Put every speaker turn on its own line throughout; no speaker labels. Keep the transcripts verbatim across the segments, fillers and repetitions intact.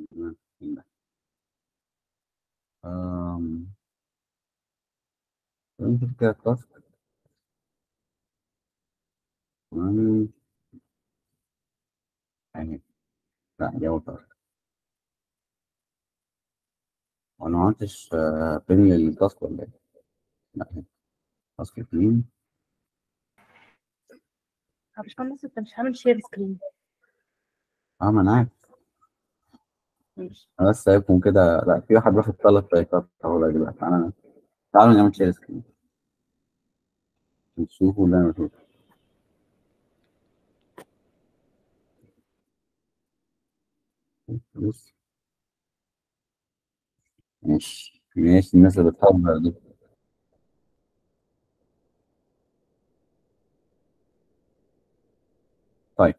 أم... نشوف كده التاسك. أم، يعني لا دي أول تاسك. وأنا ما عملتش آه، بين للتاسك ولا إيه؟ لا هي تاسك اتنين.
يا باشمهندس انت مش عامل شير سكرين؟
أه ما أنا عارف.
ماشي.
أنا بس سايبكم كده. لا في واحد واخد ثلاث لايكات أهو دلوقتي. تعالى تعالوا نعمل شير سكرين نشوفوا اللي أنا بشوفه. بص. ماشي ماشي الناس اللي بتحضر دي. طيب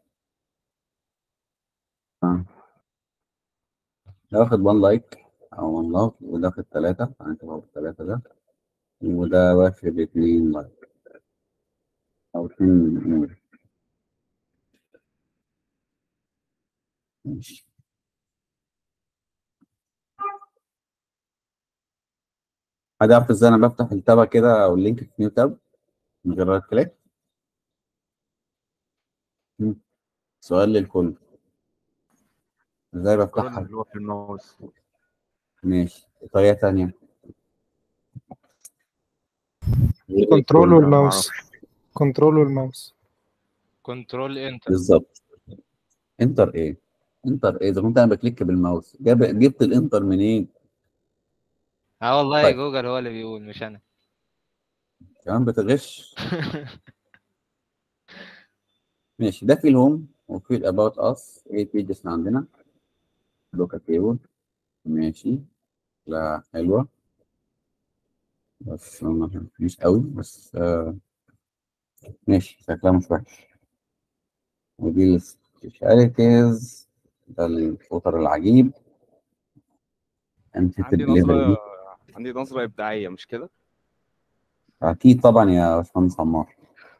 آه. ده واخد واحد لايك أو واحد لاف، وده واخد ثلاثة. هنكتبها بالثلاثة ده، وده واخد اتنين لايك أو اتنين نور. ماشي. حد يعرف ازاي انا بفتح التابة كده او اللينك في نيو تاب من غير رايت كليك؟ مم. سؤال للكل، ازاي
كنترول
بفتحها؟
اللي هو في الماوس.
ماشي طريقة تانية. غير
كنترول
الكل.
لا ما
والماوس.
اعرفش.
كنترول والماوس.
كنترول انتر.
بالظبط. انتر ايه؟ انتر ايه؟ اذا كنت انا بكليك بالماوس جاب جبت الانتر منين؟
اه والله
طيب
جوجل هو اللي بيقول مش انا.
كمان بتغش. ماشي ده في الهوم وفي الاباوت اس ايه بيجز عندنا. لوكا تيبل. ماشي. لا حلوة بس ما- مش قوي بس آه ماشي شكلها مش وحش. ودي السبيشاليتيز. ده الفطر العجيب. انتيتي
عندي
ديليفري.
نظرة عندي نظرة إبداعية مش كده؟
اكيد طبعا يا باشمهندس عمار.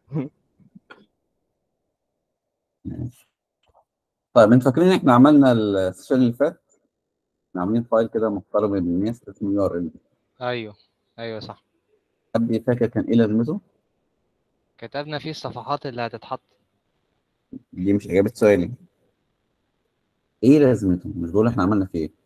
ماشي. طيب انتوا فاكرين احنا عملنا السيشن اللي فات؟ احنا عاملين فايل كده محترم للناس اسمه يو ار ال.
ايوه ايوه صح.
حد فاكر كان ايه لازمته؟
كتبنا فيه الصفحات اللي هتتحط.
دي مش اجابه سؤالي. ايه لازمته؟ مش بقول احنا عملنا فيه ايه؟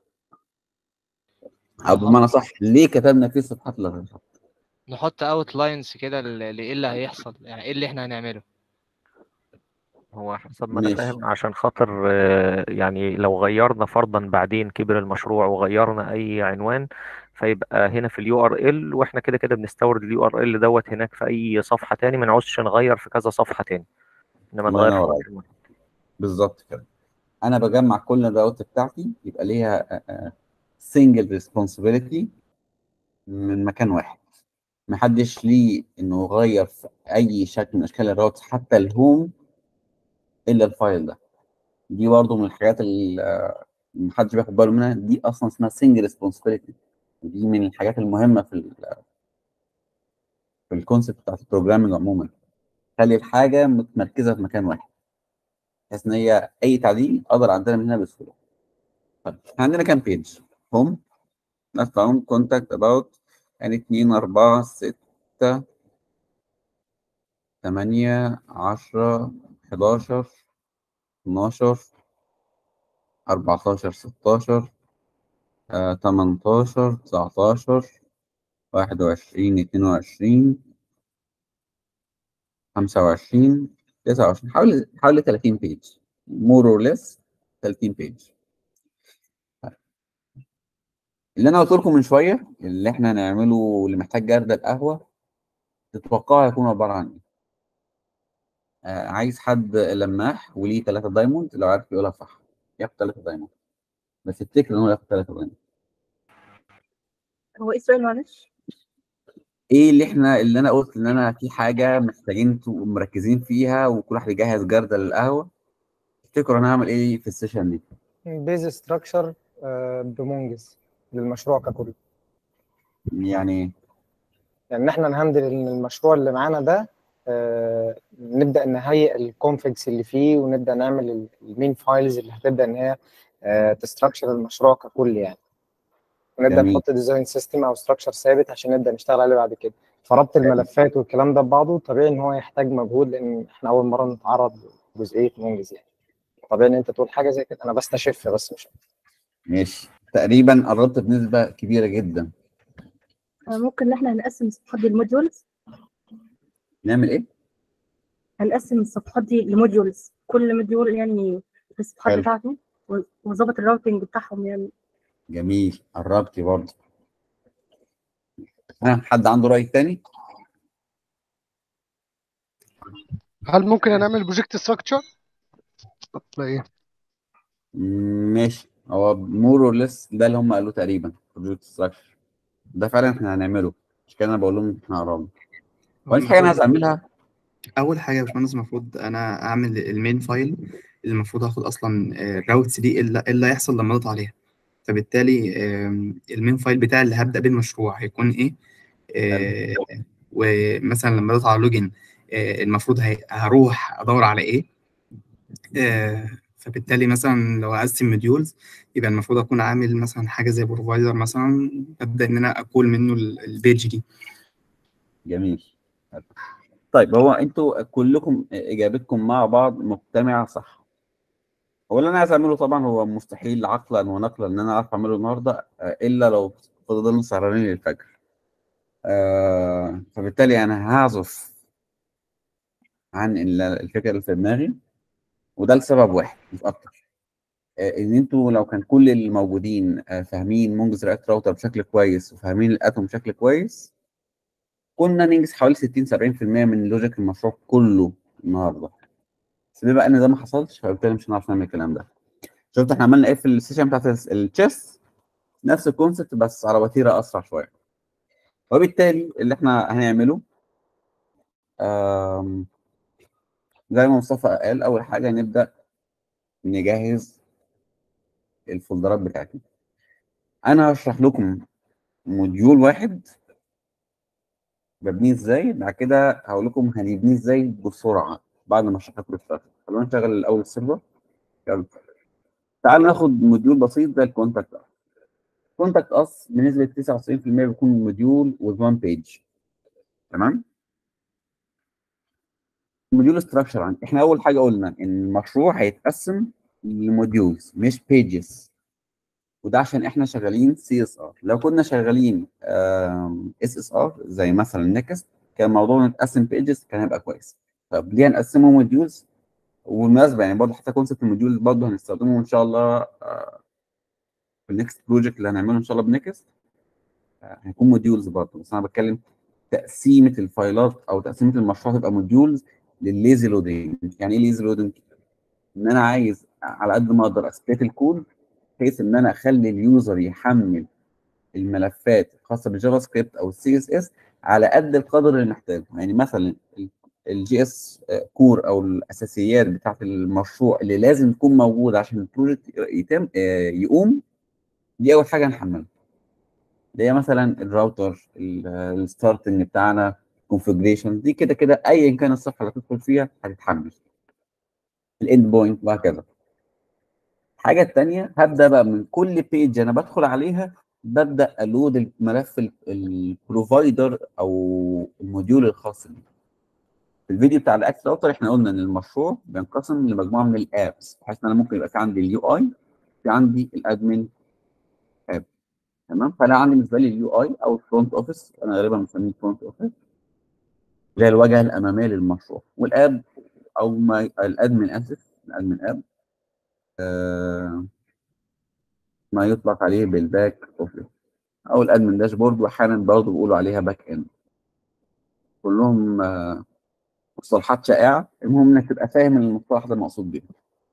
او
نحط
بمعنى صح ليه كتبنا فيه الصفحات اللي هتتحط؟
نحط اوت لاينز كده ل- لايه اللي هيحصل، يعني ايه اللي احنا هنعمله.
هو حسب ما انا
ماشي.
فاهم عشان خاطر آه، يعني لو غيرنا فرضا بعدين كبر المشروع وغيرنا اي عنوان، فيبقى هنا في اليو ار ال، واحنا كده كده بنستورد اليو ار ال دوت هناك في اي صفحة تاني، ما نعوزش نغير في كذا صفحة تاني، انما
الله
نغير في
ينور عليك.
مكان واحد.
بالظبط كده. انا بجمع كل الراوت بتاعتي يبقى ليها سنجل ريسبونسبيلتي من مكان واحد. محدش ليه انه يغير في اي شكل من اشكال الراوتس حتى الهوم الا الفايل ده. دي برضه من الحاجات اللي آه، محدش بياخد باله منها. دي اصلا اسمها سنجل ريسبونسبيلتي. دي من الحاجات المهمه في ال في الكونسيبت بتاعت البروجرامنج عموما. خلي الحاجه متمركزه في مكان واحد بحيث ان هي اي تعديل اقدر اعدلها من هنا بسهوله. طيب إحنا عندنا كام بيج؟ هوم، اكونت، كونتاكت، اباوت، يعني اتنين اربعة ستة تمانية عشرة حداشر اتناشر اربعتاشر ستاشر آه، تمنتاشر تسعتاشر واحد وعشرين اتنين وعشرين خمسة وعشرين تسعة وعشرين حوالي حوالي تلاتين بيج. مور اور ليس تلاتين بيج. اللي انا قلت لكم من شويه اللي احنا هنعمله اللي محتاج جردل القهوه تتوقعوا هيكون عباره عن ايه؟ آه عايز حد لماح وليه ثلاثة دايموند لو عارف يقولها صح ياخد ثلاثة دايموند. بس افتكر ان هو ياخد ثلاثة دايموند.
هو ايه السؤال معلش؟
ايه اللي احنا اللي انا قلت ان انا في حاجه محتاجين تبقوا مركزين فيها وكل واحد يجهز جردل القهوه. تفتكروا انا هعمل ايه في السيشن دي؟
بيز ستراكشر بمونجز للمشروع ككل.
يعني
يعني احنا نهندل ان المشروع اللي معانا ده، آه، نبدا نهيئ الكونفيجز اللي فيه ونبدا نعمل المين فايلز اللي هتبدا ان هي آه تستراكشر المشروع ككل يعني، ونبدا
جميل.
نحط ديزاين سيستم او ستراكشر ثابت عشان نبدا نشتغل عليه بعد كده. فربط الملفات والكلام ده ببعضه طبيعي ان هو يحتاج مجهود، لان احنا اول مره نتعرض لجزئيه منجز يعني. طبيعي ان انت تقول حاجه زي كده، انا بستشف بس مش
ماشي، تقريبا قربت بنسبه كبيره جدا.
آه، ممكن ان احنا نقسم الصفحات دي لموديولز.
نعمل ايه؟
هنقسم الصفحات دي لموديولز، كل موديول يعني في الصفحات
حلو.
بتاعته، و- وظبط الراوتنج بتاعهم يعني.
جميل، قربتي برضه. ها، حد عنده راي تاني؟
هل ممكن نعمل بروجكت ستراكشر ولا ايه؟
ماشي، هو مور اور ليس ده اللي هم قالوه تقريبا بروجكت ستراكشر، ده فعلا احنا هنعمله. مش كده، انا بقول لهم احنا قربنا.
هو
وانت حاجه انا
المفروض
عايز اعملها.
اول حاجه يا باشمهندس المفروض انا اعمل المين فايل اللي المفروض اخد اصلا الراوتس دي، ايه اللي إيه اللي هيحصل لما اضغط عليها. فبالتالي آم، المين فايل بتاعي اللي هبدا بيه المشروع هيكون ايه. آه، ومثلا لما اضغط على لوجن المفروض هي- هروح ادور على ايه. آه، فبالتالي مثلا لو اقسم مديولز يبقى المفروض اكون عامل مثلا حاجه زي بروفايدر مثلا، ابدا ان انا اكول منه ال- البيج دي.
جميل. طيب، هو انتوا كلكم اجابتكم مع بعض مجتمعه صح. هو اللي انا عايز اعمله طبعا هو مستحيل عقلا ونقلا ان انا اعرف اعمله النهارده، آه، الا لو فضلنا سهرانين للفجر. آه فبالتالي انا هعزف عن ال- الفكره اللي في دماغي، وده لسبب واحد مش اكتر. آه ان انتوا لو كان كل الموجودين آه فاهمين منجز رياكت راوتر بشكل كويس وفاهمين الاتوم بشكل كويس، كنا ننجز حوالي ستين سبعين في المية من لوجيك المشروع كله النهارده. بس بما ان ده ما حصلش، فبالتالي مش هنعرف نعمل الكلام ده. شفت احنا عملنا ايه في السيشن بتاعت التشيس؟ نفس الكونسيبت بس على وتيره اسرع شويه. وبالتالي اللي احنا هنعمله، آم، زي ما مصطفى قال، اول حاجه نبدا نجهز الفولدرات بتاعتنا. انا هشرح لكم موديول واحد ببنيه ازاي، بعد كده هقول لكم هنبنيه ازاي بسرعه بعد ما اشرح لكم الستراكشر. خلونا نشغل الاول السيرفر. يلا، تعالوا ناخد موديول بسيط زي الكونتاكت اس. كونتاكت اس بنسبه تسعة وتسعين في المية بيكون موديول with one page. تمام. موديول ستراكشر، عن احنا اول حاجه قلنا ان المشروع هيتقسم لموديولز مش بيجز، وده عشان احنا شغالين سي اس ار. لو كنا شغالين اس اس ار زي مثلا نكست، كان الموضوع متقسم بيجز كان هيبقى كويس. طب ليه هنقسمه موديولز؟ وبالمناسبه يعني برضه حتى كونسيبت الموديولز برضه هنستخدمه ان شاء الله آه، في النكست بروجكت اللي هنعمله ان شاء الله بنكست. آه، هيكون موديولز برضه، بس انا بتكلم تقسيمه الفايلات او تقسيمه المشروع تبقى موديولز للليزي لودنج. يعني ايه ليزي لودنج؟ ان انا عايز على قد ما اقدر اسبليت الكود بحيث ان انا اخلي اليوزر يحمل الملفات الخاصه بالجافا سكريبت او السي اس اس على قد القدر اللي محتاجه. يعني مثلا الجي اس كور او الاساسيات بتاعت المشروع اللي لازم تكون موجوده عشان البروجكت يتم آه، يقوم، دي اول حاجه هنحملها. اللي هي مثلا الراوتر، الستارتنج بتاعنا، كونفجريشن، دي كده كده ايا كان الصفحه اللي هتدخل فيها هتتحمل، الاند بوينت وهكذا. الحاجه الثانيه، هبدا بقى من كل بيج انا بدخل عليها ببدا الود الملف البروفايدر او الموديول الخاص بيه. في الفيديو بتاع الاكس راوتر احنا قلنا ان المشروع بينقسم لمجموعه من الابس، بحيث ان انا ممكن يبقى في عندي اليو اي، في عندي الادمن اب. تمام. فانا عندي بالنسبه لي اليو اي او الفرونت اوفيس، انا غالبا بسميه فرونت اوفيس، اللي هي الواجهه الاماميه للمشروع. والاب او ما الادمن، اسف، الادمن اب، آه ما يطلق عليه بالباك اوفيس او الادمن داشبورد، واحيانا برضه بيقولوا عليها باك اند. كلهم آه، مصطلحات شائعه، المهم انك تبقى فاهم المصطلح ده مقصود بيه.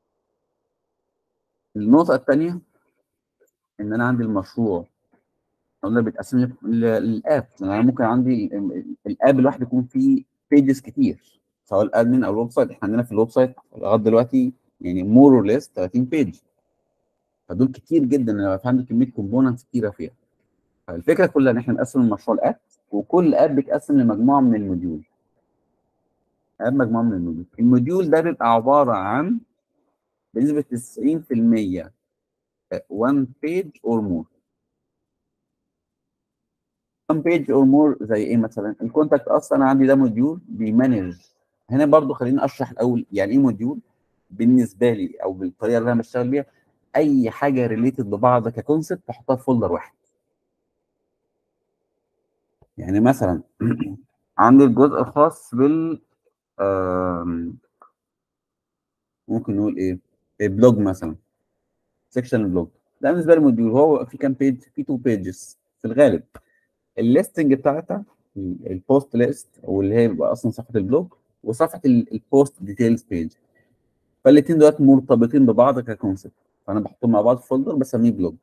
النقطه الثانيه ان انا عندي المشروع قلنا بيتقسم ل- للاب. انا ممكن عندي ال- ال- الاب الواحد يكون فيه بيجز كتير، سواء الادمن او الويب سايت. احنا عندنا في الويب سايت لغايه دلوقتي يعني مور اور ليس ثلاثين بيج، فدول كتير جدا. انا في عندي كميه كومبوننتس كتيره فيها. فالفكره كلها ان احنا نقسم المشروع لاب، وكل اب بيتقسم لمجموعه من الموديول. اب مجموعه من الموديول. الموديول ده بيبقى عباره عن بنسبه تسعين في المية one page or more. one page or more زي ايه مثلا؟ الكونتاكت اصلا عندي ده موديول بيمانج. هنا برضو خليني اشرح الاول يعني ايه موديول بالنسبه لي او بالطريقه اللي انا بشتغل بيها. اي حاجه ريليتد ببعض ككونسبت بحطها في فولدر واحد. يعني مثلا عندي الجزء الخاص بال آم، ممكن نقول ايه؟ البلوج مثلا، سيكشن البلوج ده بالنسبه لي موديول. هو في كام بيج؟ في تو بيجز في الغالب. الليستنج بتاعتها البوست ليست واللي هي بيبقى اصلا صفحه البلوج، وصفحه البوست ديتيلز بيج. فالاثنين دول مرتبطين ببعض ككونسبت، فانا بحطهم مع بعض في فولدر بسميه بلوج.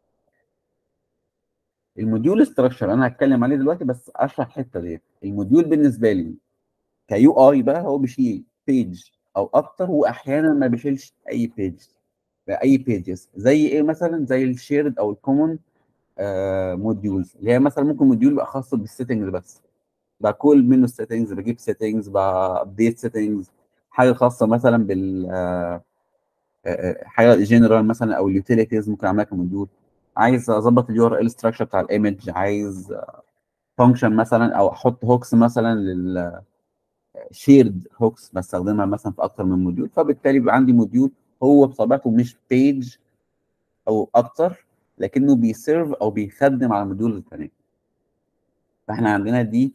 الموديول ستراكشر انا هتكلم عليه دلوقتي، بس اشرح الحته ديت. الموديول بالنسبه لي كيو اي بقى هو بيشيل بيج او اكتر، واحيانا ما بيشيلش اي بيج اي بيجز. زي ايه مثلا؟ زي الشيرد او الكومن موديولز، اللي هي مثلا ممكن موديول يبقى خاص بالسيتنجز بس، بكل منه السيتنجز، بجيب سيتنجز، بابديت سيتنجز. حاجه خاصه مثلا بال آه، آه، حاجه جنرال مثلا او اليوتيليتيز ممكن اعملها كموديول. عايز اظبط اليو ار ال ستراكشر بتاع الايمج، عايز فانكشن مثلا او احط هوكس مثلا للشيرد هوكس بستخدمها مثلا في اكتر من موديول. فبالتالي بيبقى عندي موديول هو بطبيعته مش بيج او اكتر، لكنه بيسيرف او بيخدم على الموديول الثانيه. فاحنا عندنا دي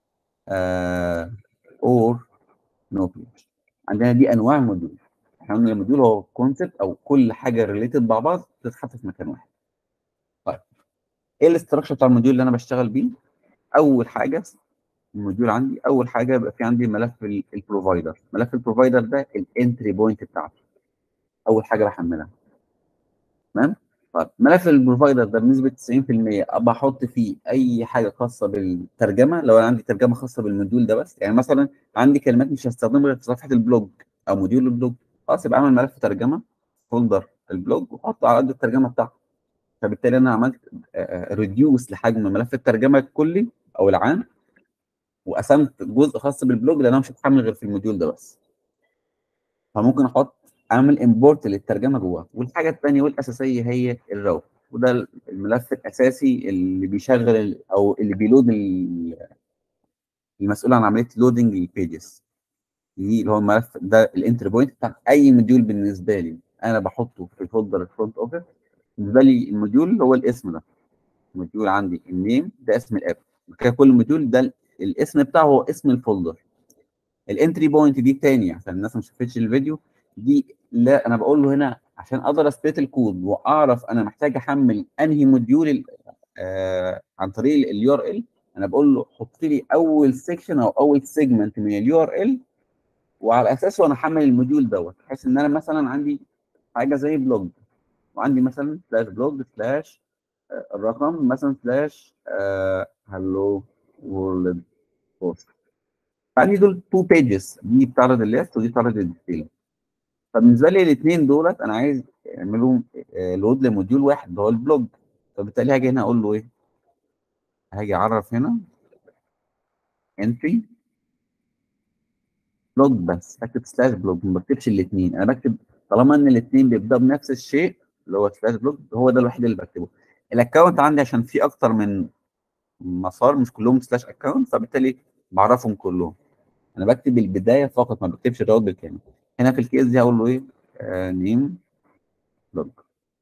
اور نو بيج. عندنا دي انواع الموديول. احنا قلنا الموديول هو كونسبت او كل حاجه ريليتد مع بعض تتحط في مكان واحد. طيب ايه الاستراكشر بتاع الموديول اللي انا بشتغل بيه؟ اول حاجه الموديول عندي، اول حاجه بيبقى في عندي ملف البروفايدر. ملف البروفايدر ده الانتري بوينت بتاعته، اول حاجه بحملها. تمام. طيب ملف البروفايدر ده بنسبه تسعين في المية ابقى احط فيه اي حاجه خاصه بالترجمه. لو انا عندي ترجمه خاصه بالموديول ده بس، يعني مثلا عندي كلمات مش هستخدمها غير في صفحه البلوج او موديول البلوج، خلاص يبقى اعمل ملف ترجمه فولدر البلوج واحطه على قد الترجمه بتاعته. فبالتالي انا عملت ريديوس لحجم ملف الترجمه الكلي او العام، وقسمت جزء خاص بالبلوج لان انا مش هتحمل غير في الموديول ده بس. فممكن احط اعمل امبورت للترجمه جواه. والحاجه الثانيه والاساسيه هي الراوت، وده الملف الاساسي اللي بيشغل ال- او اللي بيلود ال- المسؤول عن عمليه لودنج البيجز دي، اللي هو الملف ده الانتر بوينت بتاع اي موديول. بالنسبه لي انا بحطه في الفولدر الفرونت اوفيس. بالنسبه لي الموديول هو الاسم ده. الموديول عندي النيم ده اسم الاب، كده كل موديول ده الاسم بتاعه هو اسم الفولدر. الانتري بوينت دي تاني عشان الناس ما شافتش الفيديو دي، لا انا بقول له هنا عشان اقدر اسبيت الكود واعرف انا محتاج احمل انهي موديول آه عن طريق اليو ار ال. انا بقول له حط لي اول سيكشن او اول سيجمنت من اليو ار ال، وعلى اساسه انا احمل الموديول دوت، بحيث ان انا مثلا عندي حاجه زي بلوج، وعندي مثلا سلاش بلوج سلاش الرقم مثلا سلاش هلو وورلد بوست. عندي دول تو بيجز، دي بتعرض الليست ودي بتعرض الديتيل. فبالنسبه لي الاثنين دولت انا عايز اعملهم لود لموديول واحد اللي هو البلوج. فبالتالي هاجي هنا اقول له ايه؟ هاجي اعرف هنا انتري بلوج بس، اكتب سلاش بلوج، ما بكتبش الاثنين. انا بكتب طالما ان الاثنين بيبداوا بنفس الشيء اللي هو سلاش بلوج، هو ده الوحيد اللي بكتبه. الاكونت عندي عشان في اكتر من مسار مش كلهم سلاش اكونت، فبالتالي بعرفهم كلهم. انا بكتب البدايه فقط، ما بكتبش الروت بالكامل. هنا في الكيس دي هقول له ايه؟ آه نيم بلوج.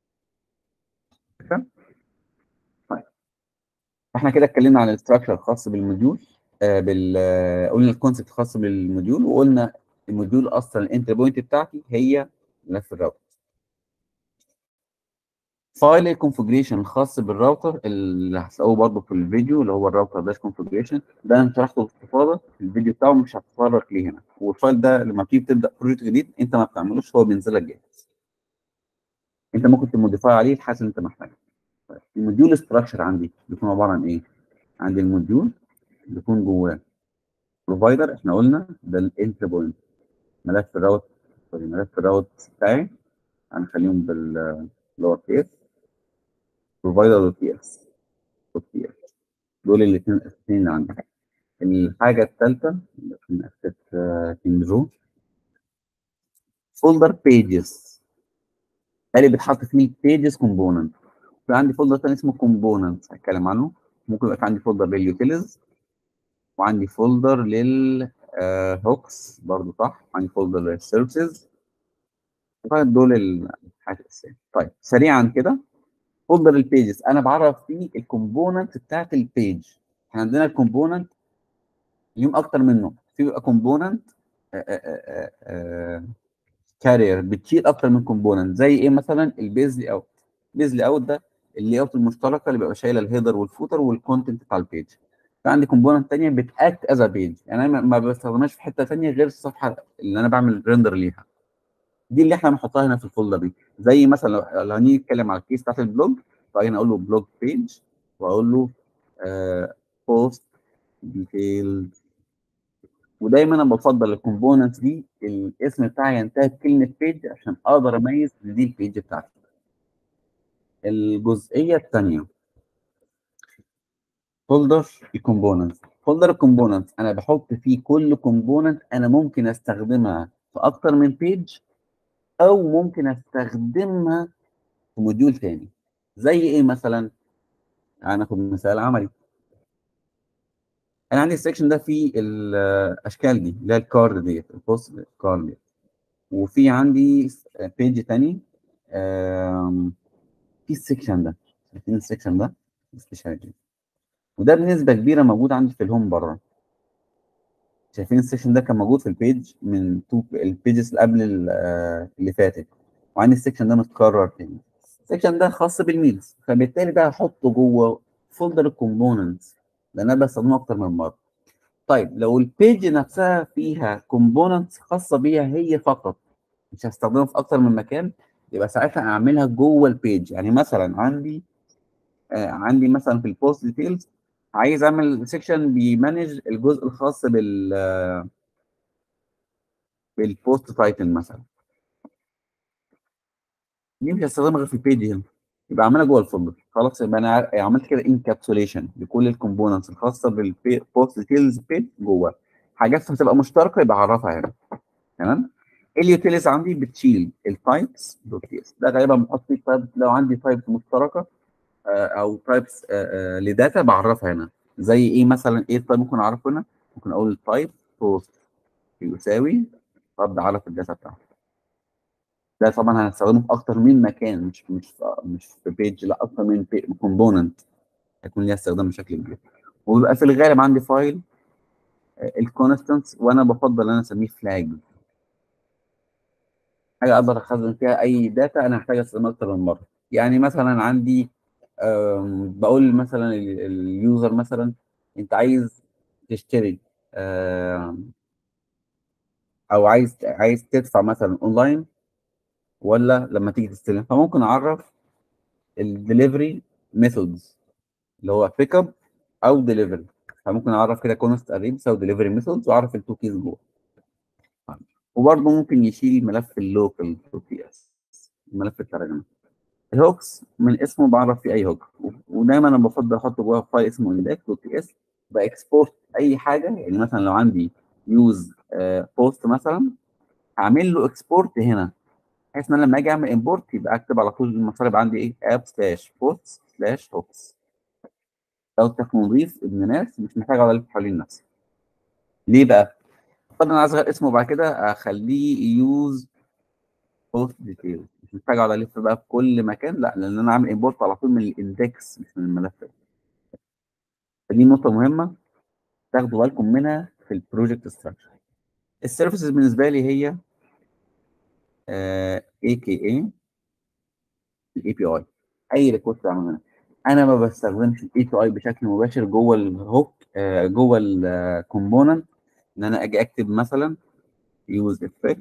طيب احنا كده اتكلمنا عن الاستراكشر الخاص بالموديول، آه بال آه، قلنا الكونسيبت الخاص بالموديول، وقلنا الموديول اصلا الانتر بوينت بتاعتي هي ملف الراوتر. فايل الكونفجريشن الخاص بالراوتر اللي هتلاقوه برضه في الفيديو، اللي هو الراوتر داش كونفجريشن ده انا شرحته باستفاضه في الفيديو بتاعه، مش هتتطرق ليه هنا. والفايل ده لما بتيجي تبدا بروجكت جديد انت ما بتعملوش، هو بينزل لك جاهز، انت ممكن تموديفاي عليه الحاجه اللي انت محتاجها. الموديول ستراكشر عندي بيكون عباره عن ايه؟ عندي الموديول بيكون جواه بروفايدر، احنا قلنا ده الانتر بوينت. ملف الراوت سوري ملف الراوت بتاعي هنخليهم باللور كيس بروفايدر دوت تي اس دوت تي اس. دول الاثنين الاساسيين اللي عندي. الحاجه الثالثه في اكسس كينجرو فولدر بيجز. اللي بيتحط فيه pages component. في عندي فولدر تاني اسمه components هتكلم عنه. ممكن يبقى في عندي فولدر للutilities، وعندي فولدر لل هوكس برضه صح، وعندي فولدر للسيرفيسز. دول الحاجات الاساسيه. طيب سريعا كده، فولدر البيجز انا بعرف فيه الكومبوننت بتاعت البيج. احنا عندنا الكومبوننت ليهم اكتر منه، في بيبقى كومبوننت كارير بتشيل اكتر من كومبوننت. زي ايه مثلا؟ البيز لي اوت. البيز لي اوت ده اللي اوت المشتركه اللي بيبقى شايله الهيدر والفوتر والكونتنت بتاع البيج. فعندي كومبوننت ثانيه بتاكت از بيج، يعني انا ما بستخدمهاش في حته ثانيه غير الصفحه اللي انا بعمل ريندر ليها. دي اللي احنا بنحطها هنا في الفولدر دي. زي مثلا لو لو هنيجي نتكلم على الكيس بتاعت البلوج، فهنا اقول له بلوج بيج، واقول له بوست ديتيلز. ودايما انا بفضل الكومبوننتس دي الاسم بتاعها ينتهي بكلمه بيج عشان اقدر اميز ان دي البيج بتاعتي. الجزئيه الثانيه فولدر الكومبوننتس. فولدر الكومبوننتس انا بحط فيه كل كومبوننت انا ممكن استخدمها في اكتر من بيج، او ممكن استخدمها في موديول تاني. زي ايه مثلا؟ هناخد مثال عملي. انا عندي السكشن ده فيه الاشكال دي اللي هي الكارد ديت، البوست كارد ديت، وفي عندي بيج تاني آم، في السكشن ده. شايفين السكشن ده سبيشاليتي، وده بنسبه كبيره موجود عندي في الهوم بره. شايفين السكشن ده كان موجود في البيج من تو البيجز اللي قبل ال- آه، اللي فاتت، وعندي السكشن ده متكرر تاني. السكشن ده خاص بالميلز، فبالتالي ده هحطه جوه فولدر الكومبوننتس لان انا بستخدمه اكتر من مره. طيب لو البيج نفسها فيها كومبوننتس خاصه بيها هي فقط، مش هستخدمها في اكتر من مكان، يبقى ساعتها اعملها جوه البيج. يعني مثلا عندي آه عندي مثلا في البوست ديتيلز عايز اعمل سيكشن بيمانج الجزء الخاص بال آه، بالبوست تايتل مثلا. دي مش هستخدمها غير في البيج هنا، يبقى اعملها جوه الفولدر. خلاص يبقى انا عار- عملت كده انكابسوليشن لكل الكومبوننتس الخاصه بالبوست ديتيلز بيج جوه. حاجات هتبقى مشتركه يبقى اعرفها هنا. تمام. اليوتيليز عندي بتشيل التايبس دوت تي اس، ده غالبا بحط فيه تايب. لو عندي تايبس مشتركه آه، او تايبس لداتا بعرفها هنا. زي ايه مثلا؟ ايه التايب ممكن اعرفه هنا؟ ممكن اقول التايب بوست يساوي، ابدا اعرف الداتا بتاعته. ده طبعا هنستخدمه في اكتر من مكان، مش مش مش في بيج، لا اكتر من كومبوننت هيكون ليها استخدام بشكل كبير. وبيبقى في الغالب عندي فايل الكونستنتس، وانا بفضل ان انا اسميه فلاج، حاجه اقدر اخزن فيها اي داتا انا محتاج استخدمها اكتر من مره. يعني مثلا عندي أم، بقول مثلا ال- اليوزر مثلا انت عايز تشتري أم، او عايز عايز تدفع مثلا اونلاين ولا لما تيجي تستلم. فممكن اعرف الدليفري ميثودز اللي هو بيك اب او دليفري. فممكن اعرف كده كونست اري بيساوي دليفري ميثودز واعرف التو كيز جوه. وبرضه ممكن يشيل ملف اللوكال تو تي اس، ملف الترجمه. الهوكس من اسمه بعرف فيه اي هوك، ودايما انا بفضل احط جواه فايل اسمه index دوت تي اس باكسبورت اي حاجه. يعني مثلا لو عندي يوز بوست مثلا هعمل له اكسبورت هنا، بحيث ان انا لما اجي اعمل امبورت يبقى اكتب على طول المصادر عندي ايه اب سلاش بوست سلاش هوكس. لو تكون نضيف ابن ناس مش محتاج اقعد الف حوالين نفسي. ليه بقى؟ طبعا انا عايز اغير اسمه بعد كده اخليه يوز بوست ديتيلز، مش محتاج اقعد الف بقى في كل مكان، لا، لان انا عامل امبورت على طول من الاندكس مش من الملف. فدي نقطة مهمة تاخدوا بالكم منها في البروجكت ستراكشر. السيرفيسز بالنسبة لي هي اي كي اي الاي بي اي. اي ريكوست بعملها انا ما بستخدمش الاي بي اي بشكل مباشر جوه الهوك آه، جوه الكومبوننت، ان انا اجي اكتب مثلا يوز افكت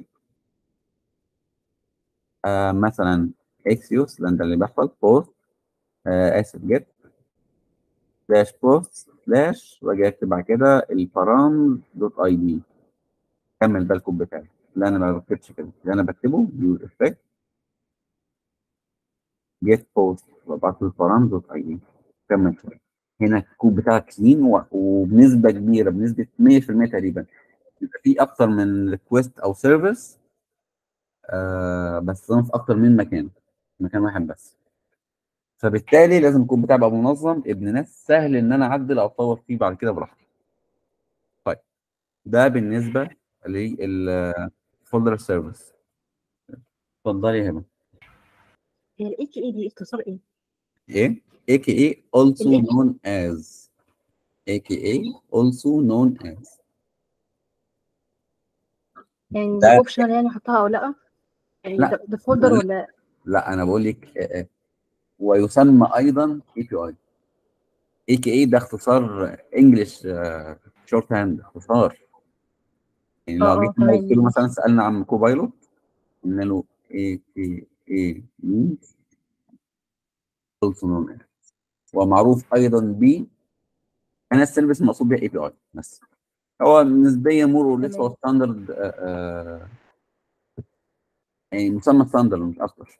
مثلا اكسيوس، لان ده اللي بيحصل بوست اسف جيت سلاش بوست سلاش، واجي اكتب بعد كده البارام دوت اي دي. كمل بقى الكود بتاعي. لا انا ما بكتبش كده، اللي انا بكتبه يوز افكت جيت بوست وابعت له البارام دوت اي دي. كمل شويه. هنا الكود بتاعك كلين و- وبنسبه كبيره بنسبه مية في المية تقريبا بيبقى في اكتر من ريكوست او سيرفيس آه بس في اكتر من مكان. مكان واحد بس. فبالتالي لازم الكود بتاعي يبقى منظم ابن ناس، سهل ان انا اعدل او اطور فيه بعد كده براحتي. طيب ده بالنسبه للفولدر سيرفيس. اتفضلي يا هبه.
هي الاي كي اي دي اختصار ايه؟
ايه؟ اي كي اي also
ال
known as اي كي اي also known as
يعني دي
ده
اوبشنال يعني احطها او لا؟ يعني
لا
ده, ده فولدر
لا,
ولا؟
لا انا بقول لك آه، آه، ويسمى ايضا اي بي اي. اي كي اي ده اختصار انجلش شورت هاند، اختصار. يعني
اه
لو
اه
جيت
تمام
قلت له
ماشي.
مثلا سالنا عن كوبايلوت، قلنا له اي كي اي means also known as، ومعروف ايضا ب انا السيرفيس المقصود بها اي بي اي بس. هو نسبيا مور اور ليس هو
تمام
ستاندرد، يعني مسمى ستاندرد مش اكتر.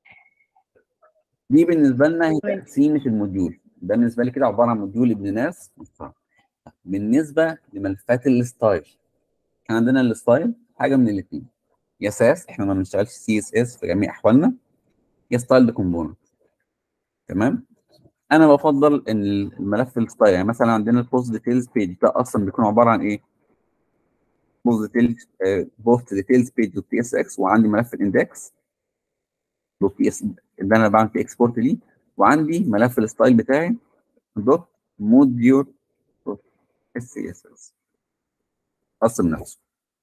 دي بالنسبه لنا هي
تمام
تقسيمه الموديول. ده بالنسبه لي كده عباره عن موديول ابن ناس محترم. بالنسبه لملفات الستايل، كان عندنا الستايل حاجه من الاثنين، يا ساس احنا ما بنشتغلش سي اس اس في جميع احوالنا، يا ستايل كومبوننت. تمام. انا بفضل ان الملف الستايل، يعني مثلا عندنا البوست ديتيلز بيج ده اصلا بيكون عباره عن ايه؟ بوست ديتيلز بوست ديتيلز بيج دوت تي اس اكس، وعندي ملف الاندكس دوت تي اس اللي انا بعمل فيه اكسبورت ليه، وعندي ملف الستايل بتاعي دوت موديول دوت اس اس اس خاص بنفسه.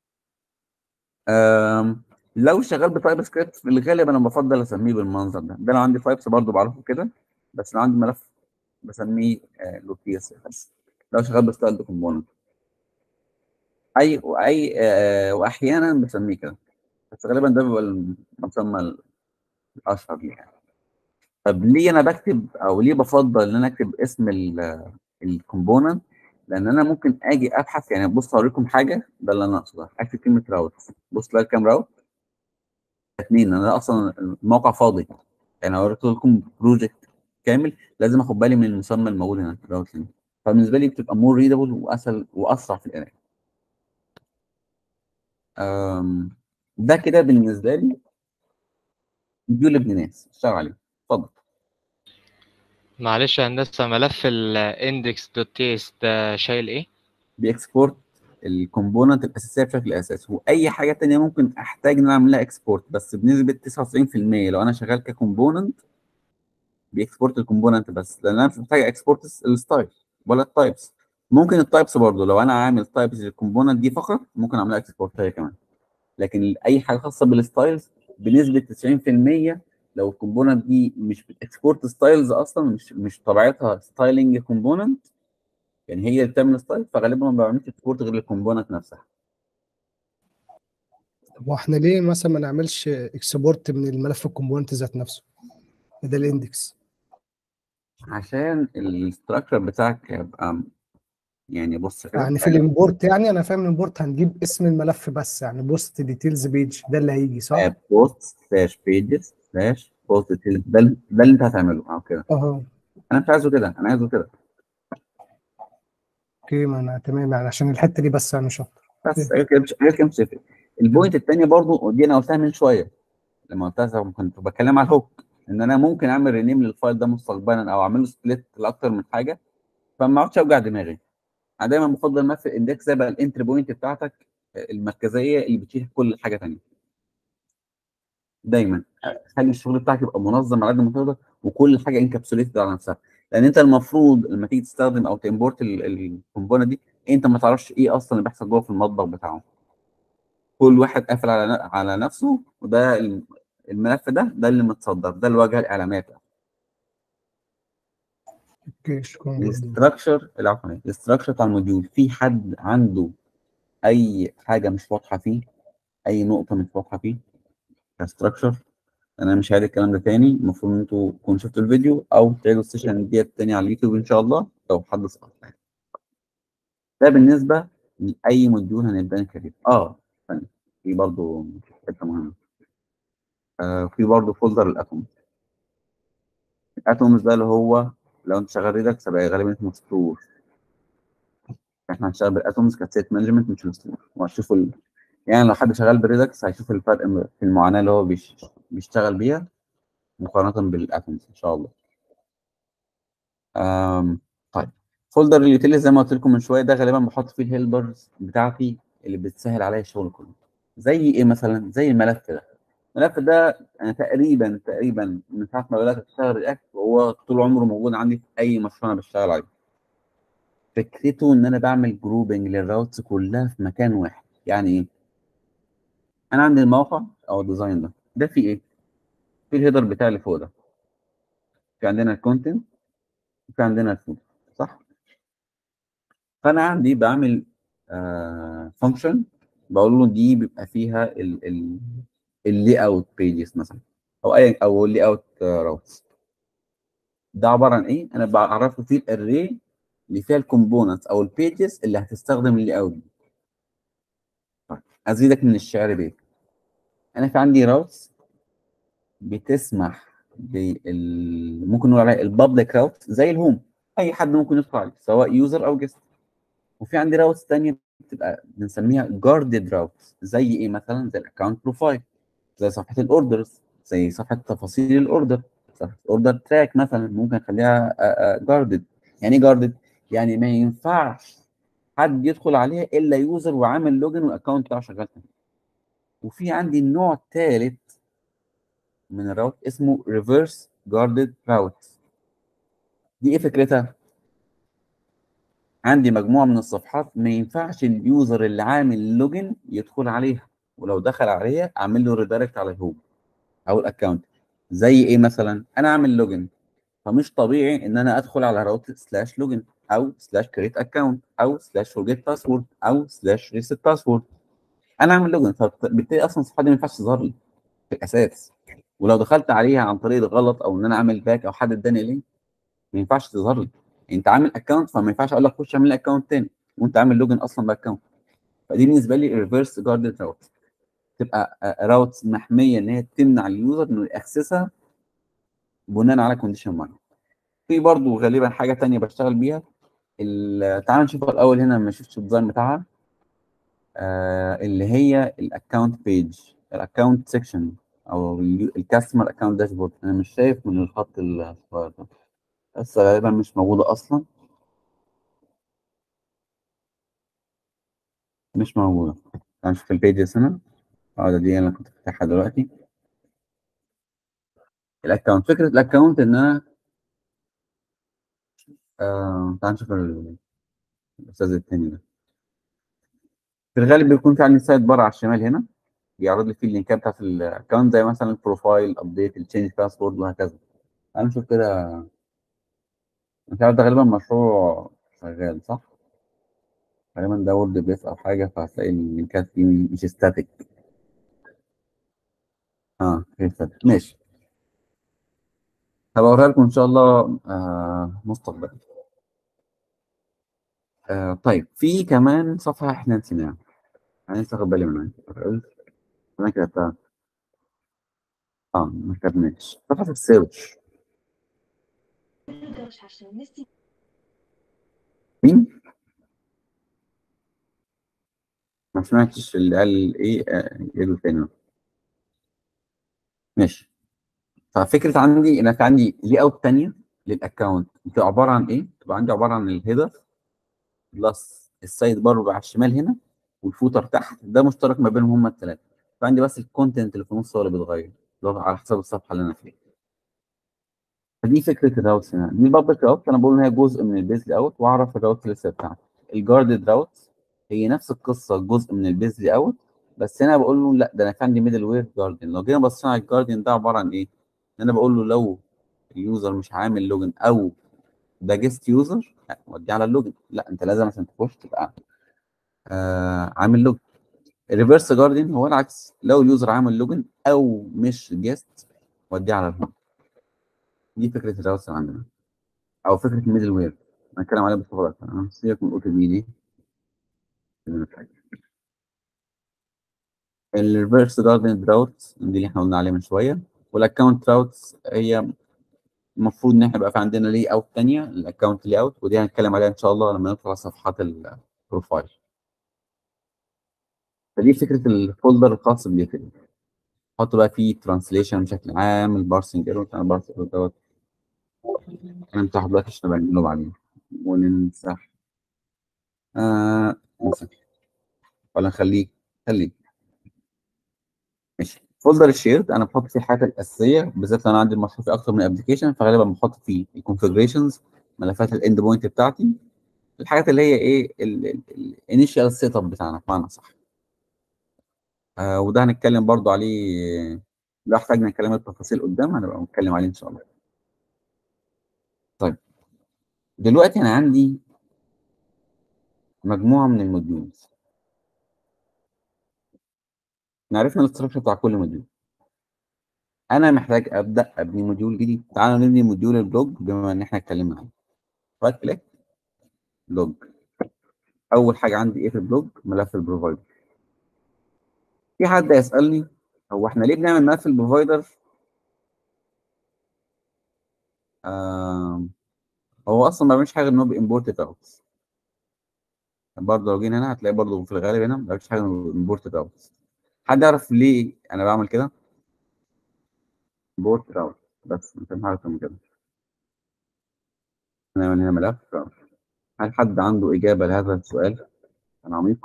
أم، لو شغال بتايب سكريبت في الغالب انا بفضل اسميه بالمنظر ده. ده لو عندي تايبس برضه بعرفه كده، بس لو عندي ملف بسميه دوت تي اس اس. لو شغال بستايل كومبوننت اي واي آه، واحيانا بسميه كده، بس غالبا ده بيبقى المسمى الاشهر ليه يعني. طب ليه انا بكتب او ليه بفضل ان انا اكتب اسم الكومبوننت؟ لان انا ممكن اجي ابحث، يعني بص اوريكم حاجه، ده اللي انا اقصده، اكتب كلمه راوت، بص تلاقي كام راوت؟ اثنين. انا اصلا الموقع فاضي، يعني لو قلت لكم بروجكت كامل لازم اخد بالي من المسمى الموجود هنا راوت لين. فبالنسبه لي بتبقى مور ريدابل واسهل واسرع في القرايه. أم، ده كده بالنسبه لي مديول ابن ناس اشتغل عليه. اتفضل.
معلش يا هندسة، ملف ال index.ts ده شايل ايه؟
بيكسبورت الكومبوننت الاساسيه بشكل اساسي، واي حاجه تانية ممكن احتاج ان انا اعمل لها اكسبورت، بس بنسبه تسعة وتسعين في المية لو انا شغال ككومبوننت بيكسبورت الكومبوننت بس، لان انا مش محتاج اكسبورت الستايل ولا التايبس. ممكن التايبس برضه لو انا عامل تايبس للكومبوننت دي فقط ممكن اعملها اكسبورت هي كمان، لكن اي حاجه خاصه بالستايلز بنسبه تسعين في المية لو الكومبوننت دي مش بتكسبورت ستايلز اصلا، مش مش طبيعتها ستايلنج كومبوننت، يعني هي اللي بتعمل ستايل، فغالبا ما بعملش اكسبورت غير للكومبوننت نفسها.
طب واحنا ليه مثلا ما نعملش اكسبورت من الملف الكومبوننت ذات نفسه ده الاندكس؟
عشان الاستراكشر بتاعك يبقى، يعني بص كده،
يعني في الامبورت، يعني انا فاهم الامبورت هنجيب اسم الملف بس، يعني بوست ديتيلز بيج ده اللي هيجي صح؟
بوست سلاش بيجز سلاش بوست ده ده اللي انت هتعمله او كده.
اه
انا مش عايزه كده، انا عايزه كده
اوكي، ما انا تمام، يعني عشان الحته دي بس، انا مش اكتر.
بس. غير كده مش غير كده مش هيفرق. البوينت الثانيه برضو ودي انا قلتها من شويه لما قلتها، زي ما كنت بتكلم على الهوك، ان انا ممكن اعمل رينيم للفايل ده مستقبلا او اعمل له سبليت لاكتر من حاجه، فما اقعدش اوجع دماغي. انا دايما بفضل ما في الاندكس زي بقى الانتري بوينت بتاعتك المركزيه اللي بتشيل كل حاجه ثانيه. دايما خلي الشغل بتاعك يبقى منظم على قد ما تقدر، وكل حاجه انكابسوليتد على نفسها، لان انت المفروض لما تيجي تستخدم او تمبورت الكومبوننت دي انت ما تعرفش ايه اصلا اللي بيحصل جوه في المطبخ بتاعه. كل واحد قافل على على نفسه، وده الملف ده ده اللي متصدر، ده الواجهه الاعلاميه بتاعته.
اوكي شكرا جدا.
الاستراكشر العفوا الاستراكشر بتاع الموديول، في حد عنده اي حاجه مش واضحه فيه؟ اي نقطه مش واضحه فيه كاستراكشر؟ انا مش هعيد الكلام ده تاني، المفروض ان انتوا تكونوا شفتوا الفيديو او تعيدوا السيشن ديت تاني على اليوتيوب ان شاء الله لو حد سقط. ده بالنسبه لاي موديول هنبدا نكرر. اه ثانيه، في برضه حته مهمه، آه في برضه فولدر الاتومز. الاتومز ده اللي هو لو انت شغال ريدكس هيبقى غالبا اسمه ستور. احنا هنشتغل بالاتومز كسيت مانجمنت مش الستور، وهتشوفوا ال... يعني لو حد شغال بريدكس هيشوف الفرق في المعاناه اللي هو بيش... بيشتغل بيها. مقارنه بالاتومز ان شاء الله. أم طيب فولدر اليوتيليتي زي ما قلت لكم من شويه ده غالبا بحط فيه الهيلبرز بتاعتي اللي بتسهل عليا الشغل كله. زي ايه مثلا؟ زي الملف ده. الملف ده انا تقريبا تقريبا من ساعه ما بدات اشتغل رياكت وهو طول عمره موجود عندي في اي مشروع انا بشتغل عليه. فكرته ان انا بعمل جروبنج للراوتس كلها في مكان واحد. يعني ايه؟ انا عندي الموقع او الديزاين ده ده فيه ايه؟ في الهيدر بتاع اللي فوق ده، في عندنا الكونتنت، وفي عندنا الفود، صح؟ فانا عندي بعمل فانكشن بقول له دي بيبقى فيها اللي اوت بيجز مثلا، او اي او اللي اوت راوتس. ده عباره عن ايه؟ انا بعرف له فيه الاري اللي فيها الكومبوننتس او البيجز اللي هتستخدم اللي اوت دي. ازيدك من الشعر بيه، انا في عندي راوتس بتسمح بال ممكن نقول عليها البابليك راوت زي الهوم، اي حد ممكن يدخل عليه سواء يوزر او جيست. وفي عندي راوتس ثانيه بتبقى بنسميها جاردد راوتس. زي ايه مثلا؟ زي الاكونت بروفايل، زي صفحه الاوردرز، زي صفحه تفاصيل الاوردر، صفحه اوردر تراك مثلا ممكن اخليها جاردد. يعني ايه جاردد؟ يعني ما ينفعش حد يدخل عليها الا يوزر وعامل لوجن والاكونت بتاعه شغال. وفي عندي النوع الثالث من الراوت اسمه ريفرس جاردد راوت. دي ايه فكرتها؟ عندي مجموعه من الصفحات ما ينفعش اليوزر اللي عامل لوجن يدخل عليها، ولو دخل عليها اعمل له ريدايركت على الهوم او الاكونت. زي ايه مثلا؟ انا عامل لوجن، فمش طبيعي ان انا ادخل على راوت سلاش لوجن او سلاش كريت اكونت او سلاش فورجيت باسورد او سلاش ريست باسورد. انا عامل لوجن، فبالتالي اصلا الصفحه دي ما ينفعش تظهر لي في الاساس. ولو دخلت عليها عن طريق الغلط او ان انا اعمل باك او حد اداني لينك ما ينفعش تظهر لي. انت عامل اكونت فما ينفعش اقول لك خش اعمل لي اكونت تاني وانت عامل لوجن اصلا باكونت. فدي بالنسبه لي ريفرس جاردد راوت، تبقى راوت محميه ان هي تمنع اليوزر انه ياكسسها بناء على كونديشن معين. في برضو غالبا حاجه ثانيه بشتغل بيها. تعال نشوفها الاول هنا ما شفتش الديزاين بتاعها. آه اللي هي الاكونت بيج، الاكونت سيكشن او الكاستمر اكونت داشبورد. انا مش شايف من الخط الصغير ده بس غالبا مش موجوده اصلا، مش موجوده. تعال نشوف البيجز هنا. اه ده دي انا كنت فاتحها دلوقتي. الاكونت، فكره الاكونت ان انا آه تعال نشوف الاستاذ التاني ده. في الغالب بيكون في عندي سايد بار على الشمال هنا بيعرض لي فيه اللينكات بتاعت الاكونت زي مثلا البروفايل ابديت التشينج باسورد وهكذا. تعال نشوف كده. مش عارف ده غالبا مشروع شغال صح؟ غالبا ده وورد بريس او حاجه فهتلاقي اللينكات فيه مش ستاتيك. اه غير ستاتيك ماشي. هبقى اوريها لكم ان شاء الله آه مستقبلا. آه طيب في كمان صفحه احنا نسيناها، انا لسه واخد بالي منها. انا كتبتها اه ما كتبناش صفحه السيرش. مين؟ ما سمعتش اللي قال ايه آه، ايه اللي تاني. ماشي. ففكره عندي ان في عندي لي اوت ثانيه للاكونت بتبقى عباره عن ايه؟ بتبقى عندي عباره عن الهيدر بلس السايد بار على الشمال هنا والفوتر تحت، ده مشترك ما بينهم هما الثلاثه. فعندي بس الكونتنت اللي في النص هو اللي بيتغير اللي هو على حسب الصفحه اللي انا فيها. فدي فكره الراوتس هنا. دي البابليك راوت انا بقول ان هي جزء من البيز لاي اوت واعرف الراوت لسه بتاعتي. الجاردد راوت هي نفس القصه جزء من البيز لاي اوت، بس هنا بقول له لا ده انا في عندي ميدل وير جاردن. لو جينا بصينا على الجاردن ده عباره عن ايه؟ ان انا بقول له لو اليوزر مش عامل لوجن او ده جيست يوزر لا وديه على اللوجن، لا انت لازم عشان تخش تبقى آه عامل لوجن. الريفرس جاردن هو العكس، لو اليوزر عامل لوجن او مش جيست وديه على اللوجن. دي فكره الراوتس اللي عندنا او فكره الميدل وير هنتكلم عليها بالتفصيل. انا سيبك من الاو تي بي دي. الريفرس جاردن راوتس دي اللي احنا قلنا عليها من شويه. والاكونت راوتس هي المفروض ان احنا يبقى في عندنا لي اوت ثانيه الاكونت لي اوت، ودي هنتكلم عليها ان شاء الله لما ندخل على صفحات البروفايل. فدي فكره الفولدر الخاص باليوتيليتي. احط بقى فيه ترانسليشن بشكل عام، البارسنج ايرور بتاع البارسنج ايرور دوت هنمسح دلوقتي عشان بعمله بعدين ونمسح آه نمسح ولا نخليه خليه ماشي. فولدر الشيرد انا بحط فيه الحاجات الاساسيه، بالذات لو انا عندي المشروع فيه اكتر من ابلكيشن فغالبا بحط فيه الكونفجريشنز، ملفات الاند بوينت بتاعتي، الحاجات اللي هي ايه الانيشال سيت اب بتاعنا بمعنى صح. آه وده هنتكلم برضو عليه، ده احتاجنا نتكلم التفاصيل قدام هنبقى نتكلم عليه ان شاء الله. طيب دلوقتي انا عندي مجموعه من الموديولز، عرفنا الاستراكشر بتاع كل موديول. انا محتاج ابدا ابني موديول جديد. تعالوا نبني موديول البلوج بما ان احنا اتكلمنا عنه. رايت كليك بلوج، اول حاجه عندي ايه في البلوج؟ ملف البروفايدر. في حد يسالني هو احنا ليه بنعمل ملف البروفايدر؟ آه هو اصلا ما بيعملش حاجه ان هو بيمبورت الراوتس. برضه لو جينا هنا هتلاقي برضه في الغالب هنا ما بيعملش حاجه انه بيمبورت الراوتس. حد يعرف ليه انا بعمل كده؟ امبورت راوت بس مش حاجه اكتر من كده. نعمل هنا ملف راوت. هل حد عنده اجابه لهذا السؤال؟ كان عميق.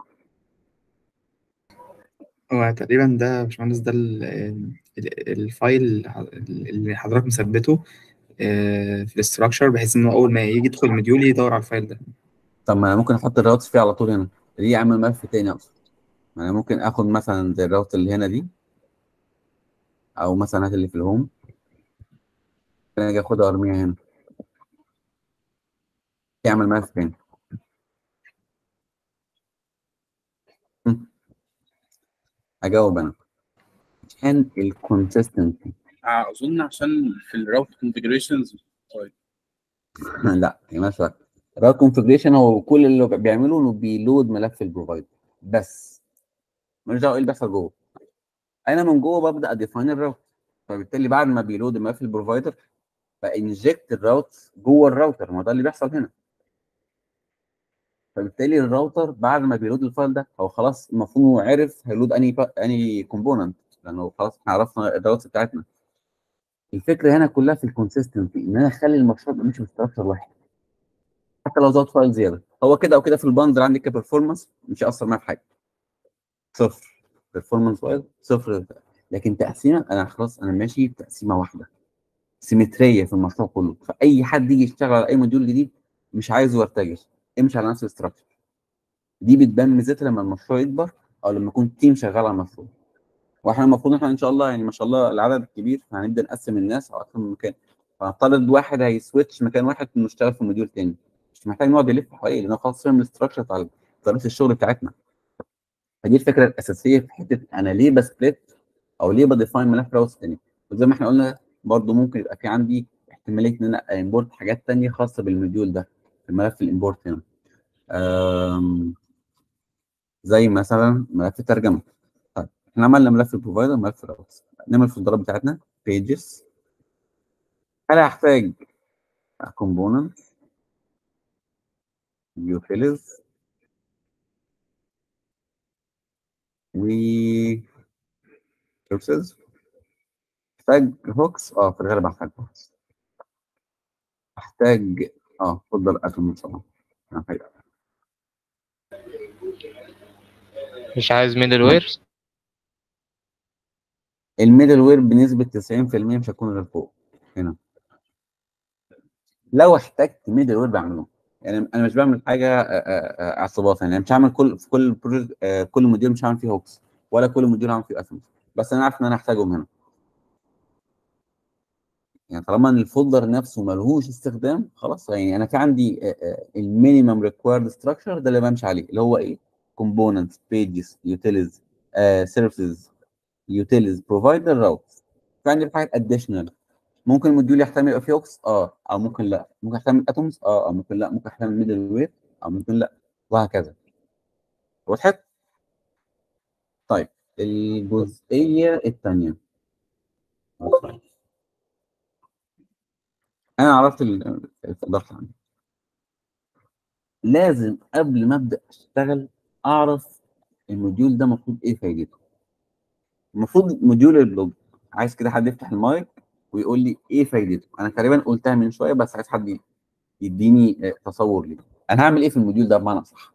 هو تقريبا ده يا باشمهندس ده ال- ال- الفايل اللي حضرتك مثبته آه، في الاستراكشر، بحيث انه اول ما يجي يدخل المديول يدور على الفايل ده.
طب ما انا ممكن احط الراوتس فيه على طول هنا، ليه اعمل ملف تاني اصلا؟ ما انا ممكن اخد مثلا زي الراوت اللي هنا دي، او مثلا هات اللي في الهوم، ممكن اجي اخدها وارميها هنا، يعمل ملف تاني. م. اجاوب انا عشان الكونسيستنسي.
اظن عشان في الراوت كونفيجريشنز. طيب
لا يا مثلا الراوت كونفجريشن هو كل اللي بيعمله انه بيلود ملف البروفايدر بس، مش دعوه ايه اللي بيحصل جوه. انا من جوه ببدا اديفاين الراوت، فبالتالي بعد ما بيلود ملف البروفايدر بانجكت الراوت جوه الراوتر، ما ده اللي بيحصل هنا. فبالتالي الراوتر بعد ما بيلود الفايل ده هو خلاص المفروض هو عرف هيلود اني اني كومبوننت، لانه خلاص احنا عرفنا الراوتس بتاعتنا. الفكره هنا كلها في الكونسيستنسي، ان انا اخلي المشروع مش مستراكشر واحد حتى لو زود فايل زياده. هو كده او كده في الباندل عندي كبرفورمانس مش هيأثر معايا في حاجه، صفر بيرفورمانس وايز صفر. لكن تقسيمه انا خلاص انا ماشي بتقسيمه واحده سيمتريه في المشروع كله، فاي حد يجي يشتغل على اي موديول جديد مش عايزه يرتجل، امشي على نفس الاستراكشر. دي بتبان ميزتها لما المشروع يكبر او لما يكون تيم شغال على المشروع. واحنا المفروض احنا ان شاء الله يعني ما شاء الله العدد كبير، فهنبدا نقسم الناس على اكثر من مكان، فنفترض واحد هيسويتش مكان واحد انه يشتغل في موديول تاني، مش محتاج نقعد نلف حواليه لانه خلاص فاهم الاستراكشر بتاع طريقه الشغل بتاعتنا. فدي الفكره الاساسيه في حته انا ليه بسبلت او ليه بديفاين ملف راوتس تاني. وزي ما احنا قلنا برضو ممكن يبقى في عندي احتماليه ان انا امبورت حاجات تانيه خاصه بالموديول ده في الملف الامبورت هنا. أم، زي مثلا ملف الترجمه. طيب احنا عملنا ملف البروفايدر ملف الراوتس، نعمل الفولدرات بتاعتنا بيجز. انا هحتاج كومبوننت يوتيلز و سيرفيسز. محتاج هوكس، اه في الغالب هحتاج هوكس. احتاج اه فولدر اتوم طبعا. هحتاج
مش عايز ميدل وير.
الميدل وير بنسبه تسعين في المية مش هتكون غير فوق هنا. لو احتجت ميدل وير بعمله، يعني انا مش بعمل حاجه اعصابات، يعني مش هعمل كل في كل بروجكت آه، كل موديول مش هعمل فيه هوكس، ولا كل موديول هعمل فيه اتوم، بس انا عارف ان انا هحتاجهم هنا. يعني طالما ان الفولدر نفسه ملهوش استخدام خلاص، يعني انا في عندي المينيمم ريكوايرد ستراكشر ده اللي بمشي عليه، اللي هو ايه؟ كومبوننتس بيجز يوتيلز سيرفيسز يوتيلز بروفايدر راوتس. في عندي حاجات اديشنال، ممكن الموديول يحتمل يبقى فيه هوكس اه او ممكن لا، ممكن يحتمل اتومز اه او ممكن لا، ممكن يحتمل ميدل وير او ممكن لا، وهكذا. وضحت؟ طيب الجزئيه الثانيه، انا عرفت الفولدر عندي، لازم قبل ما ابدا اشتغل اعرف الموديول ده المفروض ايه فايدته. المفروض موديول البلوج، عايز كده حد يفتح المايك ويقول لي ايه فايدته. انا تقريبا قلتها من شويه، بس عايز حد يديني آه، تصور ليه انا هعمل ايه في الموديول ده بمعنى صح.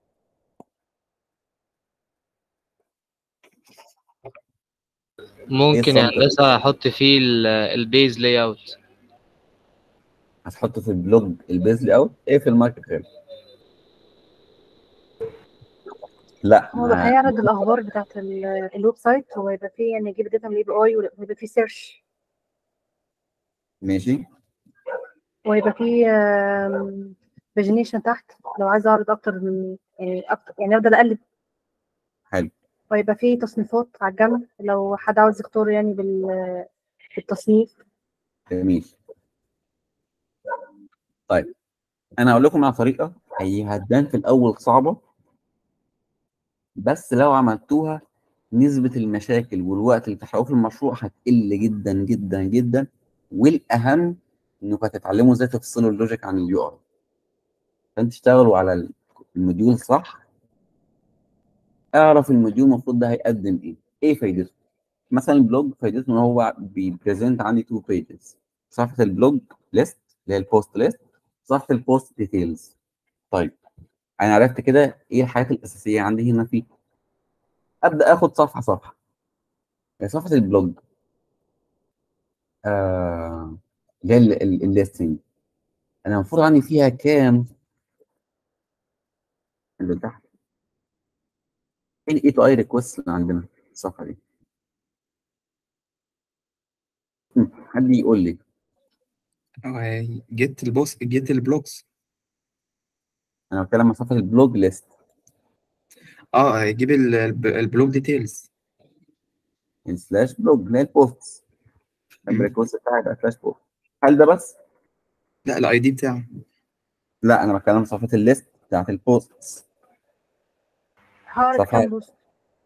ايه
ممكن يا
الصمت ده؟
هندسة احط فيه البيز لاي اوت.
هتحط في البلوج البيز لي اوت ايه في المايك غير؟ لا
هو
ما
هيعرض الاخبار بتاعت ال- الويب سايت، وهيبقى فيه يعني يجيب داتا من الاي بي اي، وهيبقى فيه سيرش،
ماشي.
وهيبقى فيه باجينيشن تحت لو عايز اعرض اكتر من يعني اكتر، يعني افضل اقلب.
حلو.
وهيبقى فيه تصنيفات على الجنب لو حد عاوز يختار يعني بال- بالتصنيف.
جميل. طيب انا هقول لكم على طريقه هي هتبان في الاول صعبه، بس لو عملتوها نسبه المشاكل والوقت اللي بتحرقوه في المشروع هتقل جدا جدا جدا. والاهم انكم هتتعلموا ازاي تفصلوا اللوجيك عن اليو ار، عشان تشتغلوا على الموديول صح. اعرف الموديول المفروض ده هيقدم ايه، ايه فايدته. مثلا البلوج فايدته ان هو بيبريزنت عندي تو بيجز، صفحه البلوج ليست اللي هي البوست ليست، صفحه البوست ديتيلز. طيب انا عرفت كده ايه الحاجات الاساسيه عندي هنا فيه. ابدا اخد صفحه صفحه. يعني صفحه البلوج آه اللي هي الليستنج، انا المفروض عندي فيها كام اللي تحت؟ ايه الاي تو اي ريكوست اللي عندنا في الصفحه دي؟ هم، حد يقول لي.
جيت البوست جيت البلوكس.
انا بتكلم عن صفحه البلوج ليست.
اه هيجيب ال- الب- البلوك ديتيلز.
سلاش بلوج اللي هي البوست، الريكوست بتاعي يبقى سلاش بوست. هل ده بس؟
لا الاي دي بتاعه.
لا انا بتكلم عن صفحه الليست بتاعت البوست.
هعرض
صفحه
كام بوست؟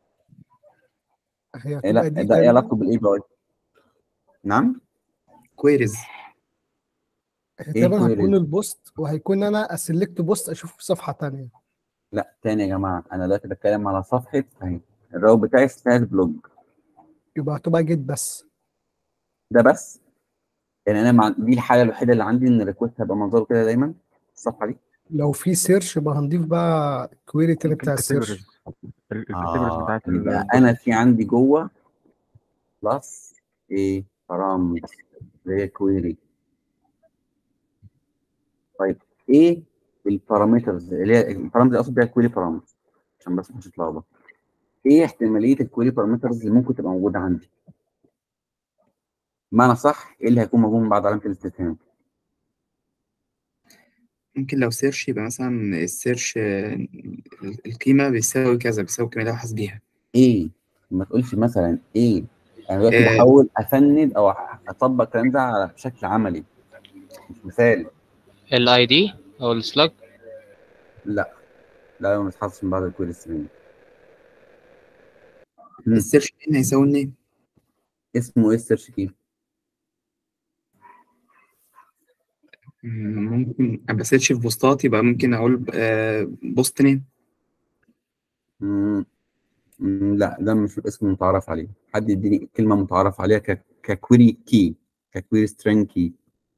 هي
إيه؟
هتبقى
لا
دي
ده ايه
تقريبا.
علاقته بالاي بي اي؟ نعم.
كويريز.
هي
ايه
تقريبا هتكون
كويريز؟
البوست، وهيكون انا اسلكت بوست اشوفه في صفحه تانية.
لا تاني يا جماعه، انا دلوقتي بتكلم على صفحه اهي الراوت بتاعي سلاش بلوج.
يبقى هتبقى جيت بس.
ده بس. يعني انا مع... دي الحاله الوحيده اللي عندي ان الريكوست هيبقى منظره كده دايما الصفحه دي.
لو في سيرش يبقى هنضيف بقى كويري تاني بتاع السيرش.
الكاتيجوريز
اه
بتاعت
يبقى
البوست.
انا في عندي جوه بلس ايه بارامتر اللي هي كويري. طيب ايه البارامترز اللي هي البارامترز اقصد بيها كويري بارامترز عشان بس مش هتلخبط. ايه احتماليه الكويري بارامترز اللي ممكن تبقى موجوده عندي؟ بمعنى صح ايه اللي هيكون موجود من بعد علامه الاستفهام؟
ممكن لو سيرش يبقى مثلا السيرش آه، القيمة بيساوي كذا، بيساوي القيمة اللي هو حاسس بيها.
ايه ما تقولش مثلا ايه. انا دلوقتي
آه،
بحاول افند او اطبق الكلام ده على بشكل عملي مش مثال.
الاي دي او السلاج.
لا لا ما تحصلش من بعد الكويري السنين. مم.
السيرش هنا هيساوي النيم.
اسمه ايه السيرش كي؟
ممكن ابقى سيرش في بوستات، يبقى ممكن اقول آه، بوست نيم.
مم. مم. لا ده مش الاسم المتعارف عليه. حد يديني كلمه متعارف عليها ك... ككويري كي، ككويري سترينج كي.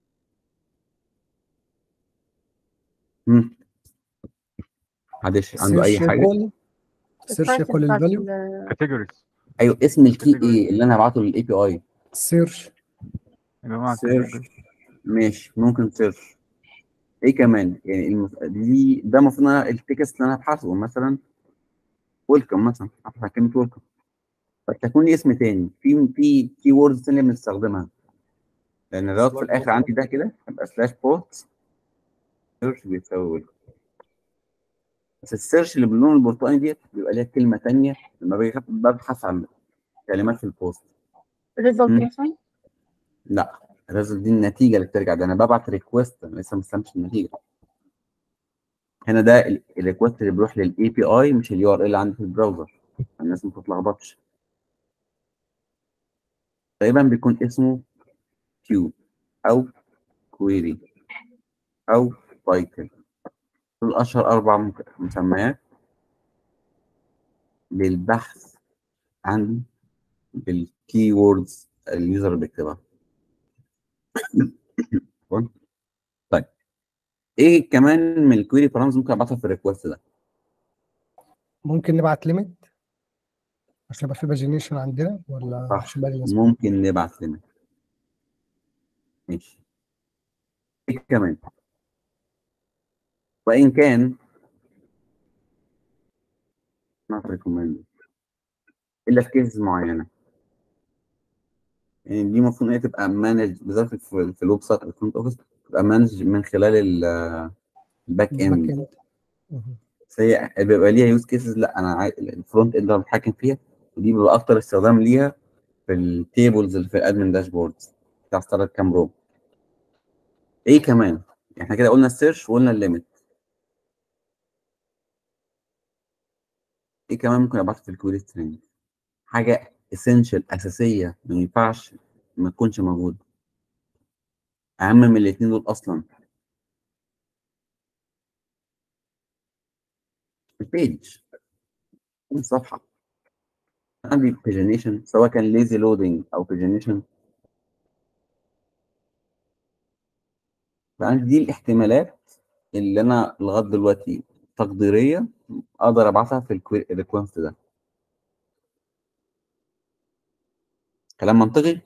مم. محدش عنده اي
السيرش
حاجه؟
يكون سيرش
التايتل
يكون
بتاعت
الفاليو.
ال-
كاتيجوريز.
ايوه اسم الكي ايه اللي انا هبعته للاي بي اي؟
سيرش.
يا جماعة
سيرش.
كاتيجوريز.
ماشي ممكن سيرش. ايه كمان يعني المف... دي ده المفروض ان انا التكست اللي انا هبحثه مثلا ويلكم مثلا، هبحث كلمه ويلكم، فتكون لي اسم تاني في في كي ووردز تانيه بنستخدمها. لان الرابط في الاخر عندي ده كده هيبقى سلاش بوت سيرش بيساوي ويلكم. بس السيرش اللي باللون البرتقاني ديت بيبقى ليها كلمه تانيه لما باجي ببحث عن كلمات في البوست.
result
مم.
مثلا.
لا الريزلت دي النتيجه اللي بترجع، ده انا ببعت ريكوست انا لسه ما استلمتش النتيجه. هنا ده الريكوست اللي بيروح للاي بي اي مش اليو ار ال اللي عندي في البراوزر. الناس ما تتلخبطش. غالبا بيكون اسمه كيو او كويري او تايتل. دول اشهر اربع مك- مسميات للبحث عن بالكي ووردز اليوزر بيكتبها. طيب ايه كمان من الكويري بارامترز ممكن ابعتها في الريكوست ده؟
ممكن نبعت ليميت عشان يبقى في باجينيشن عندنا، ولا
صح،
مش بالي لازمه؟
ممكن نبعت لنا. ماشي. ايه كمان؟ وان كان not recommended الا في كيسز معينه، يعني دي المفروض ان هي تبقى مانج بالذات في في الويب سايت الفرونت اوفيس، تبقى مانج من خلال ال- الباك
الباك
اند.
اند. مهم.
بس هي بيبقى ليها يوز كيسز، لا انا عايز الفرونت اند اللي بتحكم فيها، ودي بيبقى اكتر استخدام ليها في التيبلز اللي في الادمن داشبوردز بتاع ستارت كام رو. ايه كمان؟ احنا كده قلنا السيرش وقلنا الليميت. ايه كمان ممكن ابعته في الكويري سترينج؟ حاجه اسينشال اساسيه ما ينفعش ما تكونش موجوده، اهم من الاثنين دول اصلا. البيج، الصفحه، عندي بيجنيشن سواء كان ليزي لودنج او بيجنيشن، فعندي دي الاحتمالات اللي انا لغايه دلوقتي تقديريه اقدر ابعتها في الريكوست ده. كلام منطقي؟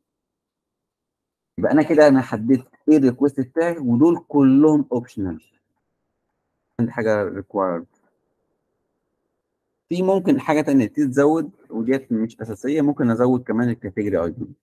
يبقى انا كده انا حددت ايه الريكوست بتاعي، ودول كلهم اوبشنال، عندي حاجه ريكوايرد. في ممكن حاجه تانية تتزود وديت مش اساسيه، ممكن ازود كمان الكاتيجوري اي دي.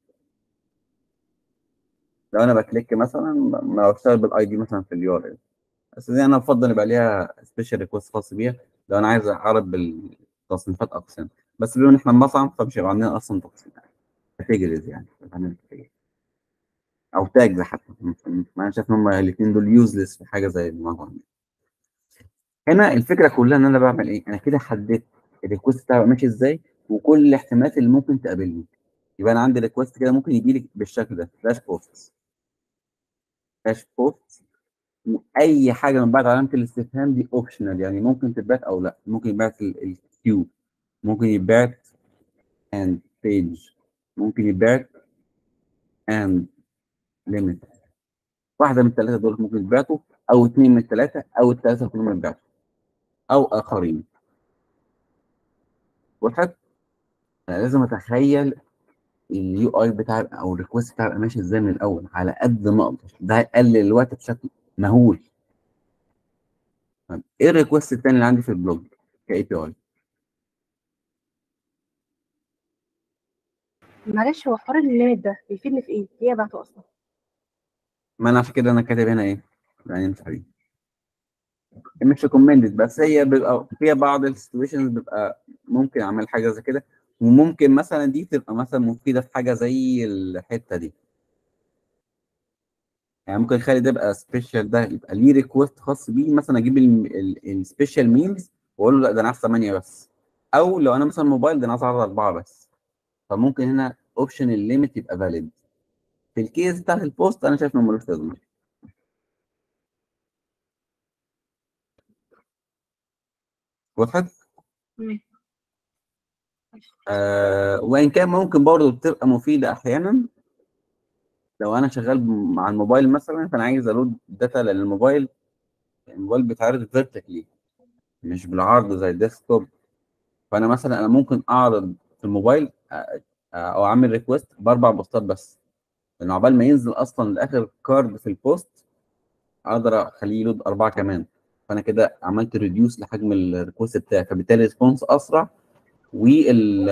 لو انا بكليك مثلا ما بشتغل بالاي دي مثلا في اليو ار ال، بس دي انا بفضل يبقى ليها سبيشال ريكوست خاص بيها لو انا عايز اعرف بالتصنيفات اقسام. بس بما ان احنا مطعم فمش هيبقى عندنا اصلا تصنيف كاتيجوريز، يعني هنعمل categories. او تاجز حتى، ما انا شايف ان هم الاثنين دول يوزلس في حاجه زي الموضوع. هنا الفكره كلها ان انا بعمل ايه؟ انا كده حددت الريكوست بتاعي ماشي ازاي وكل الاحتمالات اللي ممكن تقابلني. يبقى انا عندي ريكوست كده ممكن يجي لي بالشكل ده فلاش بوست، فلاش بوست، واي حاجه من بعد علامه الاستفهام دي اوبشنال، يعني ممكن تتبعت او لا. ممكن يتبعت الكيو، ممكن يتبعت اند بيج، ممكن يتبعت اند ليميت. واحده من الثلاثه دول ممكن يتبعتوا، او اثنين من الثلاثه، او الثلاثه كلهم يتبعتوا، او اخرين. وضحت؟ انا لازم اتخيل اليو اي بتاع او الريكوست بتاعي يبقى ماشي ازاي من الاول على قد ما اقدر، ده هيقلل الوقت بشكل مهول. طيب ايه الريكوست الثاني اللي عندي في البلوج كاي بي اي؟
معلش، هو حوار الليميت ده بيفيدني في ايه؟ ليه ابعته اصلا؟
ما انا عشان كده انا كاتب هنا ايه؟ يعني مش عارف، مش ريكومندد، بس هي بيبقى فيها بعض السيتويشنز بيبقى ممكن اعمل حاجه زي كده، وممكن مثلا دي تبقى مثلا مفيده في حاجه زي الحته دي. يعني ممكن اخلي ده يبقى سبيشال، ده يبقى ليه ريكوست خاص بيه، مثلا اجيب السبيشال ميلز واقول له لا ده انا عايز ثمانيه بس، او لو انا مثلا موبايل ده انا عايز اعرض اربعه بس. فممكن هنا اوبشن الليميت يبقى فاليد. في الكيس بتاعت البوست انا شايف انه ملوش لازمه. وضحت؟
مم.
آه وان كان ممكن برضه بتبقى مفيده احيانا لو انا شغال مع الموبايل مثلا، فانا عايز الود داتا لان الموبايل الموبايل بيتعرض فيرتيكلي مش بالعرض زي الديسكتوب. فانا مثلا انا ممكن اعرض في الموبايل آه، آه، او اعمل ريكوست باربع بوستات بس، لان عقبال ما ينزل اصلا لاخر كارد في البوست اقدر اخليه يلود اربعه كمان. فانا كده عملت ريديوس لحجم الريكوست بتاعي، فبالتالي ريسبونس اسرع. وال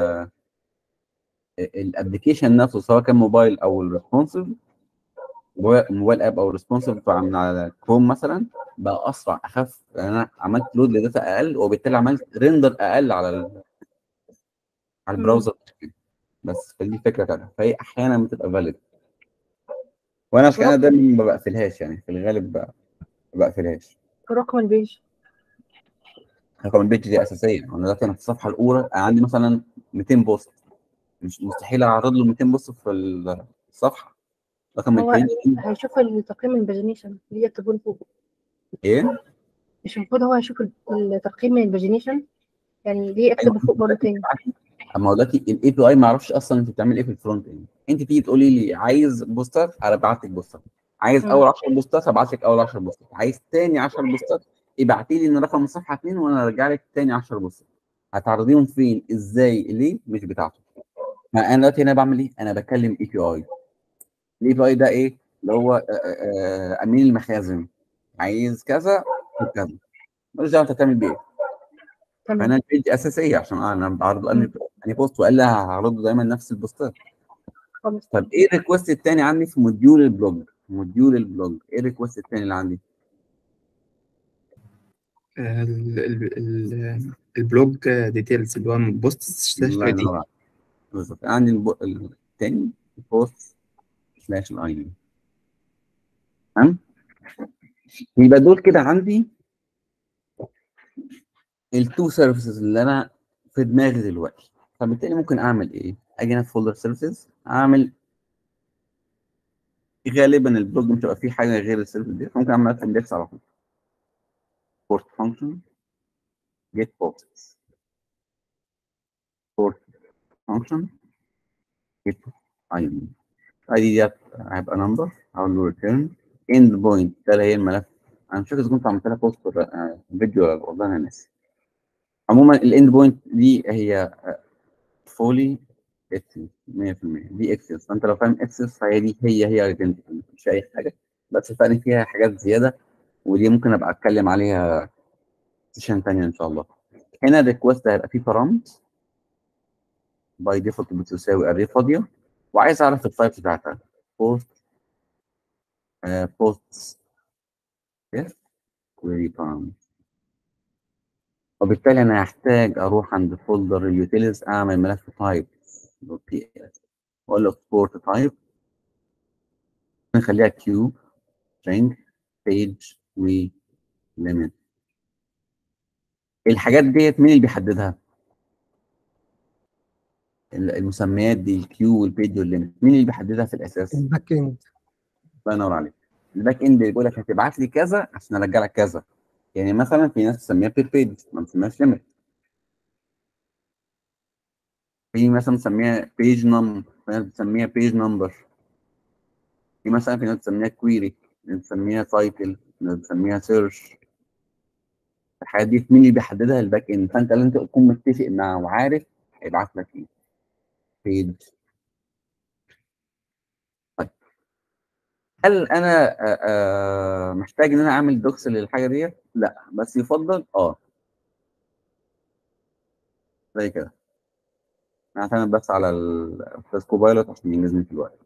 الابلكيشن نفسه سواء كان موبايل او الريسبونسيف، موبايل اب او ريسبونسيف من على كروم مثلا، بقى اسرع اخف، لان انا عملت لود لداتا اقل وبالتالي عملت ريندر اقل على ال- على
مم.
البراوزر. بس فدي فكره تانيه، فهي احيانا بتبقى فاليد، وانا عشان كده
رقم
دايما ما بقفلهاش، يعني في الغالب ما بقفلهاش.
رقم البيج.
رقم البيج دي اساسيه، انا دلوقتي انا في الصفحه الاولى أنا عندي مثلا مئتين بوست، مش مستحيل اعرض له مئتين بوست في الصفحه. رقم
هو
البيج
هيشوف التقييم الباجينيشن اللي هي تكون فوق.
ايه؟
مش المفروض هو هيشوف التقييم من الباجينيشن؟ يعني ليه
ايوه
اكتب فوق مرتين؟
اما دلوقتي الاي بي اي ما يعرفش اصلا انت بتعمل ايه في الفرونت اند. انت تيجي تقولي لي عايز بوستات، انا ابعت لك بوستات. عايز
مم.
اول عشر بوستات ابعت لك اول عشر بوستات. عايز تاني عشر بوستات ابعتي لي ان رقم الصفحه اتنين وانا ارجع لك تاني عشر بوستات. هتعرضيهم فين، ازاي، ليه؟ مش بتاعته. ما انا دلوقتي هنا بعمل ايه؟ انا بكلم اي بي اي. الاي بي اي ده ايه؟ اللي هو آه، آه، آه، امين المخازن. عايز كذا وكذا، مالوش دعوه انت بتعمل بيه.
تمام.
فانا البيج اساسيه عشان انا بعرض اني
مم.
اني بوست، والا هعرضه دايما نفس البوستات.
خلاص
طب ايه الريكوست التاني عندي في موديول البلوج؟ موديول البلوج ايه الريكوست التاني اللي عندي؟
ال- ال- ال- البلوج ديتيلز اللي هو بوست سلاش
الله
اي دي.
ينور عليك. بالظبط، عندي الب- التاني بوست سلاش الاي دي. تمام. يبقى دول كده عندي التو سيرفيسز اللي انا في دماغي دلوقتي. فبالتالي ممكن اعمل ايه؟ اجي هنا في فولدر سيرفيسز، اعمل غالبا البلوج مش هيبقى فيه حاجه غير السيرفيس دي، ممكن اعمل في اندكس على طول. بورت فانكشن جيت بوستس، بورت فانكشن جيت اي دي. اي دي ديت هيبقى نمبر، هقول له ريتيرن اند بوينت. ده اللي هي الملف. انا مش فاكر اذا كنت عملت لها بوست ولا آه، فيديو ولا والله انا ناسي. عموما الاند بوينت دي هي فولي اكسس مية في المية. دي اكسس، فانت لو فاهم اكسس فهي دي هي هي ايدنتيتي، مش اي حاجه. بس الفرق فيها حاجات زياده، ودي ممكن ابقى اتكلم عليها سيشن ثانيه ان شاء الله. هنا الريكوست هيبقى فيه بارامترز باي ديفولت بتساوي اري فاضيه، وعايز اعرف التايب بتاعتها بوست بوست كويري بارامتر. وبالتالي انا هحتاج اروح عند فولدر اليوتيلز، اعمل ملف تايب دوت بي اس واقول له اكسبورت تايب، نخليها كيو string page و limit. الحاجات ديت مين اللي بيحددها؟ المسميات دي الكيو والبيج والليمت مين اللي بيحددها في الاساس؟
الباك اند.
الله ينور عليك. الباك اند بيقول لك هتبعت لي كذا عشان ارجع لك كذا. يعني مثلا في ناس تسميها بير بيج، ما بتسميهاش ليميت. في مثلا بتسميها بيج نمبر، في ناس بتسميها بيج نمبر. في مثلا في ناس بتسميها كويري، في ناس بتسميها تايتل، في ناس بتسميها سيرش. الحاجات دي مين اللي بيحددها؟ الباك اند. فانت لازم تكون متفق معاه وعارف هيبعت لك ايه. بيج. طيب هل انا آه، آه، محتاج ان انا اعمل دوكس للحاجه ديت؟ لا، بس يفضل اه زي كده. انا هعتمد بس على الاستاذ كوبايلوت عشان ينجزني في الوقت.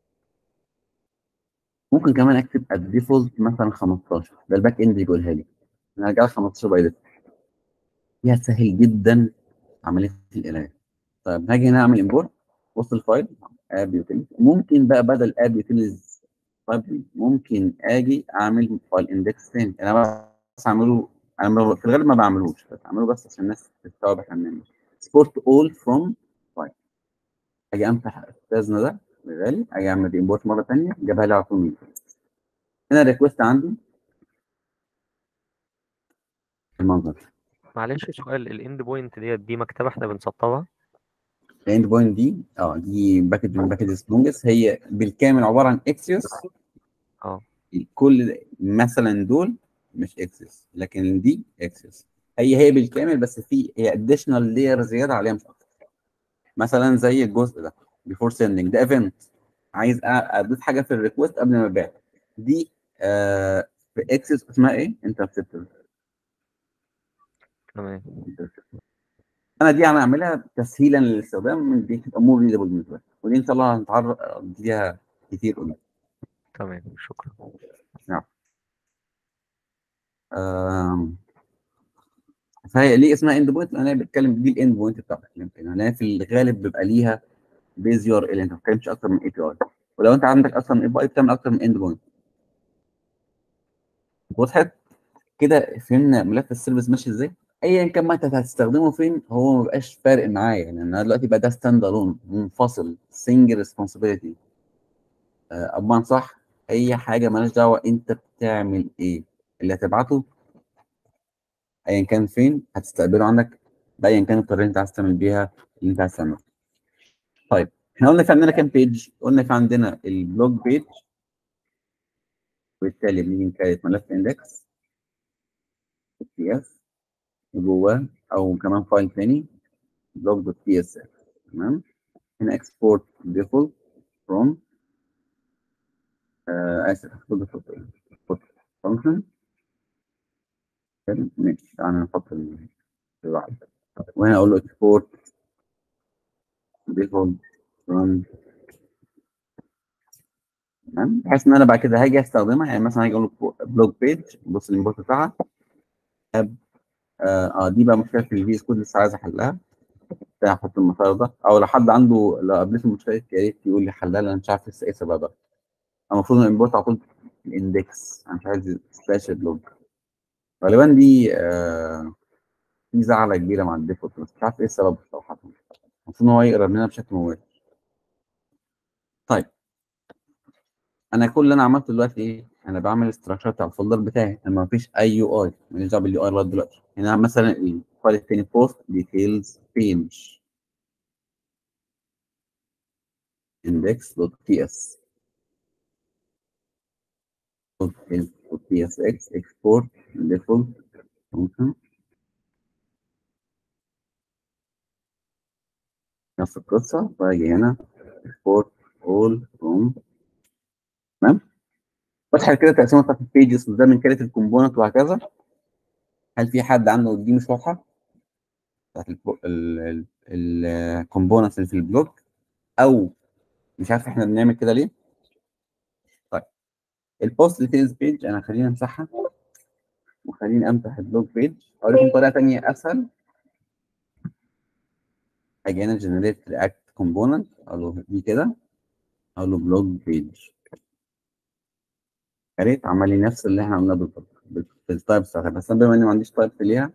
ممكن كمان اكتب الديفولت مثلا خمستاشر، ده الباك اند يقولها لي. انا هرجع خمستاشر باي ديفولت. دي هتسهل جدا عمليه القرايه. طيب هاجي هنا اعمل امبورت وسط الفايل اب يوتيلز. ممكن بقى بدل اب يوتيلز طيب ممكن اجي اعمل فايل اندكس تاني. انا بس اعمله، انا في الغالب ما بعملوش، بس اعمله بس عشان الناس تستوعب احنا بنعمل سبورت اول فروم فايل. اجي امسح استاذنا ده غالي، اجي اعمل امبورت مره ثانيه جابها لي على طول من هنا. الريكوست عندي المنظر.
معلش سؤال، الاند بوينت ديت دي مكتبه احنا بنسطبها؟
الاند بوينت دي اه دي باكج من باكج سبونجس، هي بالكامل عباره عن اكسس.
اه
كل مثلا دول مش اكسس، لكن دي اكسس. هي هي بالكامل، بس في هي اديشنال لاير زياده عليها مش اكتر. مثلا زي الجزء ده بيفور سيندنج، ده ايفنت. عايز أ- اضيف حاجه في الريكوست قبل ما ابعت. دي آه في اكسس اسمها ايه؟ انترسبتور.
تمام.
انا دي انا اعملها تسهيلا للاستخدام، دي تبقى مور ريدبل بالنسبه لي، ودي ان شاء الله هنتعرض ليها كتير قدام.
تمام شكرا.
نعم. آم، فهي ليه اسمها اند بوينت؟ انا بتكلم دي الاند بوينت بتاعتك. لان في الغالب بيبقى ليها بيز يو ار ال، انت ما بتتكلمش اكتر من اي بي اي. ولو انت عندك اصلا اي بي اي بتعمل اكتر من اند بوينت. وضحت كده؟ فهمنا ملف السيرفيس ماشي ازاي؟ ايا كان ما انت هتستخدمه فين هو ما بقاش فارق معايا. يعني انا دلوقتي بقى ده ستاند الون منفصل سنجل ريسبونسبيلتي. اضمن صح؟ اي حاجه مالهاش دعوه انت بتعمل ايه. اللي هتبعته ايا كان فين هتستقبله عندك بايا كان الطريقه اللي انت عايز تعمل بيها اللي انت عايز تعمله. طيب احنا قلنا في عندنا كام بيج؟ قلنا في عندنا البلوج بيج، وبالتالي بنيجي نكريت ملف اندكس بي اف جواه، او كمان فايل تاني blog دوت بي اس اف. تمام. هنا export default from آه اسف export function. ماشي، تعالى نحط الواحد، وهنا اقول له export default from. تمام، بحيث ان انا بعد كده هاجي استخدمها. يعني مثلا هاجي اقول له بلوج بيج، بص الانبوت بتاعها. اه آه، دي بقى مشكله في الفي اس كود لسه عايز احلها. هحط المسار ده، او لو حد عنده، لو قابلته مشكله يا ريت يقول لي حلها، لان انا مش عارف لسه ايه سببها. المفروض الانبوت على طول الاندكس، انا مش عايز سلاش بلوج. غالبا دي آه في زعلة كبيرة مع الديفولت، بس مش عارف ايه السبب صراحة. المفروض ان هو يقرب لنا بشكل مباشر. طيب انا كل اللي انا عملته دلوقتي ايه؟ انا بعمل الاستراكشر بتاع الفولدر بتاعي، انا ما فيش اي يو اي، ماليش دعوه باليو اي لغايه دلوقتي. هنا مثلا الفايل التاني بوست ديتيلز بيج index دوت بي اس دوت بي اس اكس export default function. نفس القصه، باجي هنا export all from. تمام. فتح كده تقسيمه بتاعت البيجز، وده من كانت الكومبوننت وهكذا. هل في حد عنده دي مش واضحه؟ بتاعت الكومبوننتس اللي في البلوك، او مش عارف احنا بنعمل كده ليه؟ طيب البوست ديتيلز بيج انا خلينا امسحها، وخليني امسح البلوك بيج. اوريكم طريقه ثانيه اسهل. اجي هنا جنريت رياكت كومبوننت، اقول له دي كده، اقول له بلوك بيج. يا ريت عمل لي نفس اللي احنا قلناه بالظبط في التايب بتاعتها، بس انا بما اني ما عنديش تايب ليها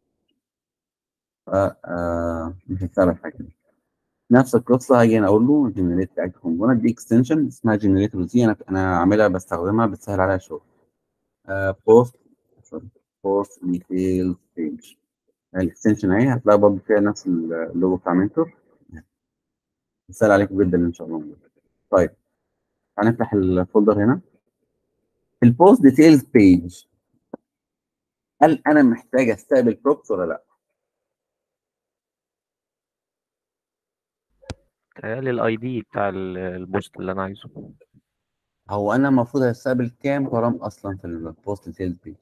ف آه مش هتصرف حاجه. نفس القصه، هاجي هنا اقول له جنريت رياكت كومبوننت. دي اكستنشن اسمها جنريتور زي، انا انا عاملها بستخدمها، بتسهل عليا الشغل. بوست بوست ديتيلز بيج، الاكستنشن اهي، هتلاقي برضه فيها نفس اللوجو بتاع منتور. بيسهل عليكم جدا ان شاء الله. طيب هنفتح الفولدر هنا. البوست ديتيلز بيج، هل انا محتاج استقبل بروبس ولا لا؟
تهيألي الاي دي بتاع ال- البوست اللي انا عايزه.
هو انا المفروض استقبل كام برام اصلا في البوست ديتيلز بيج؟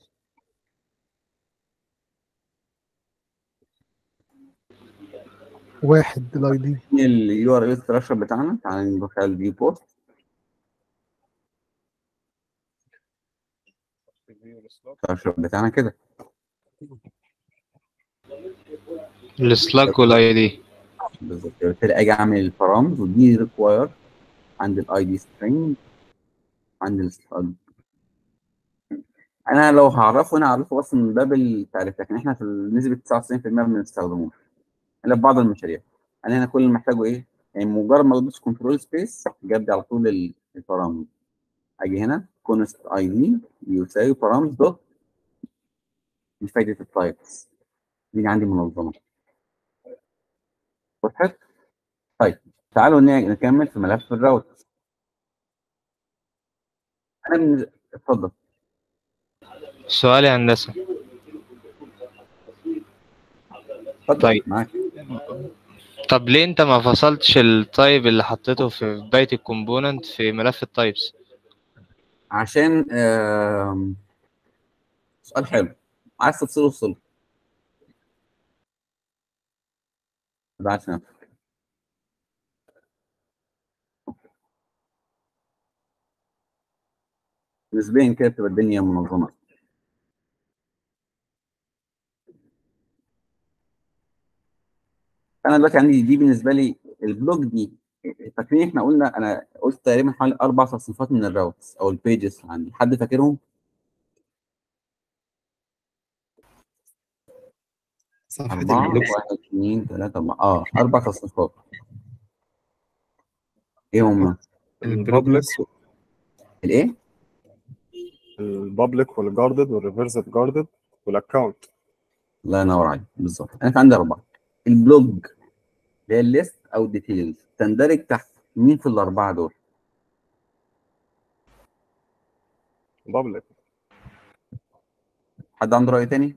واحد الاي دي.
اليو ار ال ستراكشر بتاعنا، تعالى نروح على الفيو بوست. الستراكشر بتاعنا كده
السلاج والاي دي.
بالظبط. بالتالي اجي اعمل البارامز، ودي ريكواير عند الاي دي سترينج، عند الستراج. انا لو هعرفه هنا هعرفه بس من باب التعريف، لكن احنا في نسبه تسعة وتسعين في المية ما بنستخدموش الا في بعض المشاريع. انا هنا كل اللي محتاجه ايه؟ يعني مجرد ما بدوس كنترول سبيس جاب لي على طول ال- البارامز. اجي هنا كونست اي دي يساوي بارامز دوت، دي فايده التايبس، دي عندي منظمه. وضحت؟ طيب تعالوا ن- نكمل في ملف الراوت. انا من... اتفضل.
سؤال يا هندسة.
اتفضل
طيب
معاك.
طب ليه انت ما فصلتش التايب اللي حطيته في بداية الكومبوننت في ملف التايبس؟
عشان آم، سؤال حلو. عايز تفصله افصله، ما تزعلش نفسك. نسبيا كده بتبقى الدنيا منظمه. انا دلوقتي عندي دي بالنسبه لي البلوك دي. فاكرين احنا قلنا، انا قلت تقريبا حوالي اربع تصنيفات من الراوتس او البيجز عندي، حد فاكرهم؟
صفحة
أربعة،
البلوك.
واحد اثنين ثلاثة أربعة، اه أربع تصنيفات. إيه هم؟
البلوك
البابليك
نفسه.
الإيه؟
البابليك والجاردد والريفرسد جاردد والاكونت.
الله ينور عليك، بالظبط. أنا في عندي أربعة. البلوج اللي هي الليست او الديتيلز تندرج تحت مين في الاربعه دول؟
بابليك.
حد عنده راي تاني؟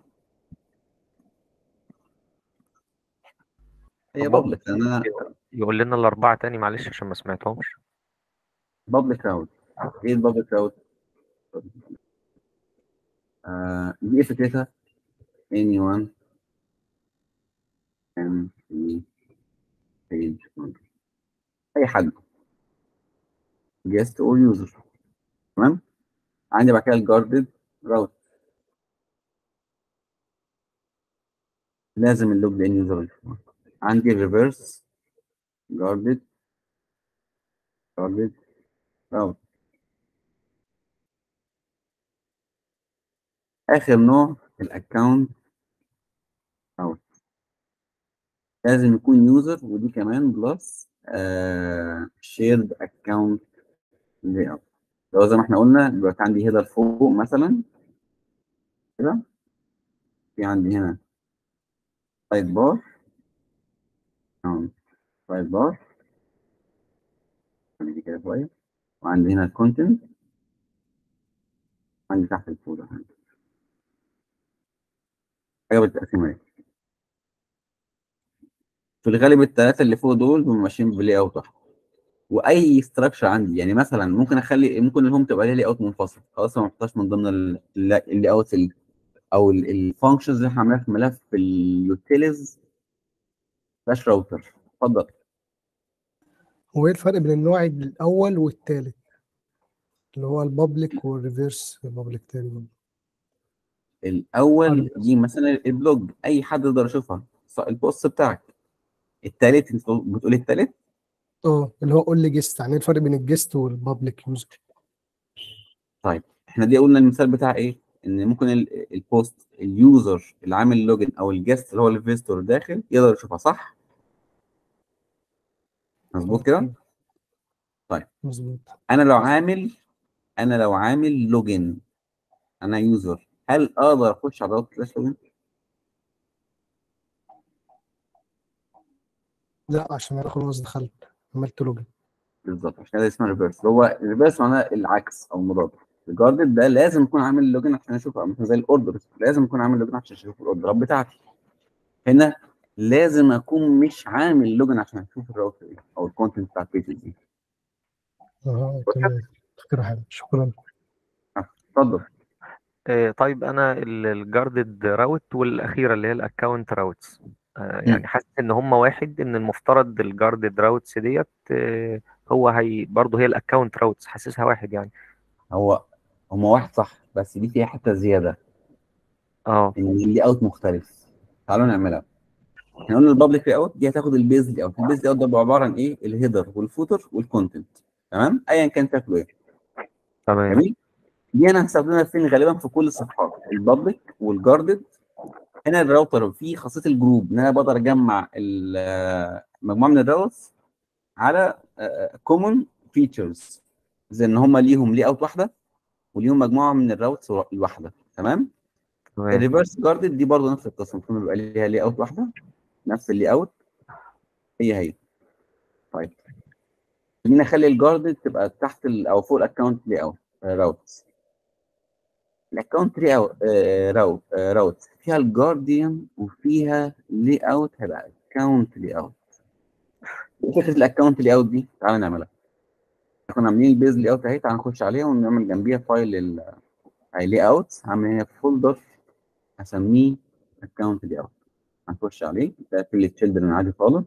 هي
بابليك لان انا
يقول لنا الأربعة تاني معلش عشان ما سمعتهمش.
بابليك راوت. ايه البابليك راوت؟ آه دي ايه فكرتها؟ anyone can see page one. اي حد guest or user. تمام. عندي بعد كده الجاردد راوت، لازم اللوج ان يوزر. عندي الريفرس جاردد جاردد راوت. اخر نوع الاكونت راوت، لازم يكون يوزر، ودي كمان بلس شيرد اكونت لاي اوت. لو زي ما احنا قلنا دلوقتي عندي هيدر فوق مثلا كده، في عندي هنا سايد بار سايد بار دي كده شويه، وعندي هنا الكونتنت، عندي تحت الفولدر حاجه بالتقسيمه دي. في الغالب الثلاثه اللي فوق دول بيبقوا ماشيين بلاي اوت واحد. واي ستراكشر عندي يعني مثلا ممكن اخلي ممكن الهوم تبقى ليها لاي اوت منفصل خلاص، ما احطهاش من ضمن اللاي اوت او الفانكشنز اللي احنا عاملينها في ملف اليوتيليز فلاش راوتر. اتفضل.
هو ايه الفرق بين النوع الاول والثالث اللي هو البابليك والريفيرس بابليك تاني؟
الاول دي مثلا البلوج اي حد يقدر يشوفها البوست بتاعك. الثالث انت بتقول الثالث
اه اللي هو قول لي جيست، يعني ايه الفرق بين الجيست والبابليك يوزر؟
طيب احنا دي قلنا المثال بتاع ايه، ان ممكن ال- البوست اليوزر اللي عامل لوجن او الجست اللي هو الفيستور داخل يقدر يشوفها صح؟ مظبوط كده؟ طيب
مظبوط.
انا لو عامل انا لو عامل لوجن انا يوزر، هل اقدر اخش على روت فلاش لوجن؟
لا عشان انا خلاص دخلت عملت لوجن.
بالظبط، عشان كده اسمها ريفرس. هو الريفرس معناه العكس او المضاد. الجاردد ده لازم يكون عامل لوجن عشان اشوفها، مثلا زي الاوردر لازم يكون عامل لوجن عشان اشوف الاوردرات بتاعتي. هنا لازم اكون مش عامل لوجن عشان اشوف الراوتر دي او الكونتنت بتاع البيج دي.
اه تمام، فكرة حلوة، شكرا.
اتفضل.
آه، طيب انا الجاردد راوت والاخيره اللي هي الاكونت راوتس، يعني حاسس ان هم واحد، ان المفترض الجاردد راوتس ديت آه، هو هي برضه هي الاكونت راوتس، حاسسها واحد يعني.
هو هم واحد صح، بس دي فيها حته زياده
اه
ان اللي اوت مختلف. تعالوا نعملها. احنا قلنا البابليك لاي اوت دي هتاخد البيز لاي اوت. البيز لاي اوت ده بيبقى عباره عن ايه؟ الهيدر والفوتر والكونتنت. تمام، ايا كان شكله ايه.
تمام.
جميل. دي انا هستخدمها فين؟ غالبا في كل الصفحات البابليك والجاردد. هنا الراوتر فيه خاصيه الجروب، ان انا بقدر اجمع ال- مجموعه من الراوتس على كومون فيتشرز، زي ان هم ليهم لي اوت واحده وليهم مجموعه من الراوتس الواحده. تمام.
تمام.
الريفرس جاردد دي برضه نفس القصه، ممكن يبقى ليها لي اوت واحده، نفس اللي اوت هي هي. طيب خلينا نخلي الجاردد تبقى تحت ال او فوق الاكونت لي اوت راوتس. الاكونت لي اوت راوت راوت فيها الجارديان وفيها لي اوت، هيبقى اكونت لي اوت. فكره الاكونت لي اوت دي تعالى نعملها. كنا عاملين البيز لي اوت اهي، تعالى نخش عليها ونعمل جنبيها فايل لي اوت. هعمل هنا فولدر هسميه اكونت لي اوت. هنخش عليه ده في التشيلدرن عادي خالص.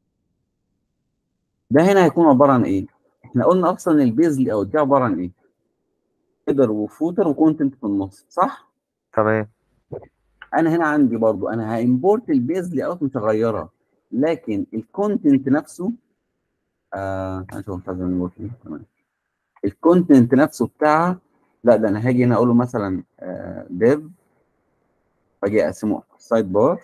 ده هنا هيكون عباره عن ايه؟ احنا قلنا اصلا البيز لي اوت دي عباره عن ايه؟ هيدر وفوتر وكونتنت في النص صح؟
تمام.
انا هنا عندي برضو انا هامبورت البيز لي اوت مش هغيرها، لكن الكونتنت نفسه آه هنشوف مش عايز نقول فيه. تمام. الكونتنت نفسه بتاعها لا، ده انا هاجي هنا اقول له مثلا ديف، واجي اقسمه سايد بار،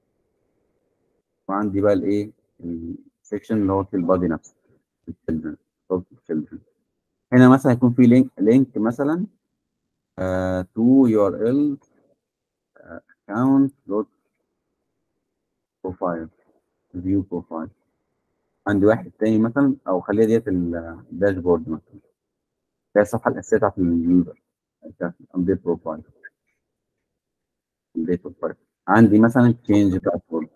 وعندي بقى الايه السكشن اللي هو في البادي نفسه الchildren. الchildren. هنا مثلا يكون في لينك لينك مثلا تو يو ار ال account dot profile view profile. عندي واحد تاني مثلا، او خليها ديت الداشبورد مثلا، هي الصفحه الاساسيه بتاعت اليوزر بتاعت ابديت بروفايل. ابديت بروفايل عندي مثلا تشينج باسورد.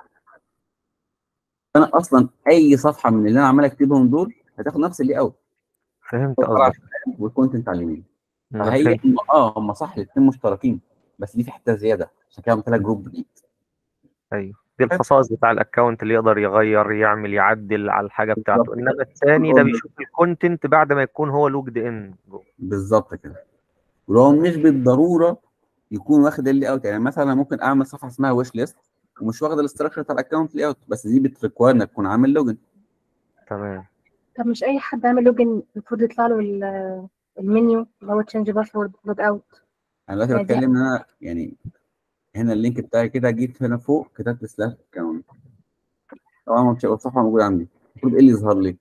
انا اصلا اي صفحه من اللي انا عمال اكتبهم دول هتاخد نفس اللي اوت.
فهمت قصدك.
والكونتنت على اليمين.
انا
فهي
فهمت.
هم اه هم صح الاثنين مشتركين، بس دي في حته زياده عشان كده عملت لها جروب جديد.
ايوه، دي الخصائص بتاع الاكونت اللي يقدر يغير يعمل يعدل على الحاجه بتاعته، انما الثاني ده بيشوف الكونتنت بعد ما يكون هو لوجد ان جوه.
بالظبط كده. ولو مش بالضروره يكون واخد اللي اوت، يعني مثلا أنا ممكن اعمل صفحه اسمها ويش ليست ومش واخد الاستراكشر بتاع الاكونت لي اوت، بس دي بتريكواير انك تكون عامل لوجن.
تمام.
طب مش اي حد عامل لوجن المفروض يطلع له ال- المنيو اللي هو تشينج باسورد لوج اوت؟
انا دلوقتي
يعني دي
بتكلم ان انا يعني هنا اللينك بتاعي كده، جيت هنا فوق كتبت سلاش اكونت، طبعا مش هيبقى الصفحه موجوده عندي، المفروض ايه اللي يظهر لي؟ ايه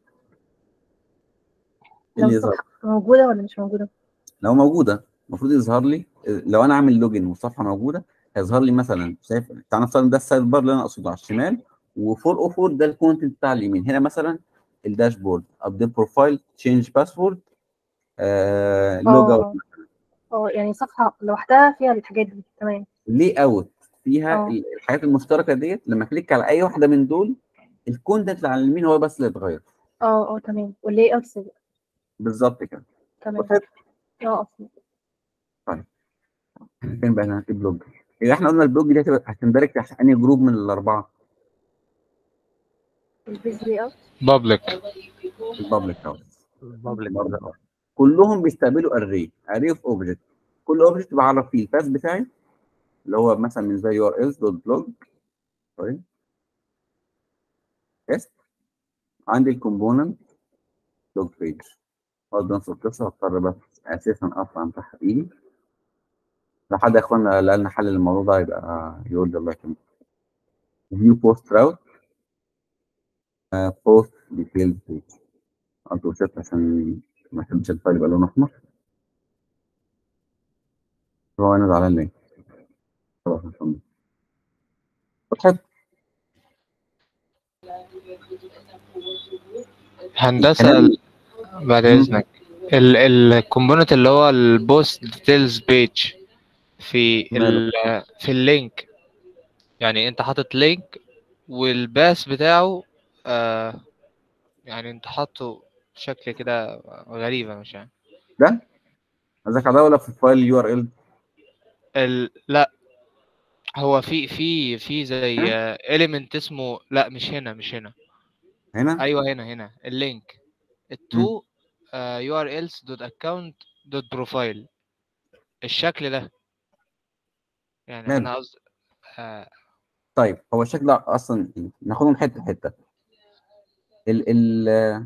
لو
اللي يظهر؟
الصفحه موجوده ولا مش موجوده؟
لو موجوده المفروض يظهر لي، لو انا عامل لوجن والصفحه موجوده هيظهر لي مثلا، شايف تعال نفترض ده السايد بار اللي انا اقصده على الشمال، و4 او أربعة ده الكونتنت بتاع اليمين. هنا مثلا الداشبورد، ابديت بروفايل، تشينج باسورد، آه، لوج اوت.
اه اه يعني صفحه لوحدها فيها الحاجات دي. تمام.
لي اوت فيها
اه
الحاجات المشتركه ديت، لما كليك على اي واحده من دول الكونتنت اللي على اليمين هو بس اللي اتغير.
اه اه تمام. واللاي اوت سيب.
بالظبط كده.
تمام.
وحلو.
اه اصلا.
طيب فين بقى هنا البلوج؟ اذا احنا قلنا البلوج دي هتبقى هتندرج تحت انهي جروب من الاربعه؟
البيج لاي اوت.
بابليك.
البابليك اوت.
البابليك
برضه كلهم بيستقبلوا اري اري اوف اوبجكت، كل اوبجكت بعرف فيه الباث بتاعي اللي هو مثلا من زي يو ار اس دوت بلوج. سوري اس. عندي الكومبوننت بلوج بيج، برضه نفس القصه، هضطر بس اساسا اطلع من تحت ايدي. لو حد يا اخوانا اللي لنا حل للموضوع ده يبقى يقول لي الله يكرمك. فيو بوست راوت، بوست ديتيلز بيج. انتوا ست عشان ما بحبش الفايل يبقى لونه احمر. هو انا زعلان ليه؟ خلاص نكمل. طيب
هندسة ال- بعد إذنك، الكومبوننت اللي هو البوست ديتيلز بيج في ال في اللينك، يعني أنت حاطط لينك والباس بتاعه آه يعني أنت حاطه بشكل كده غريبة، مش يعني
ده قصدك على ده ولا في الفايل اليو ار ال؟
ال... لا، هو في في في زي element اسمه، لا مش هنا مش هنا
هنا
ايوه هنا هنا اللينك التو يو ار إلز دوت اكونت دوت بروفايل، الشكل ده يعني
ماله؟
انا قصدي آه
طيب هو الشكل ده اصلا ناخدهم حته حته. ال ال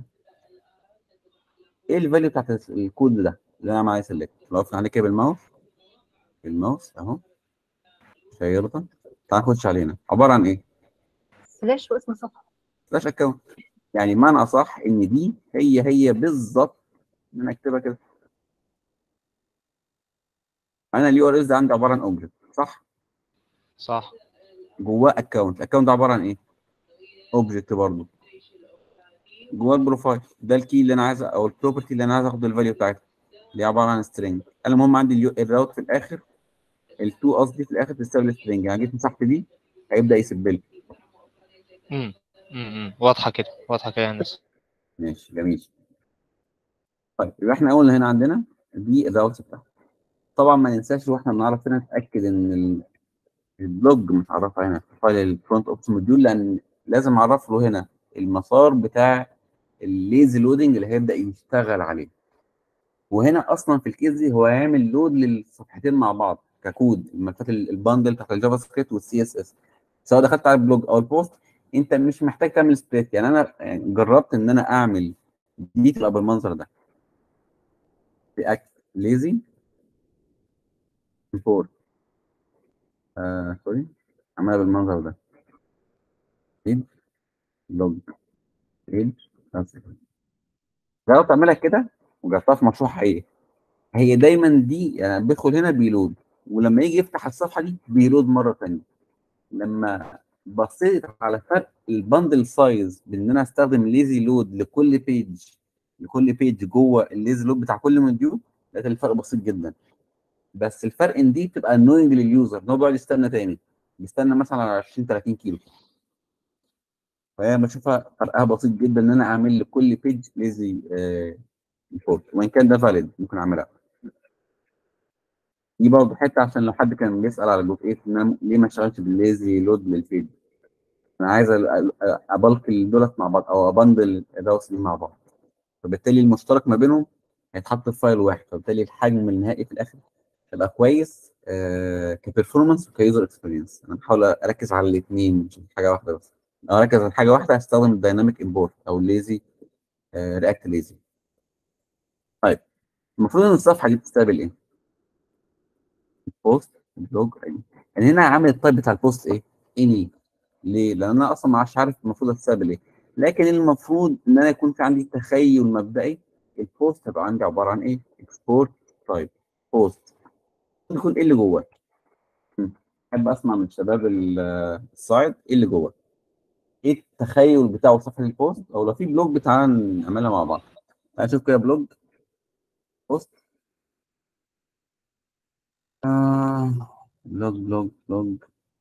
ايه الفاليو بتاعت الكود ده اللي انا عايز سيلكت؟ لو وقفنا عليه كده بالماوس، الماوس اهو شيرته، تعال نخش علينا، عباره عن ايه؟
سلاش واسم الصفحه.
سلاش اكونت. يعني معنى اصح ان دي هي هي بالظبط، انا اكتبها كده، انا اليو ار اس ده عندي عباره عن اوبجكت صح؟
صح.
جواه اكونت، الاكونت ده عباره عن ايه؟ اوبجكت برضه. جواه البروفايل ده الكي اللي انا عايز او البروبرتي اللي انا عايز اخد الفاليو بتاعتها اللي هي عباره عن سترينج. انا المهم عندي اليو الراوت في الاخر، التو قصدي في الاخر تساوي السترينج، يعني جيت مسحت دي هيبدا يسيب لي.
امم امم واضحه كده، واضحه كده يا هندسه.
ماشي جميل. طيب يبقى احنا قلنا هنا عندنا دي الراوت بتاعتها. طبعا ما ننساش واحنا بنعرف هنا نتاكد ان البلوج متعرفه هنا في فايل الفرونت اوبس موديول، لان لازم اعرف له هنا المسار بتاع الليزي لودنج اللي هيبدا يشتغل عليه. وهنا اصلا في الكيس دي هو هيعمل لود للصفحتين مع بعض ككود، الملفات الباندل بتاعت الجافا سكريبت والسي اس اس، سواء دخلت على البلوج او البوست انت مش محتاج تعمل سبليت. يعني انا يعني جربت ان انا اعمل دي تبقى بالمنظر ده في اكت ليزي امبورت، آه سوري، عملها بالمنظر ده فيد لوج بيج. لو تعملها كده وجربتها في مشروع حقيقي، هي دايما دي يعني بيدخل هنا بيلود، ولما يجي يفتح الصفحه دي بيلود مره ثانيه. لما بصيت على فرق البندل سايز بان انا استخدم ليزي لود لكل بيج لكل بيج جوه الليزي لود بتاع كل موديول، لقيت الفرق بسيط جدا. بس الفرق ان دي بتبقى انوينج لليوزر ان هو بيقعد يستنى تاني، بيستنى مثلا على عشرين تلاتين كيلو. فهي بشوفها فرقها بسيط جدا ان انا اعمل لكل بيج ليزي آه ريبورت، وان كان ده فاليد ممكن اعملها. دي برضه حته عشان لو حد كان بيسال على جزئيه ان انا ليه ما اشتغلش بالليزي لود للبيج، انا عايز ابلك دولت مع بعض او ابندل الراوس دي مع بعض، فبالتالي المشترك ما بينهم هيتحط في فايل واحد، فبالتالي الحجم النهائي في الاخر هيبقى كويس آه كبرفورمانس وكيوزر اكسبيرينس. انا بحاول اركز على الاثنين مش حاجه واحده بس. لو اركز على حاجه واحده هستخدم الدايناميك امبورت او الليزي آه رياكت ليزي. طيب المفروض ان الصفحه دي بتستقبل ايه؟ بوست، بلوج، يعني هنا عامل التايب بتاع البوست ايه؟ اني. ليه؟ لان انا اصلا مش عارف المفروض استقبل ايه، لكن المفروض ان انا يكون في عندي تخيل مبدئي البوست هيبقى عندي عباره عن ايه؟ اكسبورت تايب بوست، يكون ايه اللي جوه؟ احب اسمع من شباب ال- السايد ايه اللي جوه؟ ايه التخيل بتاعه صفحه البوست، او لو في بلوج تعالى نعملها مع بعض. تعالى نشوف كده بلوج بوست. آه بلوج بلوج بلوج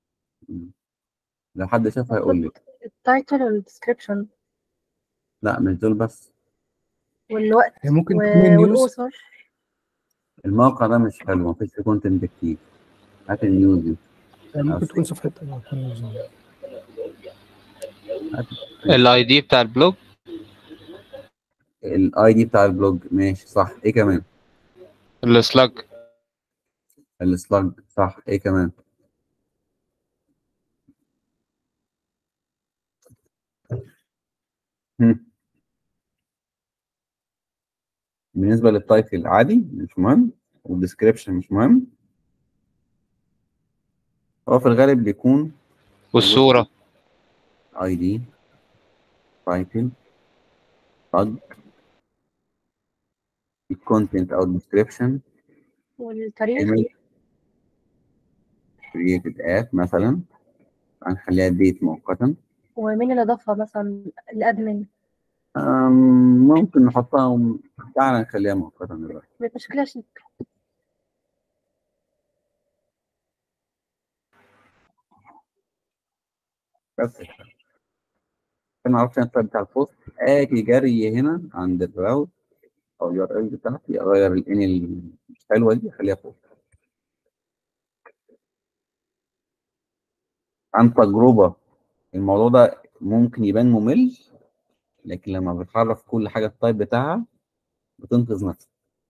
لو حد شافها هيقول لي.
التايتل والديسكريبشن
لا مش دول بس،
والوقت
هي ممكن
و-
تكون النيوز.
والاوثر.
الموقع ده مش حلو، مفيش فيه كونتنت كتير. هات النيوز دي.
هي ممكن تكون صفحة النيوز.
الاي دي بتاع البلوج.
الاي دي بتاع البلوج ماشي صح، ايه كمان؟
السلاج.
السلاج صح، ايه كمان؟ هم. بالنسبه للتايتل عادي مش مهم، والديسكريبشن مش مهم، هو في الغالب بيكون
والصورة.
اي دي تايتل تاج الكونتنت او الديسكريبشن
والتاريخ.
ايميل كرييتد ات مثلا هنخليها ديت مؤقتا.
ومين اللي ضافها مثلا؟ الادمن.
أم، ممكن نحطها، تعالى نخليها مؤقتا دلوقتي.
بيبقى شكلها شيك.
بس كده. انا عرفت التايب بتاع البوست، اجي جري هنا عند الراوت او اليو ار ال بتاعتي، اغير الان الحلوه دي اخليها فوق. عن تجربه الموضوع ده ممكن يبان ممل، لكن لما بتعرف كل حاجه التايب بتاعها بتنقذ نفسك.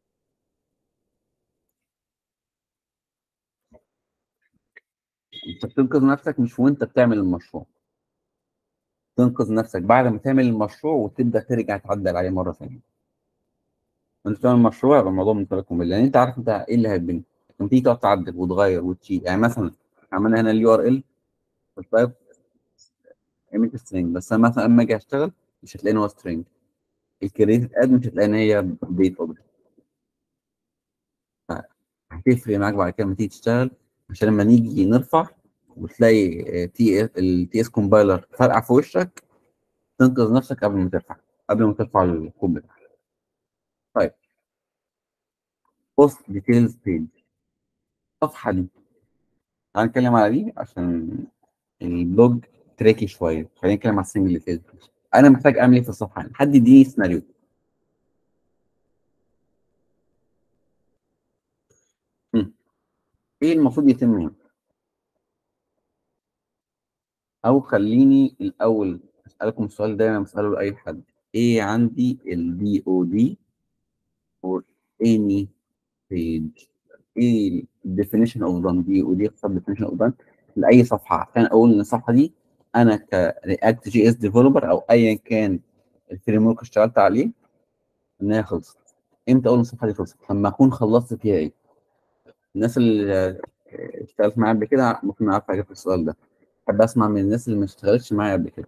انت بتنقذ نفسك مش وانت بتعمل المشروع، تنقذ نفسك بعد ما تعمل المشروع وتبدا ترجع تعدل عليه مره ثانيه. انت بتعمل مشروع يبقى الموضوع بالنسبه لك ممل، لان انت عارف انت ايه اللي هيتبني. لما تيجي تقعد تعدل وتغير وتشيل، يعني مثلا عملنا هنا اليو ار ال التايب ايمج سترينج، بس انا مثلا اما اجي اشتغل مش هتلاقي ان هو سترينج، الكريتد اد مش هتلاقي ان هي بيت اوبجكت. هتفرق معاك بعد كده لما تيجي تشتغل، عشان لما نيجي نرفع وتلاقي تي التي اس كومبايلر فرقع في وشك، تنقذ نفسك قبل ما ترفع قبل ما ترفع الكود بتاعك. طيب بوست ديتيلز بيج، الصفحه دي هنتكلم على دي عشان البلوج تريكي شويه، خلينا نتكلم على السنجل ديتيلز. انا محتاج اعمل ايه في الصفحه دي؟ حد يديني سيناريو. هم. ايه المفروض يتم هنا؟ او خليني الاول اسالكم السؤال دايما بساله لاي حد، ايه عندي الدي او دي for any page؟ ايه الديفينيشن اوف دان؟ دي ودي اختصار ديفينيشن اوف دان لاي صفحه، عشان اقول ان الصفحه دي انا كرياكت جي اس ديفلوبر او ايا كان الفريم ورك اشتغلت عليه ان هي خلصت. امتى اقول ان الصفحه دي خلصت؟ لما اكون خلصت فيها ايه؟ الناس اللي اشتغلت معايا قبل كده ممكن اعرف اجابه السؤال ده، احب اسمع من الناس اللي ما اشتغلتش معايا قبل كده.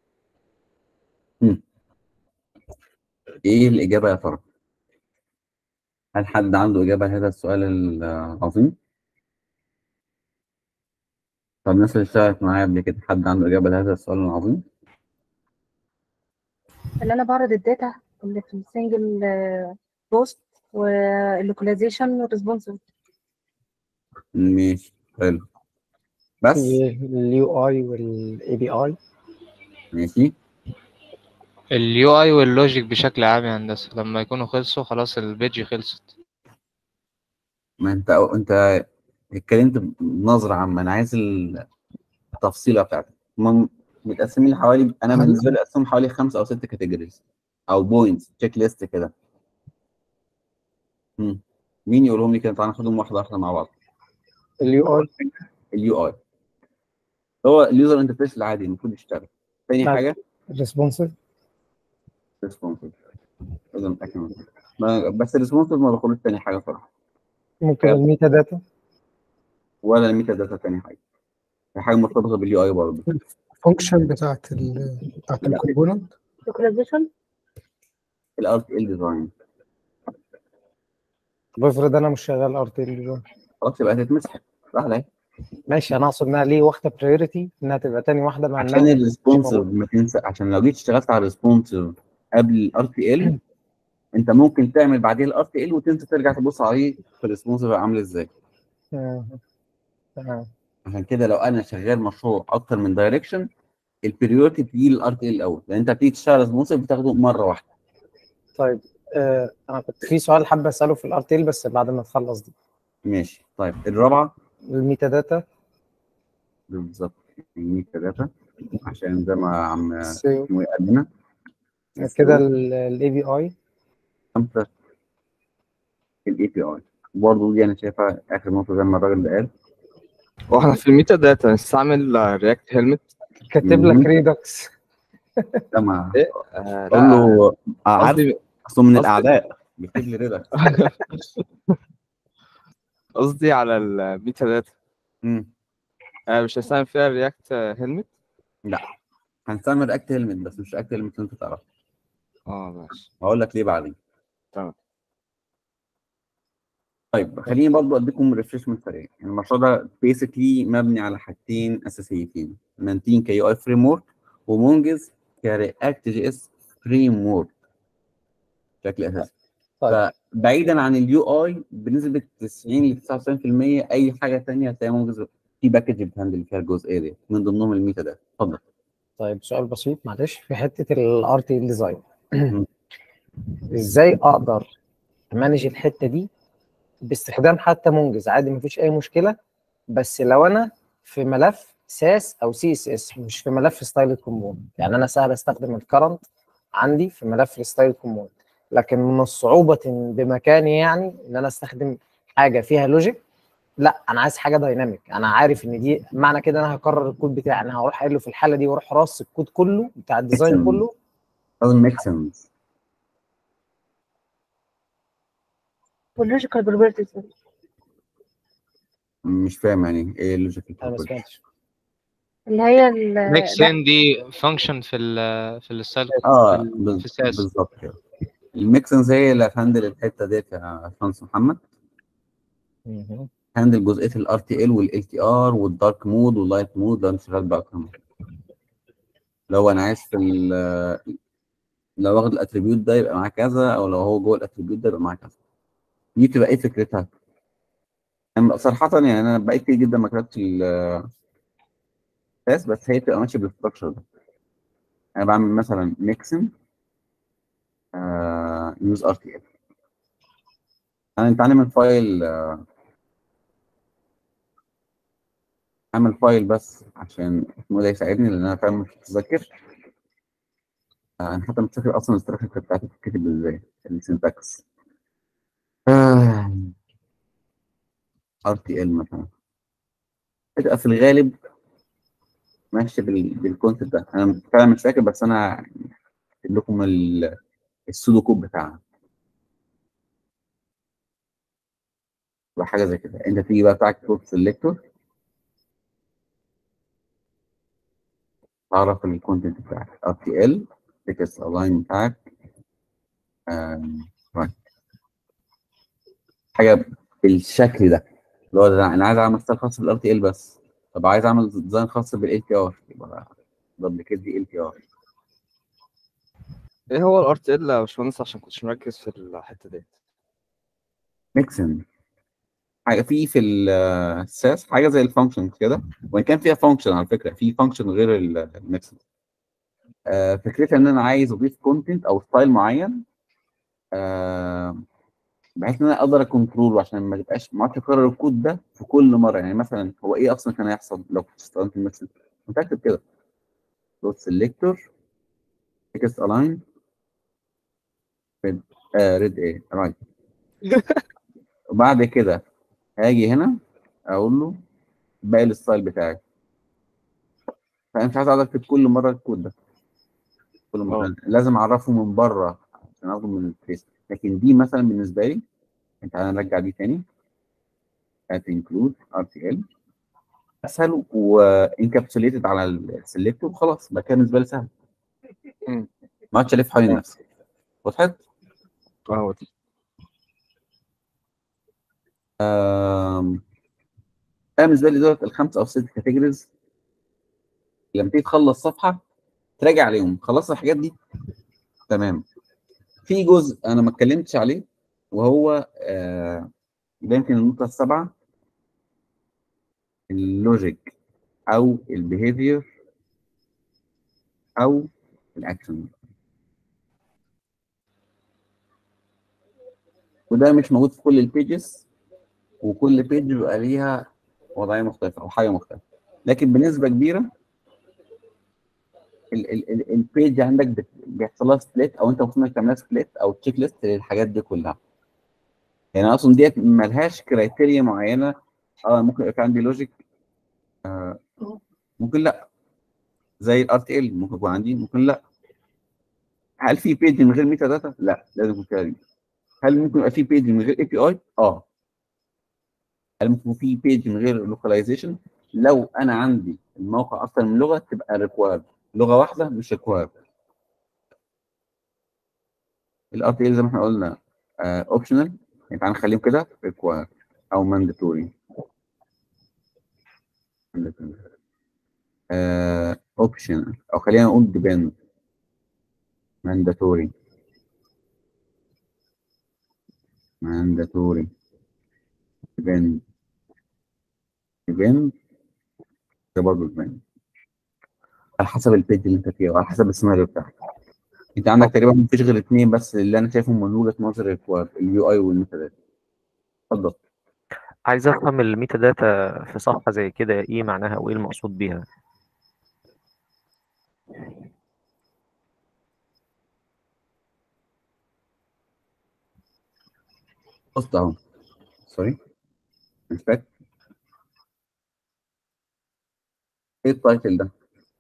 هم. ايه الاجابه يا ترى؟ هل حد عنده اجابه لهذا السؤال العظيم؟ طب الناس اللي اشتغلت معايا قبل كده حد عنده اجابه لهذا السؤال العظيم؟
اللي انا بعرض الداتا اللي في السنجل بوست واللوكاليزيشن والريسبونسيف.
ماشي حلو بس
في اليو اي والاي بي اي.
ماشي.
اليو اي واللوجيك بشكل عام يا هندسة لما يكونوا خلصوا خلاص البيج خلصت.
ما انت انت اتكلمت بنظره عامه، انا عايز التفصيله بتاعتك. هم متقسمين حوالي، انا
هل
بالنسبه لي اقسمهم حوالي خمسه او ست كاتيجوريز او بوينتس تشيك ليست كده. مم. مين يقولهم لي كده؟ تعالى ناخدهم واحده واحده مع بعض.
اليو اي
اليو اي هو اليوزر انترفيس العادي المفروض يشتغل. تاني حاجه
ريسبونسيف.
ريسبونسيف، لازم اتاكد من كده. ما- بس الريسبونسيف ما باخدوش تاني حاجه صراحه،
ممكن الميتا داتا.
ولا الميتا داتا تاني حاجه. في حاجه مرتبطه باليو اي برضه.
الفانكشن بتاعت ال بتاعت
لا.
الكومبوننت.
لوكاليزيشن.
الار تي ال ديزاين.
طب افرض انا مش شغال ار تي ال.
خلاص يبقى هتتمسح سهله اهي.
ماشي، انا اقصد انها ليه واخده برايورتي انها تبقى تاني واحده مع
عشان
انها
الريسبونسيف ما تنسى، عشان لو جيت اشتغلت على الريسبونسيف قبل الار تي ال انت ممكن تعمل بعدين الار تي ال وتنسى ترجع تبص عليه في الريسبونسيف عامل ازاي.
تمام.
عشان كده لو انا شغال مشروع اكتر من دايركشن البريورتي بتيجي للار تي ال الاول، لان انت بتيجي تشتغل ريسبونسيف بتاخده مره واحده.
طيب آه انا كنت في سؤال حابب اساله في الار تي ال بس بعد ما تخلص دي.
ماشي طيب الرابعه
الميتا داتا.
بالظبط الميتا داتا، عشان زي ما عم
سيو.
اسمه ايه قال لنا
كده الاي بي اي.
خمسه الاي بي اي برضه دي انا شايفها اخر نقطه زي ما الراجل ده قال.
واحنا في الميتا داتا نستعمل رياكت هيلمت.
كاتب لك ريدوكس.
لما
ايه آه
اقول
لا
له عارف
قصدي
اصله من
قصدي
الاعداء بيكتب لي رضا.
قصدي على الميتا داتا.
امم
آه مش هنستعمل فيها رياكت هيلمت.
لا هنستعمل اكت هيلمت بس مش اكت هيلمت اللي انت تعرفه.
اه ماشي
هقول لك ليه بعدين.
تمام.
طيب خليني برضو اديكم ريفرشمنت سريع. المشروع ده بيسكلي مبني على حاجتين اساسيتين، مانتين كيو اي فريم ورك ومونجز كرياكت جي اس فريم ورك بشكل اساسي.
طيب.
فبعيدا عن اليو اي بنسبه تسعين ل تسعة وتسعين بالمية اي حاجه ثانيه هتلاقي مونجز في باكج بتهندل فيها الجزئيه دي، من ضمنهم الميتا ده. اتفضل.
طيب سؤال بسيط معلش في حته الار تي ال ديزاين. ازاي اقدر امانج الحته دي باستخدام حتى منجز عادي مفيش اي مشكله، بس لو انا في ملف ساس او سي اس اس مش في ملف ستايل كومبوننت. يعني انا سهل استخدم الكرنت عندي في ملف الستايل كومبوننت، لكن من الصعوبه بمكاني يعني ان انا استخدم حاجه فيها لوجيك. لا انا عايز حاجه دايناميك، انا عارف ان دي معنى كده انا هكرر الكود بتاعي، انا هروح قايل له في الحاله دي واروح راص الكود كله بتاع الديزاين كله.
لازم ميك سنس.
واللوجيكال بروبرتيز.
مش فاهم يعني ايه اللوجيكال
انا ما
بروبرتي.
سمعتش.
اللي هي ال
ميكسين دي فانكشن في ال في الستايل
اه
في
بال-
الساس.
بالظبط كده. الميكسنس هي اللي هتهندل الحته ديت يا باشمهندس محمد. هندل جزئيه الار تي ال والال تي ار والدارك مود واللايت مود، ده شغال بقى كمان. لو انا عايز في ال- لو واخد الاتريبيوت ده يبقى معاه كذا، او لو هو جوه الاتريبيوت ده يبقى معاه كذا. دي تبقى ايه فكرتها؟ أنا صراحه يعني انا بقيت كتير جدا ما كتبتش الاساس، بس هي بتبقى ماشيه بالستراكشر ده. انا بعمل مثلا ميكسن يوز ار تي ال. انا انت عامل فايل، اعمل فايل بس عشان اسمه ده يساعدني، لان انا فعلا مش متذكر. آه، انا حتى مش فاكر اصلا الاستراكشر بتاعتي بتتكتب ازاي، السنتكس. ار تي ال مثلا بتبقى في الغالب ماشيه بال- بالكونسيبت ده. انا فعلا مش فاكر، بس انا هكتب لكم ال- السودو كود بتاعها. تبقى حاجه زي كده. انت تيجي بقى بتاعك كود سيلكتور، تعرف الكونتنت بتاعك ار تي ال تكست الاين بتاعك. آم، right. حاجه بالشكل ده، اللي هو ده انا عايز اعمل ستايل خاص بالار تي ال بس. طب عايز اعمل ديزاين خاص بالال تي ار، يبقى دبليكيت دي ال تي ار.
ايه هو الار تي ال يا باشمهندس عشان كنتش مركز في الحته دي؟
ميكسن حاجه في في الساس حاجه زي الفانكشن كده، وان كان فيها فانكشن على فكره، في فانكشن غير الميكسن. آه فكرتها ان انا عايز اضيف كونتنت او ستايل معين، آه بحيث ان انا اقدر اكنترول عشان ما تبقاش ما اعرفش اكرر الكود ده في كل مره. يعني مثلا هو ايه اصلا كان هيحصل لو كنت استخدمت الميكسن؟ كنت اكتب كده دوت سيلكتور تكست الاين ريد آه ريد ايه رايت، وبعد كده هاجي هنا اقول له باقي الستايل بتاعي. فانا مش عايز اقعد اكتب كل مره الكود ده، كل مره
اه
لازم اعرفه من بره عشان اخده من الفيس. لكن دي مثلا بالنسبه لي، انت تعالى نرجع دي تاني at include rtl اسهل وانكابسوليتد على السلكتور وخلاص، بقى كده بالنسبه لي سهل،
امم
ما عادش الف حوالين نفسي. وضحت؟
اه
آم، انا بالنسبه لي دولت الخمسه او ست كاتيجوريز، لما تيجي تخلص صفحه تراجع عليهم، خلصت الحاجات دي تمام. في جزء انا ما اتكلمتش عليه وهو آه ده يمكن النقطه السابعه، اللوجيك او البيهيفير او الاكشن. وده مش موجود في كل البيجز، وكل بيج بيبقى ليها وضعيه مختلفه او حاجه مختلفه، لكن بنسبه كبيره ال- ال- ال- البيج عندك بت- بيحصل لها سبليت، او انت المفروض انك تعملها سبليت او تشيك ليست للحاجات دي كلها. يعني اصلا ديت ملهاش كرايتيريا معينه. اه ممكن يبقى في عندي لوجيك، آه ممكن لا، زي الار تي ال ممكن يكون عندي، ممكن لا. هل في بيج من غير ميتا داتا؟ لا، لازم يكون فيها دي. هل ممكن يبقى في بيج من غير اي بي اي؟ اه. هل ممكن في بيج من غير لوكاليزيشن؟ لو انا عندي الموقع اكتر من لغه تبقى ريكوايرد، لغه واحده مش ريكوايرد. الار تي ال زي ما احنا قلنا اوبشنال، يعني تعالى نخليهم كده ريكوايرد او مانداتوري. اوبشنال او خلينا نقول ديبند. مانداتوري مانداتوري ديبند ديبند ده برضه ديبند على حسب البيج اللي انت فيها وعلى حسب السيناريو بتاعك. انت عندك تقريبا مفيش غير اثنين بس اللي انا شايفهم من وجهه نظري ريكوايرد، اليو اي والميتا داتا. اتفضل.
عايز افهم الميتا داتا في صفحة زي كده ايه معناها وايه المقصود بيها.
بص اهو، سوري مش فاكر ايه التايتل ده.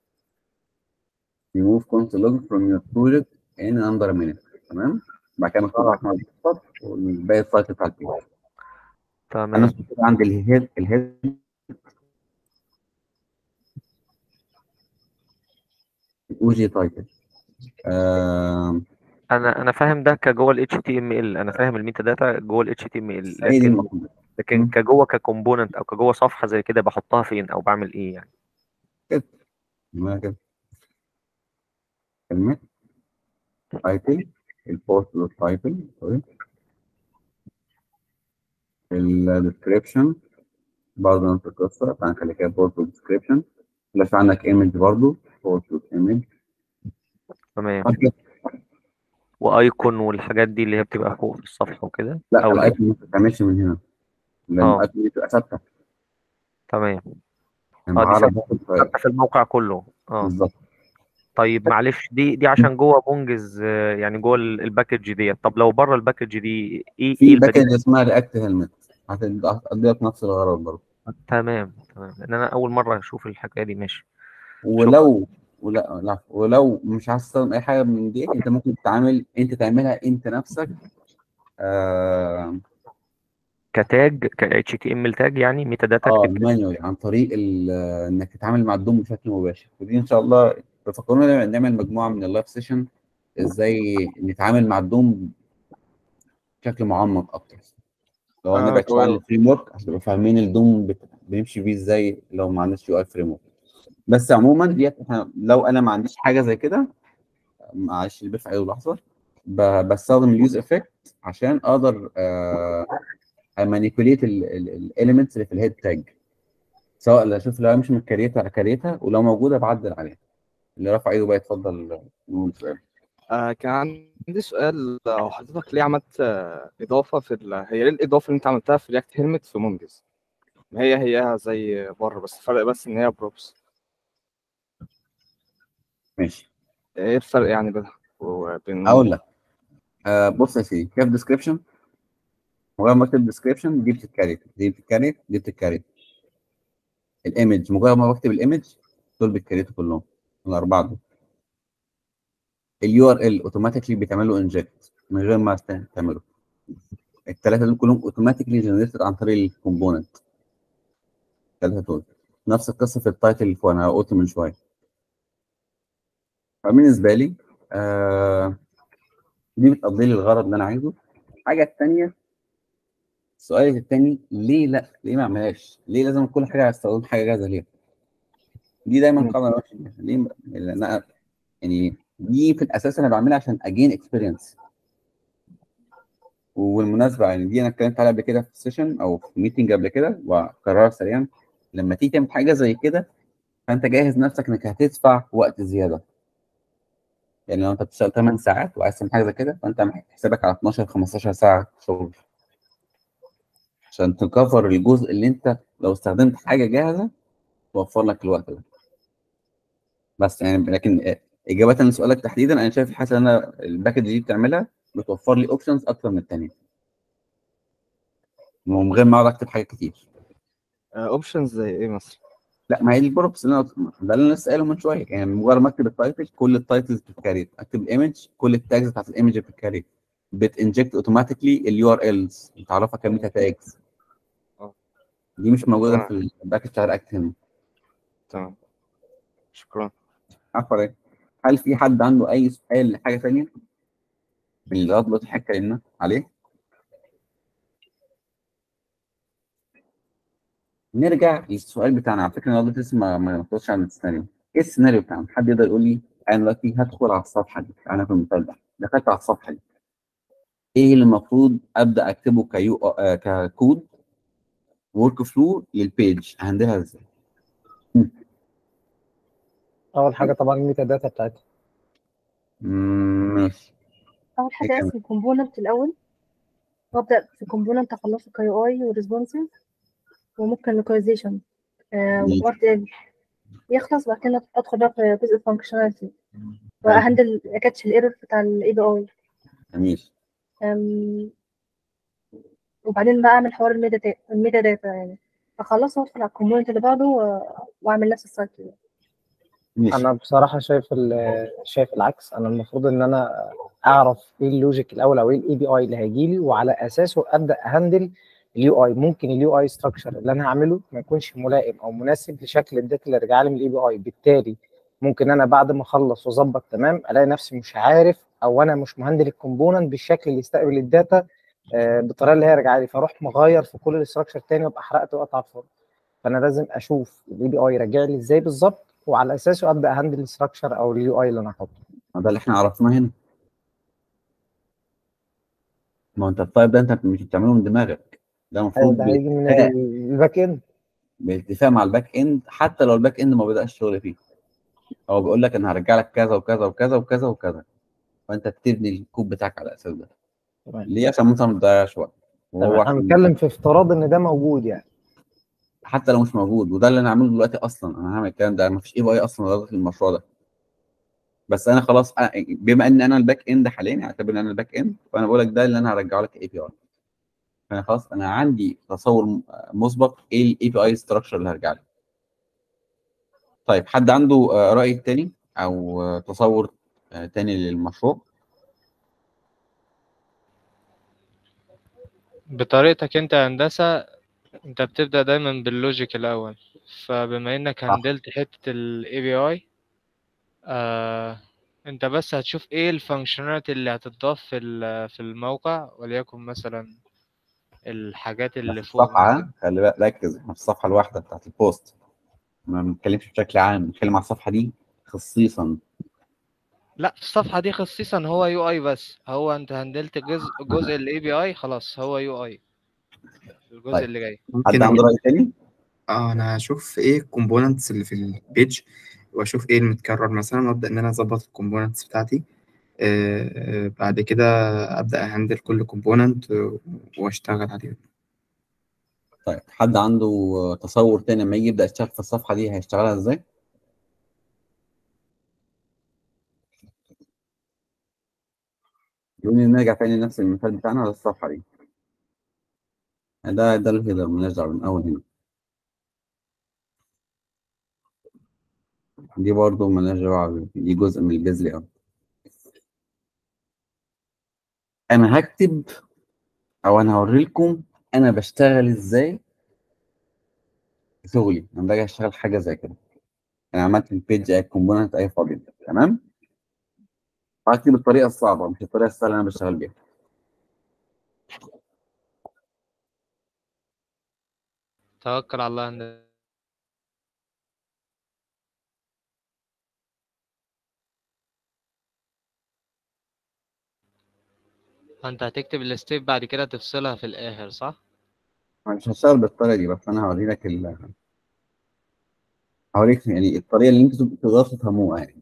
remove console log from your project in under a minute. تمام. بعد كده مكتوب احمد بالخط والباقي التايتل بتاع البيج. انا
تمام.
عندي الهيد الهيد وجي تايتل. آه
انا انا فاهم ده كجوه ال اتش تي ام ال، انا فاهم الميتا داتا جوه ال اتش تي ام ال،
هي دي
لكن
المفروض.
لكن كجوه ككومبوننت او كجوه صفحة زي كده بحطها فين او بعمل ايه يعني؟
كده ما كده كلمة تايتل، البوست دوت تايتل، سوري، الديسكريبشن برضه نفس القصة، فهنخلي كده بوست دوت ديسكريبشن. لو في عندك ايمج برضه بوست دوت ايمج.
تمام. وايكون والحاجات دي اللي هي بتبقى فوق في الصفحة وكده
لا
او ال-
الايكون ما بتتعملش من هنا، لان
اه
الايكون دي بتبقى ثابتة.
تمام.
يعني
اه دي
بعرض
ثابتة
بس الفايل.
ثابتة في الموقع كله. اه
بالظبط.
طيب معلش، دي دي عشان جوه مونجز، آه، يعني جوه ال- الباكج ديت. طب لو بره الباكج دي ايه ايه
في
البديل؟
باكج اسمها رياكت هيلمت هتقضي لك نفس الغرض برضه.
تمام تمام، لان انا اول مره اشوف الحكايه دي. ماشي. شكرا.
ولو ولا لا ولو مش عايز تستخدم اي حاجه من دي، انت ممكن تتعامل انت تعملها انت نفسك. آه
كتاج ك اتش تي ام ال تاج، يعني ميتا داتا
اه
اكتب كده.
مانيوال عن طريق ال- انك تتعامل مع الدوم بشكل مباشر. ودي ان شاء الله بفكرنا نعمل مجموعه من اللايف سيشن ازاي نتعامل مع الدوم بشكل معمق اكتر. لو
اه
نبعد شويه عن
هو
الفريم ورك عشان تبقوا فاهمين الدوم بت... بنمشي بيه ازاي لو ما عندناش يو اي فريم ورك. بس عموما ديت احنا لو انا ما عنديش حاجه زي كده، معلش اللي في اي لحظه، ب- بستخدم اليوز افكت عشان اقدر امانيبيوليت الاليمنتس اللي في الهيد تاج، سواء اللي اشوف لو هي مش متكريتها اكريتها، ولو موجوده بعدل عليها. اللي رفع ايده بقى يتفضل يقول سؤال.
آه كان عندي سؤال، لو حضرتك ليه عملت آه إضافة في ال... هي ليه الإضافة اللي أنت عملتها في رياكت هيلمت في مونجز؟ ما هي هي زي بره، بس الفرق بس إن هي بروبس.
ماشي،
إيه الفرق يعني بينها وبين
اقول
مونجز؟
لك. آه بص يا سيدي، كيف ديسكريبشن، مجرد ما اكتب ديسكريبشن دي بتتكريت، دي بتتكريت، دي بتتكريت. الايمج مجرد ما بكتب الايمج دول بيتكريتوا كلهم، الاربعه دول. اليو ار ال اوتوماتيكلي بيتعمل له انجكت من غير ما تعمله. الثلاثه دول كلهم اوتوماتيكلي جنريتد عن طريق الكومبوننت. الثلاثه دول نفس القصه في التايتل اللي فوق، انا قلت من شويه. فبالنسبه لي آه دي بتقضي لي الغرض اللي انا عايزه. الحاجه الثانيه، السؤال الثاني، ليه لا ليه ما اعملهاش؟ ليه لازم كل حاجه استخدم حاجه جاهزه ليه؟ دي دايما قاعده ماشيه بيها. ليه؟ لان انا يعني دي في الاساس انا بعملها عشان اجين اكسبيرينس. وبالمناسبه يعني دي انا اتكلمت عليها قبل كده في سيشن او في ميتنج قبل كده، واكررها سريعا. لما تيجي تعمل حاجه زي كده فانت جاهز نفسك انك هتدفع وقت زياده. يعني لو انت بتشتغل ثماني ساعات وعايز تعمل حاجه زي كده، فانت محتاج حسابك على اتناشر خمستاشر ساعه شغل عشان تكفر الجزء اللي انت لو استخدمت حاجه جاهزه توفر لك الوقت ده. بس يعني لكن اجابه لسؤالك تحديدا، انا شايف الحاجه اللي انا الباكج دي بتعملها بتوفر لي اوبشنز اكتر من الثانيه، ومن غير ما اقعد اكتب حاجات كتير.
أوبشنز زي إيه مثلا؟
لا، ما هي دي البروبس اللي انا ده اللي انا لسه قايله من شويه. يعني مجرد ما اكتب التايتل كل التايتلز بتتكريت، اكتب الايمج كل التاجز بتاعت الايمج بتتكريت، بتنجكت اوتوماتيكلي اليو ار الز بتعرفها كميتا تاجز.
أه
دي مش موجوده
تمام
في الباكج بتاع رياكت هنا.
تمام، شكرا.
عفوا. هل في حد عنده اي سؤال لحاجه ثانيه من اللي لغايه دلوقتي احنا اتكلمنا عليه؟ نرجع للسؤال بتاعنا. على فكره انا دلوقتي لسه ما ما نخش عن السيناريو. ايه السيناريو بتاعنا؟ حد يقدر يقول لي؟ انا دلوقتي هدخل على الصفحه دي، انا في المثال ده دخلت على الصفحه دي، ايه اللي المفروض ابدا اكتبه كيو آه ككود ورك فلو للبيج؟ هندلها ازاي؟
اول حاجه طبعا الميتا داتا بتاعتها.
مم، ماشي.
اول
ايه
حاجه
كمان؟
اسم الكومبوننت الاول، وابدا في كومبوننت اخلصه كيو اي وريسبونسيف، وممكن لوكاليزيشن
ماشي.
وارت ال يخلص. بعد كده ادخل بقى في جزء الفانكشناليتي
حلو.
واهندل اكاتش الايرور بتاع الاي بي اي.
جميل.
وبعدين بقى اعمل حوار الميتا داتا الميتا داتا يعني اخلصه وادخل على الكومبوننت اللي بعده و- واعمل نفس السايكل.
ماشي.
انا بصراحه شايف ال- شايف العكس. انا المفروض ان انا اعرف ايه اللوجيك الاول او ايه الاي بي اي اللي هيجي لي، وعلى اساسه ابدا اهندل اليو اي. ممكن اليو اي ستراكشر اللي انا هعمله ما يكونش ملائم او مناسب لشكل الداتا اللي راجعه لي من الاي بي اي، بالتالي ممكن انا بعد ما اخلص واظبط تمام الاقي نفسي مش عارف، او انا مش مهندل الكومبوننت بالشكل اللي يستقبل الداتا آه، بالطريقه اللي هي راجعه لي، فاروح مغير في كل الاستراكشر تاني وابقى حرقت وقت على الفاضي. فانا لازم اشوف الاي بي اي راجع لي ازاي بالظبط، وعلى اساسه ابدا اهندل الستراكشر او اليو اي اللي انا هحطه.
ما ده اللي احنا عرفناه هنا. ما هو انت التايب ده انت مش بتعمله من دماغك، ده
أيوة،
المفروض
ده هيجي من
بالاتفاق
الباك اند.
بالاتفاق مع الباك اند، حتى لو الباك اند ما بدأش شغل فيه. هو بيقول لك انا هرجع لك كذا وكذا وكذا وكذا وكذا، فانت بتبني الكود بتاعك على الاساس ده.
تمام
ليه؟ عشان مثلا ما تضيعش وقت،
تمام،
وهو
انا
عشان
بتكلم في افتراض ان ده موجود يعني.
حتى لو مش موجود، وده اللي انا هعمله دلوقتي اصلا. انا هعمل الكلام ده، ما فيش اي بي اي اصلا لغايه المشروع ده. بس انا خلاص أنا بما ان انا الباك اند حاليا، اعتبر ان انا الباك اند، فانا بقول لك ده اللي انا هرجعه لك اي بي اي. فانا خلاص انا عندي تصور م- مسبق ايه الاي بي اي ستراكشر اللي هرجع له. طيب حد عنده آه، رأي تاني او آه، تصور آه، تاني للمشروع؟
بطريقتك انت يا هندسة، انت بتبدأ دايما باللوجيك الأول. فبما انك
صح.
هندلت حتة ال إيه بي آي، آه انت بس هتشوف ايه الفانكشناليتي اللي هتضاف في ال- في الموقع، وليكن مثلا الحاجات
ده
اللي
في
فوق
الصفحه،
مثلا.
ها؟ خلي بالك، ركز، احنا في الصفحه الواحده بتاعت البوست، ما بنتكلمش بشكل عام، بنتكلم على الصفحه دي خصيصا.
لا الصفحة دي خصيصا هو يو اي بس، هو انت هندلت جزء جزء الاي بي اي خلاص، هو يو اي الجزء
طيب،
اللي جاي.
حد
ممكن
عنده
اقول
راي تاني؟
اه انا اشوف ايه الكومبوننتس اللي في البيج، واشوف ايه المتكرر مثلا، وابدا ان انا اظبط الكومبوننتس بتاعتي. آه آه، بعد كده ابدا اهندل كل كومبوننت واشتغل عليه.
طيب، حد عنده تصور تاني لما يجي يبدا يشتغل في الصفحه دي هيشتغلها ازاي؟ يقول لي نرجع تاني لنفس المثال بتاعنا على الصفحه دي. ده ده الهيدر، مالناش دعوه من اول هنا. دي برضه مالناش دعوه، دي جزء من البيز لي اوت. انا هكتب، او انا هوري لكم انا بشتغل ازاي في شغلي لما باجي اشتغل حاجه زي كده. انا عملت البيج اي كومبوننت اي فاضي، تمام؟ هكتب الطريقه الصعبه مش الطريقه السهله اللي انا بشتغل بيها.
توكل على الله. ان انت هتكتب الستيب بعد كده تفصلها في الاخر صح؟
انا مش هشتغل بالطريقه دي، بس انا هوري لك ال... هوريك يعني الطريقه اللي انتوا تقدروا تفهموها يعني.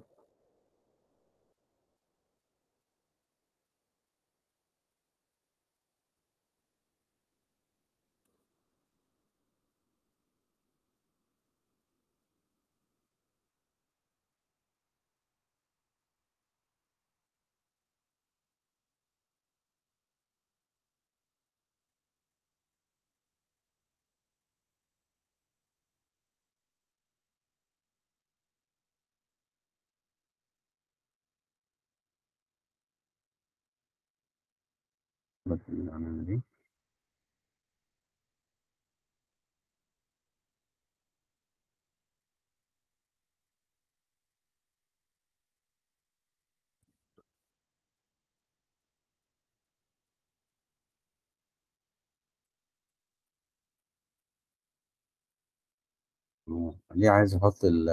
بس اللي عملنا دي آه، ليه عايز احط ال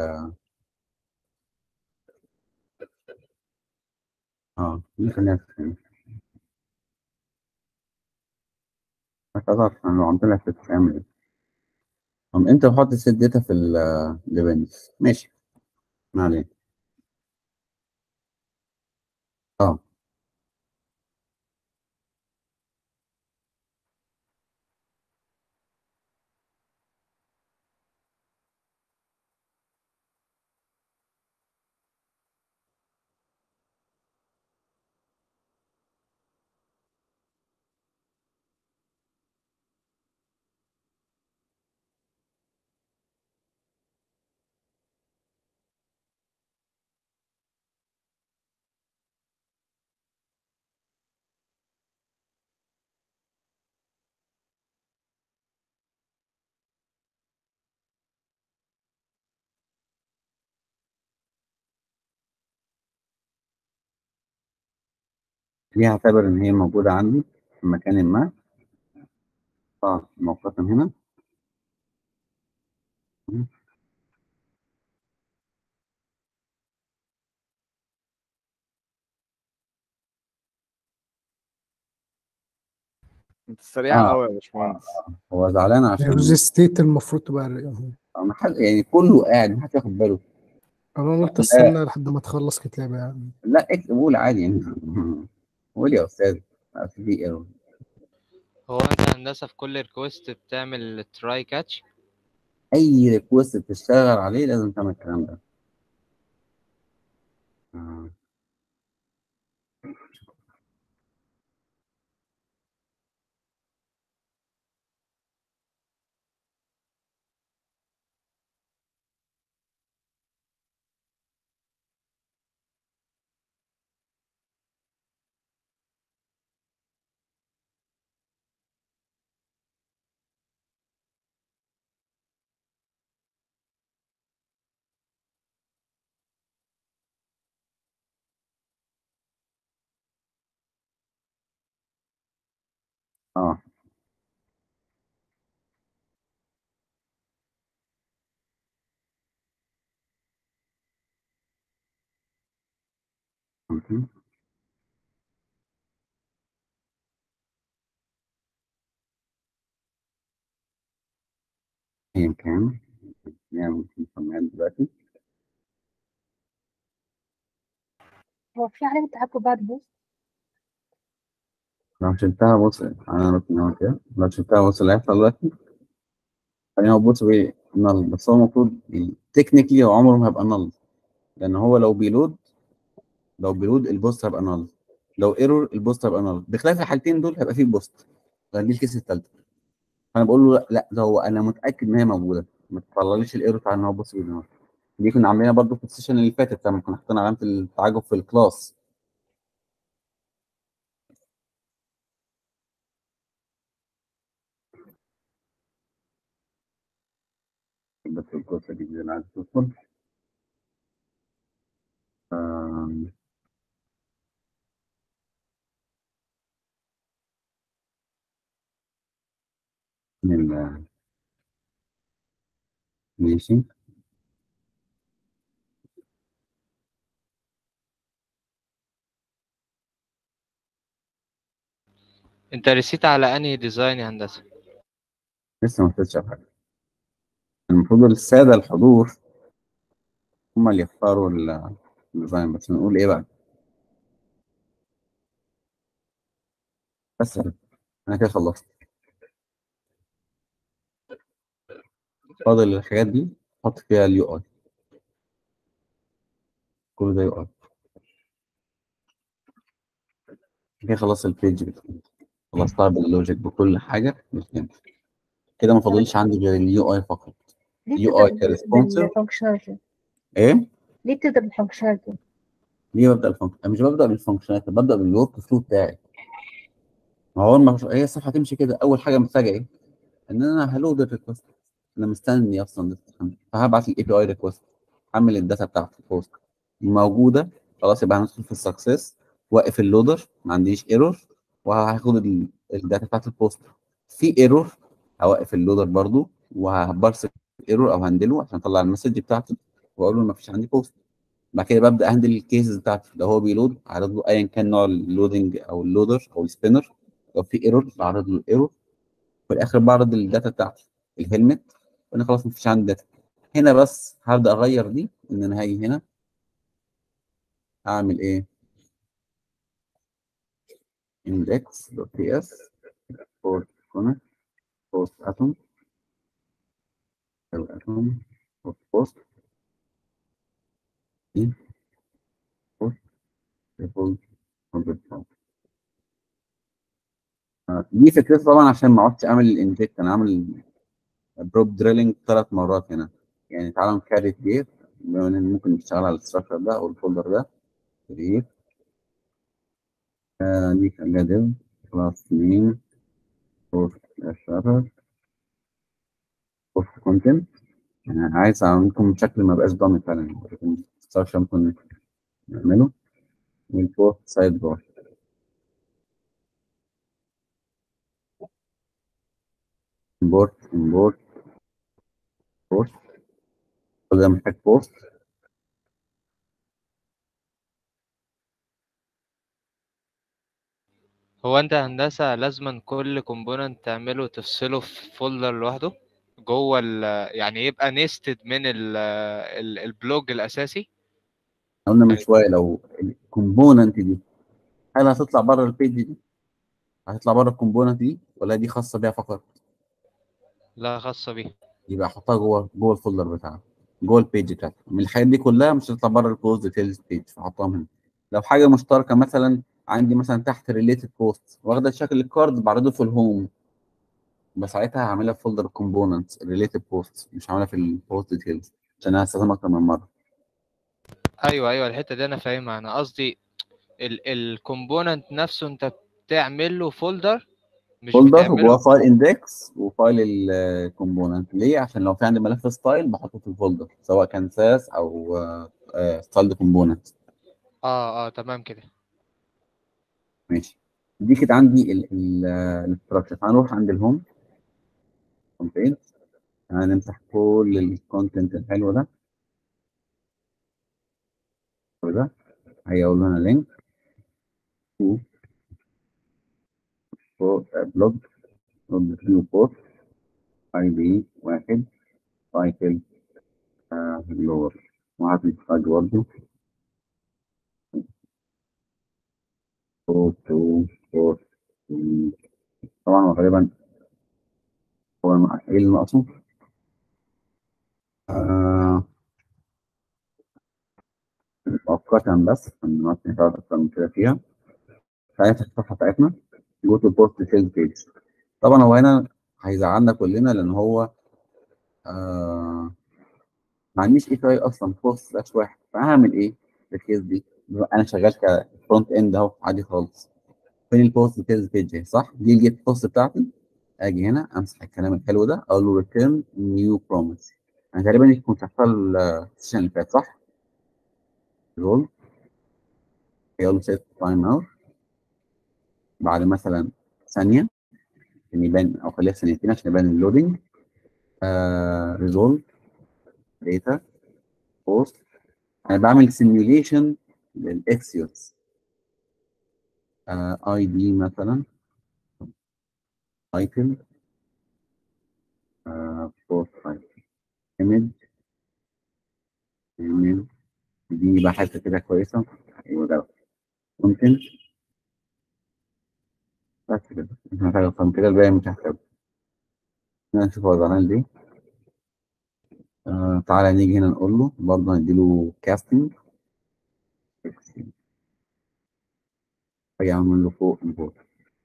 اه دي خليها تتعمل. ما تقدرش، انا لو عملت لك تتعمل ايه؟ طب انت بحط الست داتا في الايفنتس، ماشي، ما علينا. اه دي هعتبر ان هي موجوده عندي في مكان ما. اه موقفا هنا.
انت سريع
اه
قوي يا باشمهندس.
هو زعلان
اليوز
عشان
ستيت المفروض تبقى اهو.
ما حد يعني كله قاعد، ما حد ياخد باله.
انا قلت
لا
استنى لحد ما تخلص كتابة يعني.
لا، اكتب، قول عادي يعني. قول يا استاذ، ما في دي ايه.
هو انت هندسة في كل ريكوست بتعمل تراي كاتش؟
اي ريكوست بتشتغل عليه لازم تعمل الكلام ده. اه آه. ممكن. ايا كان نعمل مسميات دلوقتي.
هو في علامة تحكم بعد بوست؟
لو شلتها بص انا ممكن اعمل كده، لو شلتها بص اللي هيحصل دلوقتي. يعني هو بص بايه نل، بس هو المفروض تكنيكلي هو عمره ما هيبقى نل، لان هو لو بيلود لو بيلود البوست هيبقى نل، لو ايرور البوست هيبقى نل، بخلاف الحالتين دول هيبقى فيه بوست. دي الكيس الثالثه. فانا بقول له لا, لا ده هو انا متاكد ان هي موجوده، ما تطلعليش الايرور بتاع ان هو بوست بينور. دي كنا عاملينها برضو في السيشن اللي فاتت لما كنا حاطين علامه التعجب في الكلاس. بس القصه دي اللي عايز تدخل. آم، من ال- ماشي.
انت رسيت على انهي ديزاين يا هندسه؟
لسه ما فتحتش على حاجه. المفروض الساده الحضور هم اللي يختاروا ال- الديزاين، بس نقول ايه بقى. بس كده. انا كده خلصت. فاضل الحاجات دي حط فيها اليو اي، كل ده يو اي. كده خلاص البيج بتاعتي خلصتها باللوجيك بكل حاجه مش جنب. كده ما فاضلش عندي غير اليو اي فقط.
ليه
يو
بتبدأ
اي كريسبونسيف.
بالفانكشناليتي؟
ايه؟
ليه بتبدأ بالفانكشناليتي؟
ليه ببدا الفانكشن؟ انا مش ببدا بالفانكشناليتي، ببدا بالورك فلو بتاعي. ما هو ما هي الصفحه تمشي كده، اول حاجه محتاجه ايه؟ ان انا هلود الريكوست. انا مستني اصلا تتحمل، فهبعت الاي بي اي ريكوست، احمل الداتا بتاعت البوست موجوده. خلاص يبقى هندخل في السكسس، واقف اللودر ما عنديش ايرور، وهاخد ال- الداتا بتاعت البوست. في ايرور هوقف اللودر برضو، وهبرسل ايرور او هندله عشان اطلع المسج بتاعتي، واقول له ما فيش عندي بوست. بعد كده ببدا اهندل الكيسز بتاعتي، لو هو بيلود اعرض له ايا كان نوع اللودنج او اللودر او السبينر. لو في ايرور بعرض له الايرور. في الاخر بعرض الداتا بتاعتي الهيلمت، وانا خلاص مفيش عندي داتا. هنا بس هبدا اغير دي، ان انا هاجي هنا اعمل ايه؟ index دوت تي اس post connect post atom او atom post post دي post default content. آه، دي فكرتي طبعا عشان ما اقعدش اعمل الانجكت. انا عامل بروب دريلنج ثلاث مرات هنا. يعني تعالى نكريت ديت، بما ان ممكن نشتغل على الستراكشر ده او الفولدر ده. كريت دي خليها ديف كلاس نيم بوست اشتغل بوست كونتنت. يعني عايز اعملكم بشكل ما بقاش ضامن فعلا، لكن الستراكشر ممكن نعمله. والبوست سايد بار امبورت امبورت بوست. كل ده محتاج بوست.
هو انت هندسه لازما كل كومبوننت تعمله تفصله في فولدر لوحده جوه ال يعني يبقى نيستد من ال ال البلوج الاساسي؟
قلنا من شويه لو الكومبوننت دي هل هتطلع بره البيج دي؟ هتطلع بره الكومبوننت دي ولا دي خاصه بيها فقط؟
لا، خاصه بيه.
يبقى احطها جوه جوه الفولدر بتاعها، جوه البيج بتاعتي. من الحاجات دي كلها مش هتطلع بره البوست ديتيلز بيج، فاحطهم هنا. لو حاجه مشتركه مثلا عندي مثلا تحت ريليتد بوست واخده شكل الكارد، بعرضه في الهوم، بس ساعتها هعملها في فولدر كومبوننتس ريليتد بوست، مش هعملها في البوست ديتيلز عشان انا هستخدمها اكتر من مره.
ايوه ايوه، الحته دي انا فاهمها. انا قصدي الكومبوننت نفسه انت بتعمل له فولدر، مش
فولدر وجواه
بتعمله.
فايل اندكس وفايل الكومبوننت. ليه؟ عشان لو في عندي ملف ستايل بحطه في الفولدر، سواء كان ساس او ستايل كومبوننت.
اه اه، تمام كده.
ماشي. دي كده عندي الاستراكشر. هنروح عند الهوم كونتنت، هنمسح كل الكونتنت الحلو ده وده هيقول لنا لينك تو بلوج بلوج فيو بوست اي دي واحد تايتل لور وهعمل تاج برضه بوست تو بوست. طبعا هو غالبا هو الم- ايه اللي ناقصه؟ آه مؤقتا بس عشان ما نقعد اكتر من كده فيها. فهنفتح الصفحه بتاعتنا جو تو بوست سيلز بيج. طبعا هو هنا هيزعلنا كلنا لان هو آه ما عنديش اي بي اي اصلا بوست سلاش واحد. فهعمل ايه في الكيس دي؟ انا شغال كفرونت اند اهو عادي خالص. فين البوست سيلز بيج اهي صح؟ دي الجيت بوست بتاعتي. اجي هنا امسح الكلام الحلو ده اقول له ريتيرن نيو بروميس. انا تقريبا كنت شغال السيشن اللي فات صح؟ رول يقول له سيت تايم اوت بعد مثلا ثانيه عشان يبان او خليها ثانيتين عشان يبان اللودنج. ريزولف داتا بوست. انا بعمل سيميوليشن للاكسيوس اي دي مثلا ايتم بوست ايمج ايمج دي بقى حته كده كويسه. ايوه ده ممكن بس كده مش محتاج اكتر من كده. الباقي مش هحتاجه. نشوف هو زعلان ليه. آه تعالى نيجي هنا نقول له برضه هنديله كاستنج. اجي اعمل له فوق امبورت.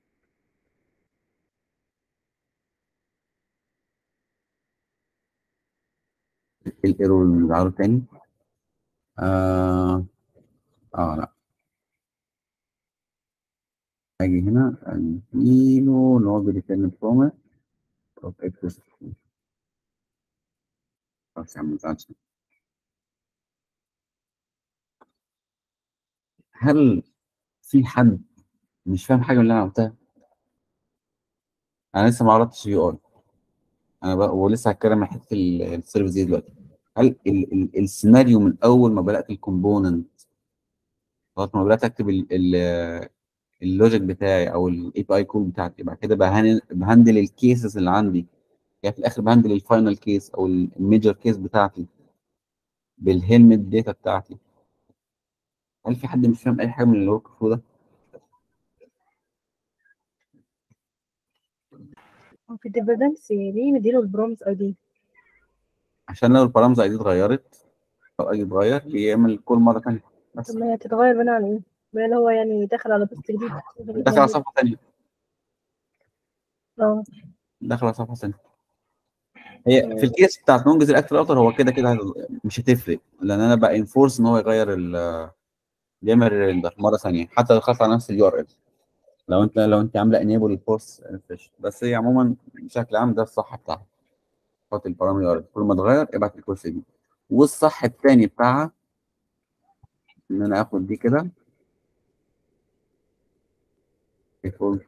ايه الايرور اللي بيظهر تاني؟ اه اه لا اجي هنا اديله نوع ريتيرن بروميس اوف اكسس. خلاص يا عم متزعلش. هل في حد مش فاهم حاجه من اللي انا قلتها؟ انا لسه ما عرضتش يو اي. انا بقى ولسه هتكلم عن حته السيرفيس دي دلوقتي. هل ال ال السيناريو من اول ما بدات الكومبوننت لغايه ما بدات اكتب ال- ال- اللوجيك بتاعي او الاي بي اي كود بتاعتي بعد كده بهن- بهندل الكيسز اللي عندي يعني في الاخر بهندل الفاينل كيس او الميجر كيس بتاعتي بالهيلمت داتا بتاعتي. هل في حد مش فاهم اي حاجه من اللي هو فلو ده؟
هو في الديبندنسي ليه مديله البرومز اي دي؟
عشان لو البارامتر اي دي اتغيرت او اي اتغير يعمل كل مره ثانيه
طب
بس.
ما هي تتغير بناء على ايه؟ بناء هو يعني داخل على بوست جديد
داخل على صفحه ثانيه.
اه
داخل على صفحه ثانيه. هي في الكيس بتاعت نونجز الاكتر اوتر هو كده كده مش هتفرق لان انا بقى انفورس ان هو يغير ال يعمل الريندر مره ثانيه حتى لو خاص على نفس اليو ار ال. لو انت لو انت عامله انيبل الفورس بس هي عموما بشكل عام ده الصح بتاعها. حط البارامتر كل ما اتغير ابعت الكورس دي. والصح الثاني بتاعها ان انا اخد دي كده ديفولت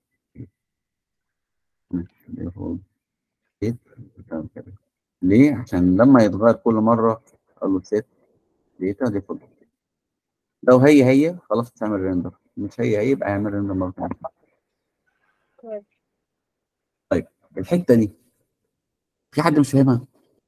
ديفولت كده. ليه؟ عشان لما يتغير كل مره اقول له سيت داتا ديفولت. لو هي هي خلاص تعمل ريندر مش هي هي يبقى اعمل ريندر مره ثانيه. طيب الحته دي في حد مش فاهمها؟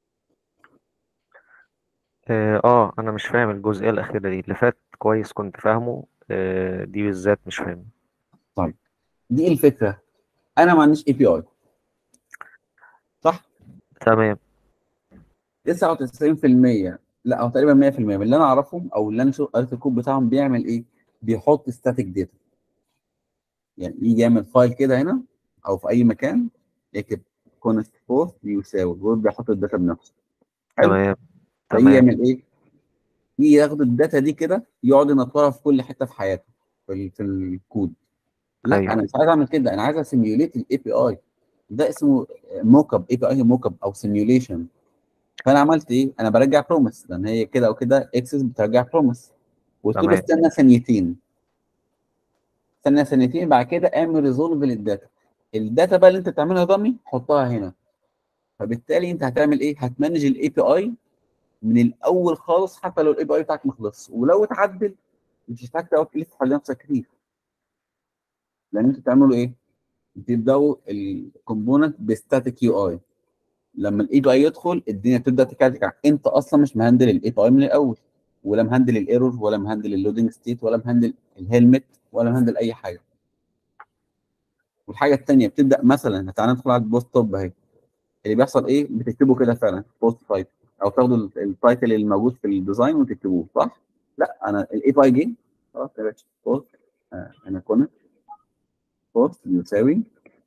اه آه، انا مش فاهم الجزئيه الاخيره دي. اللي فات كويس كنت فاهمه، آه دي بالذات مش فاهم.
طيب دي الفكره. انا ما عنديش اي بي اي صح؟
تمام.
تسعة وتسعين في المية لا او تقريبا مية في المية من اللي انا اعرفهم او اللي انا شو قريت الكود بتاعهم بيعمل ايه؟ بيحط ستاتيك داتا. يعني يجي يعمل فايل كده هنا او في اي مكان يكتب كونست بوست يساوي ويقعد بيحط الداتا بنفسه. حلو.
تمام
فيجي
تمام
يعمل ايه؟ يجي ياخد الداتا دي كده يقعد ينطرها في كل حته في حياته في, ال- في الكود. لا
ايوه
انا مش عايز اعمل كده. انا عايز اسيميوليت الاي بي اي. ده اسمه موك اب. اي بي اي موك اب او سيميوليشن. فانا عملت ايه؟ انا برجع بروميس لان هي كده او كده اكسس بترجع بروميس. قلت له
تمام
استنى ثانيتين. استنى ثانيتين بعد كده اعمل ريزولف للداتا. الداتا بقى اللي انت بتعملها ضمي حطها هنا. فبالتالي انت هتعمل ايه؟ هتمانج الاي بي اي من الاول خالص حتى لو الاي بي اي بتاعك ما خلصش ولو اتعدل مش هتحتاج تقعد تلف حوالين نفسك كتير، لان انتوا بتعملوا ايه؟ بتبداوا الكومبوننت بستاتيك يو اي. لما الاي بي اي يدخل الدنيا بتبدا تكلكع، انت اصلا مش مهندل الاي بي اي من الاول، ولا مهندل الايرور، ولا مهندل اللودنج ستيت، ولا مهندل الهيلمت، ولا مهندل اي حاجه. والحاجه الثانيه بتبدا مثلا، تعالى ندخل على البوست توب اهي. اللي بيحصل ايه؟ بتكتبوا كده فعلا بوست تايتل، او تاخدوا ال- التايتل اللي موجود في الديزاين وتكتبوه، صح؟ لا، انا الاي بي اي جه خلاص يا باشا، بوست آه انا كنا بوست يساوي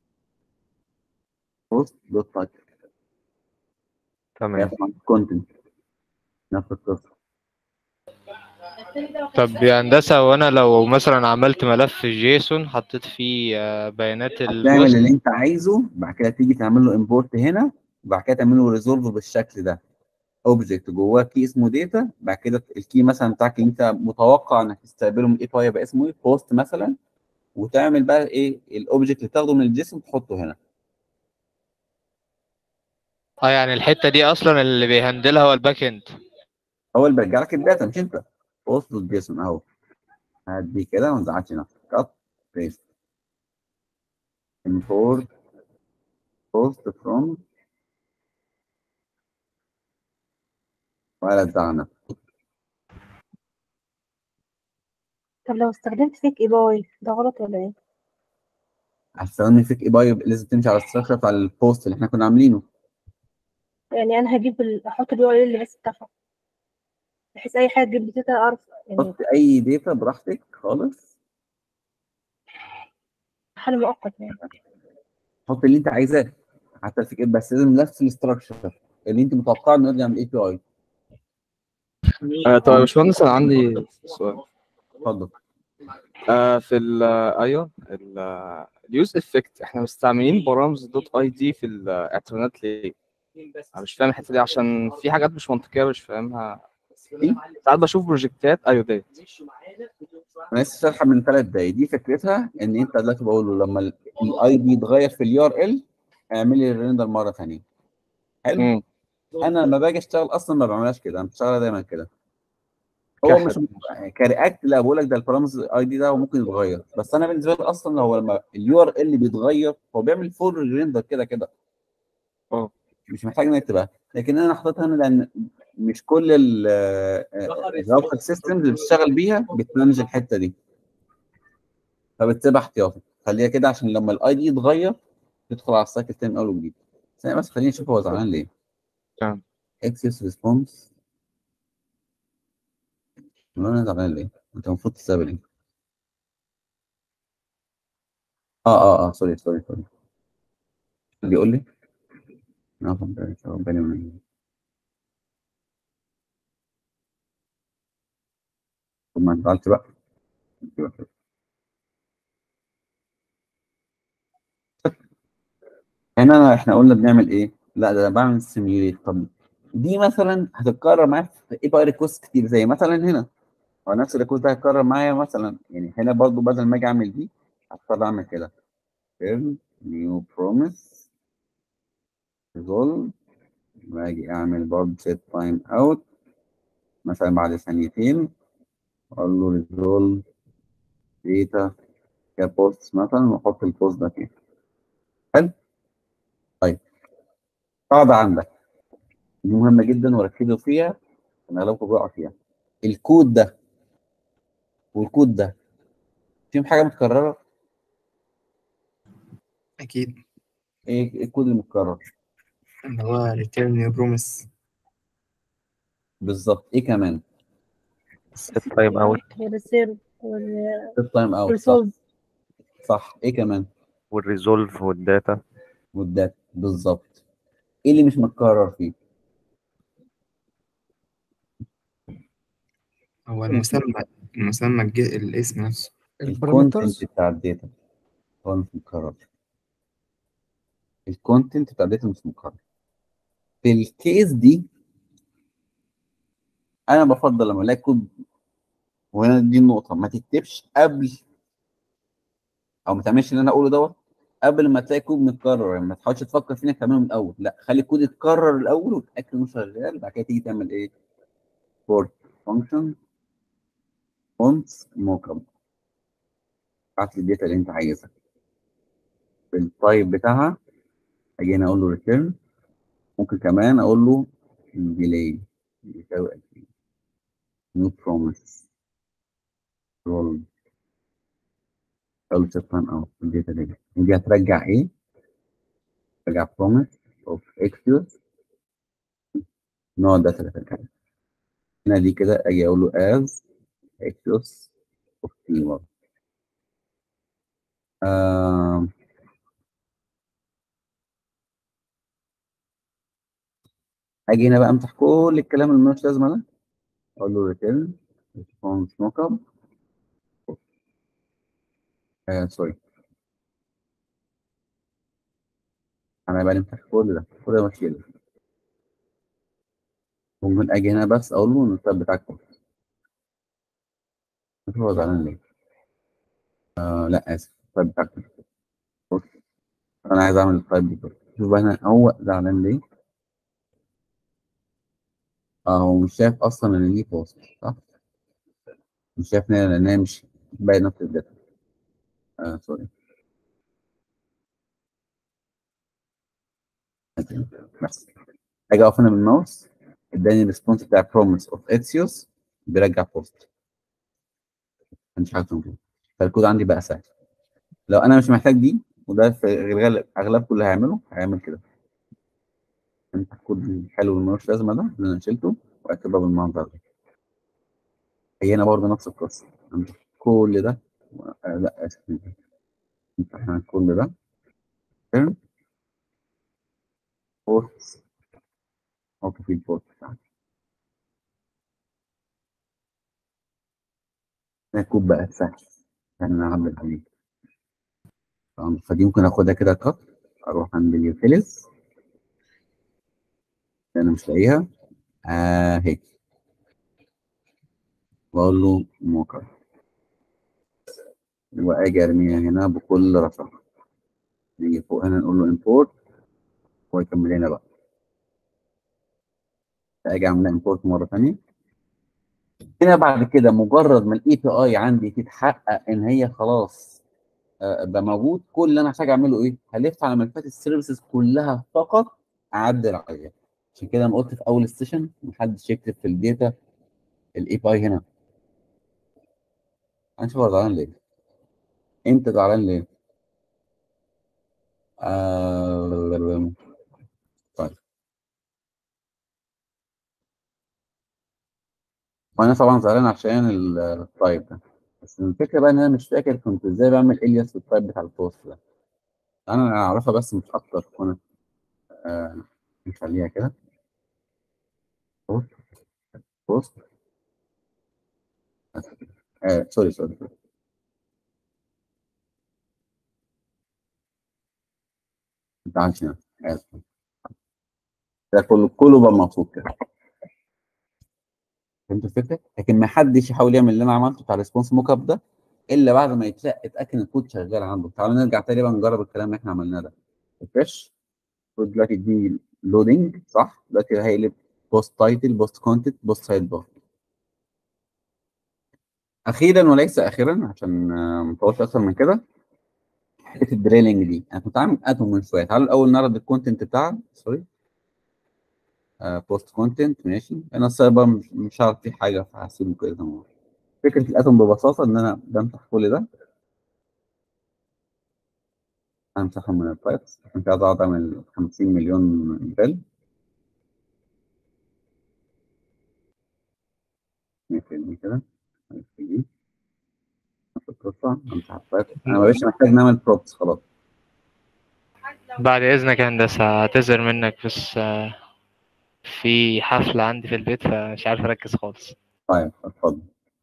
بوست دوت تايتل. هي
تمام.
طبعا كونتنت نفس القصه.
طب يا هندسة، وانا لو مثلا عملت ملف جيسون حطيت فيه آه، بيانات
هتعمل
البوست.
اللي انت عايزه، بعد كده تيجي تعمل له امبورت هنا، وبعد كده تعمل له ريزولف بالشكل ده. اوبجكت جواه كي اسمه داتا، بعد كده الكي مثلا بتاعك اللي انت متوقع انك تستقبله من الاي بي اي يبقى اسمه ايه؟ بوست مثلا. وتعمل بقى ايه؟ الاوبجكت اللي تاخده من الجيسون تحطه هنا.
اه يعني الحتة دي اصلا اللي بيهندلها هو الباك اند.
هو اللي بيرجع لك الداتا مش انت. بوست الجيسون اهو. هدي كده وما تزعلش نفسك. كات بيست امبورت بوست فروم، ولا تزعل نفسك.
طب لو استخدمت فيك اي باي ده غلط ولا ايه؟
هتستخدمي فيك اي باي لازم تمشي على الستراكشر بتاع البوست اللي احنا كنا عاملينه.
يعني انا هجيب ال... احط اليو ار ال اللي بس بتاعها، بحيث اي حاجه تجيب داتا اعرف يعني.
حط اي داتا براحتك خالص.
حل مؤقت يعني.
حط اللي انت عايزاه حتى الفيك، بس لازم نفس الاستراكشر اللي انت متوقع انه يرجع من الاي بي اي.
آه طب يا باشمهندس انا عندي سؤال.
اتفضل.
آه في ال آه، ايوه اليوز افكت احنا مستعملين برامز دوت اي دي في الاعتمادات ليه؟ انا مش فاهم الحته دي عشان في حاجات مش منطقيه مش فاهمها.
ايه؟
ساعات بشوف بروجكتات ايوه ديت.
انا لسه شارحه من ثلاث دقايق. دي فكرتها ان انت دلوقتي بقول له لما الاي دي يتغير في اليو ار ال اعمل لي الريندر مره ثانيه. حلو.
امم
انا لما باجي اشتغل اصلا ما بعملهاش كده، انا بشتغلها دايما كده. هو
كحل.
مش كرياكت، لا بقول لك ده البارامترز اي دي ده ممكن يتغير، بس انا بالنسبه لي اصلا هو لما اليو ار ال بيتغير هو بيعمل فول ريندر كده كده.
اه
مش محتاج انك تبقى، لكن انا حاططها هنا لان مش كل الراوتر سيستمز اللي بتشتغل بيها بتمانج الحته دي، فبتسيبها احتياطي. خليها كده عشان لما الاي دي يتغير تدخل على السايكل تاني من اول وجديد. ثانيه بس خليني اشوف هو زعلان ليه.
تمام.
اكسس ريسبونس، انا زعلان ليه؟ انت المفروض تستقبل ايه؟ اه اه اه سوري سوري سوري. بيقول لي اه بالي من طب ما زعلت بقى. هنا أنا احنا قلنا بنعمل ايه؟ لا ده انا بعمل سيميوليت. طب دي مثلا هتتكرر معايا في اي بي اي ريكوست كتير، زي مثلا هنا. هو نفس الريكوست ده هيتكرر معايا مثلا، يعني هنا برضو بدل ما اجي اعمل دي هضطر اعمل كده نيو بروميس ريزولف، واجي اعمل برضو سيت تايم اوت مثلا بعد ثانيتين، اقول له ريزولف داتا كبوست مثلا، واحط البوست ده فيه. حلو. طيب قاعده عندك دي مهمه جدا وركزوا فيها، انا اغلبكم بيقع فيها. الكود ده والكود ده فيهم حاجه متكرره.
اكيد.
ايه إيه الكود المتكرر؟
اللي هو return new promise.
بالظبط. ايه كمان؟
set time out
والريسيرف
سيت تايم اوت، صح
والريسولف.
صح. ايه كمان؟
والريزولف والداتا.
والداتا بالظبط. ايه اللي مش متكرر فيه؟
هو المسمى المسمى الج- الاسم نفسه.
الكونتنت
البارامترز.
بتاع الداتا هو اللي مش متكرر. الكونتنت بتاع الداتا مش متكرر. في الكيس دي انا بفضل لما الاقي كود، وهنا دي النقطه، ما تكتبش قبل او ما تعملش اللي انا اقوله دوت قبل ما تلاقي كود متكرر. يعني ما تحاولش تفكر فيه انك تعمله من الاول، لا خلي الكود يتكرر الاول وتاكد انه شغال، بعد كده تيجي تعمل ايه؟ فور فانكشن response موك اب. ابعت لي الداتا اللي انت عايزها بالتايب بتاعها، اجي هنا اقول له return. ممكن كمان اقول له delay يساوي ألفين. new promise roll اقول له set time out الداتا دي. دي هترجع ايه؟ ترجع promise of excuse نوع الداتا اللي هترجع. هنا دي كده اجي اقول له as excuse of keyword. آه اجي هنا بقى امسح كل الكلام اللي ملوش لازمه ده، اقول له return response mockup. آه سوري، انا بقى امسح كل ده، كل ده مشكله. ممكن اجي هنا بس اقول له ان التايب بتاعك كويس. هو زعلان ليه؟ آه لا اسف، التايب بتاعك كويس. بص انا عايز اعمل التايب دي كده. شوف بقى هنا هو زعلان ليه؟ اه هو مش شايف اصلا ان دي بوست صح؟ مش شايف ان هي- إن هي مش باين نفس الداتا. آه سوري. بس اجي اقف هنا بالماوس، اداني الريسبونس بتاع بروميس اوف اتسيوس بيرجع بوست. مش حاجه تنقل. فالكود عندي بقى سهل. لو انا مش محتاج دي، وده في الغالب اغلب كل اللي هيعمله هيعمل كده. انت الكود الحلو اللي ملوش لازمه ده اللي انا شلته واكتبه بالمنظر ده. هي هنا برضه نفس القصه. عندك كل ده و... آه لا اسف، امتحان كل ده ترم بوست. حط فيه البوست بتاعتي. ده الكود بقى سهل يعني انا هعمل عليه. تمام، فدي ممكن اخدها كده كات، اروح عند اليوتيلز انا مش لاقيها آه هيك، واقول له موقع، واجي ارميها هنا بكل رفاهيه. نيجي فوق هنا نقول له امبورت ويكمل لنا بقى. اجي اعمل امبورت مره ثانيه. هنا بعد كده مجرد ما الاي بي اي عندي تتحقق ان هي خلاص آه بقى موجود، كل اللي انا محتاج اعمله ايه؟ هلف على ملفات السيرفيسز كلها فقط اعدل عليها. عشان كده انا قلت في اول السيشن محدش يكتب في الداتا الاي بي اي هنا. انت زعلان ليه؟ انت زعلان ليه؟ آه... طيب وانا طبعا زعلان عشان ال- التايب ده. بس الفكره بقى ان انا مش فاكر كنت ازاي بعمل الياس في التايب بتاع البوست ده. انا اعرفها بس مش اكتر. وانا آه... نخليها كده بوست بوست آه... سوري سوري سوري. ما تزعلش هنا. آسف. ده كله كله بقى مبسوط كده. فهمت الفكره؟ لكن ما حدش يحاول يعمل اللي انا عملته بتاع الريسبونس موك اب ده الا بعد ما يتلاقي اتاكد ان الكود شغال عنده. تعالوا نرجع تاني بقى نجرب الكلام اللي احنا عملناه ده. ريفرش. دلوقتي دي لودنج صح؟ دلوقتي هيقلب بوست تايتل بوست كونتنت بوست سايد بار. اخيرا وليس اخيرا عشان آه، ما نطولش اكتر من كده، حته الدريلنج دي انا كنت عامل اتوم من شويه. تعالوا الاول نعرض الكونتنت بتاعها. سوري بوست كونتنت ماشي. انا السايبر مش مش عارف فيه حاجه فهسيبه كده زي ما هو. فكره الاتوم ببساطه ان انا بمسح كل ده، امسحهم من الفايلز عشان كده اقعد اعمل خمسين مليون مثال. نقفل كده نقفل دي نفس القصه امسح الفايلز. انا ما بقتش محتاج نعمل بروبس خلاص.
بعد إذنك يا هندسة هعتذر منك، بس آه، في حفلة عندي في البيت فمش عارف أركز خالص.
طيب اتفضل.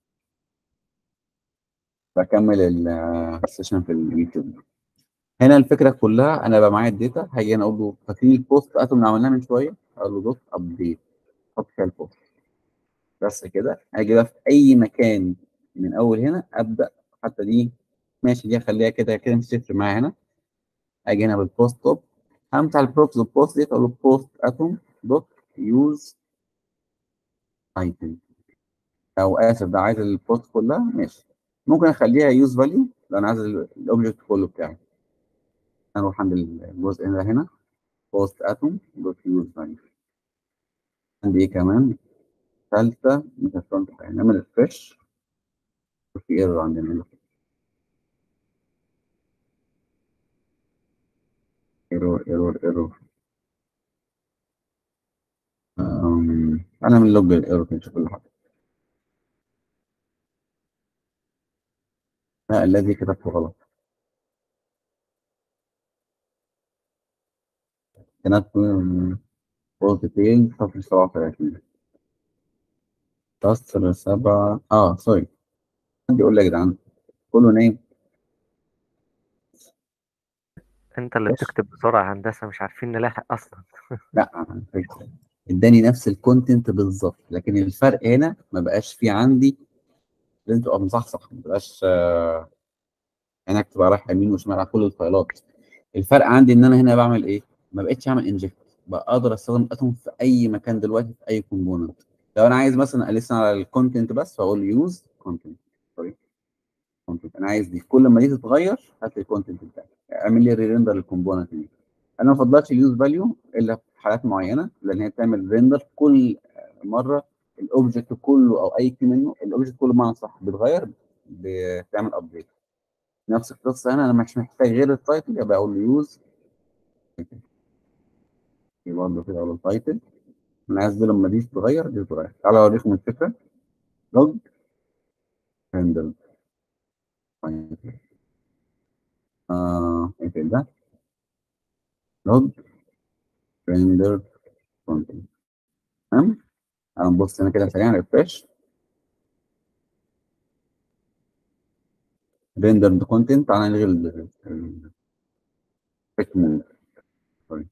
بكمل ال- السيشن في اليوتيوب. هنا الفكره كلها انا بقى معايا الداتا، هاجي انا اقول له فاكرين البوست اتوم اللي عملناه من شويه؟ اقول له دوت ابديت حط فيها البوست. بس كده اجي بقى في اي مكان من اول هنا ابدا. حتى دي ماشي، دي اخليها كده كده مش هتفرق معايا هنا. اجي هنا بالبوست توب همسح البروبس البوست دي، اقول له بوست اتوم دوت يوز ايتم. او اسف ده عايز البوست كلها ماشي. ممكن اخليها يوز فاليو لو انا عايز الاوبجكت كله بتاعي. هنروح عند الجزء ده هنا بوست اتوم دوت يوز فاليو. عندي ايه كمان؟ ثالثه مش الفرونت هنعمل ريفرش. في ايرور عندنا هنا. ايرور ايرور ايرور. انا من لوج الايرور نشوف كل حاجه. لا الذي كتبته غلط. كانت بوست ديتيل صفر سبعة وثلاثين. كسر سبعة اه سوري. حد يقول لي يا جدعان كله نايم.
انت اللي بتكتب بسرعة يا هندسة، مش عارفين نلاحق اصلا.
لا اداني نفس الكونتنت بالظبط، لكن الفرق هنا ما بقاش في عندي لازم تبقى مصحصح، ما تبقاش آه، عينك تبقى رايحه يمين وشمال على كل الفايلات. الفرق عندي ان انا هنا بعمل ايه؟ ما بقتش اعمل انجكت، بقى اقدر استخدم اتوم في اي مكان دلوقتي في اي كومبوننت. لو انا عايز مثلا السن على الكونتنت بس فاقول يوز كونتنت. سوري كونتنت انا عايز دي كل ما دي تتغير هات لي الكونتنت بتاعي، اعمل لي ريندر للكومبوننت دي. انا ما بفضلش اليوز فاليو الا في حالات معينه، لان هي بتعمل ريندر كل مره الاوبجكت كله او اي كي منه، الاوبجكت كله بمعنى صح بيتغير بتعمل ابديت. نفس القصه هنا، انا مش محتاج غير التايتل يبقى اقول له يوز. برضه كده اقول له التايتل. انا عايز دي لما دي تتغير دي تتغير. تعالى اوريكم الفكره. لوج ريندر اه ايه ده؟ لوج ريندر كونتنت. تمام. انا نبص هنا كده سريعا ريفرش. ريندر كونتنت. تعالى نلغي ال الفيك مود. سوري.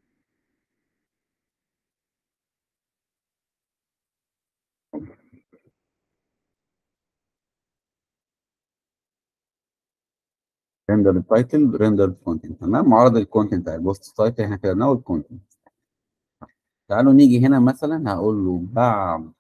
ريندر التايتل ريندر كونتنت. تمام. معرض الكونتنت اهي البوست تايتل احنا كده ناول الكونتنت. تعالوا نيجي هنا مثلا هقول له بعد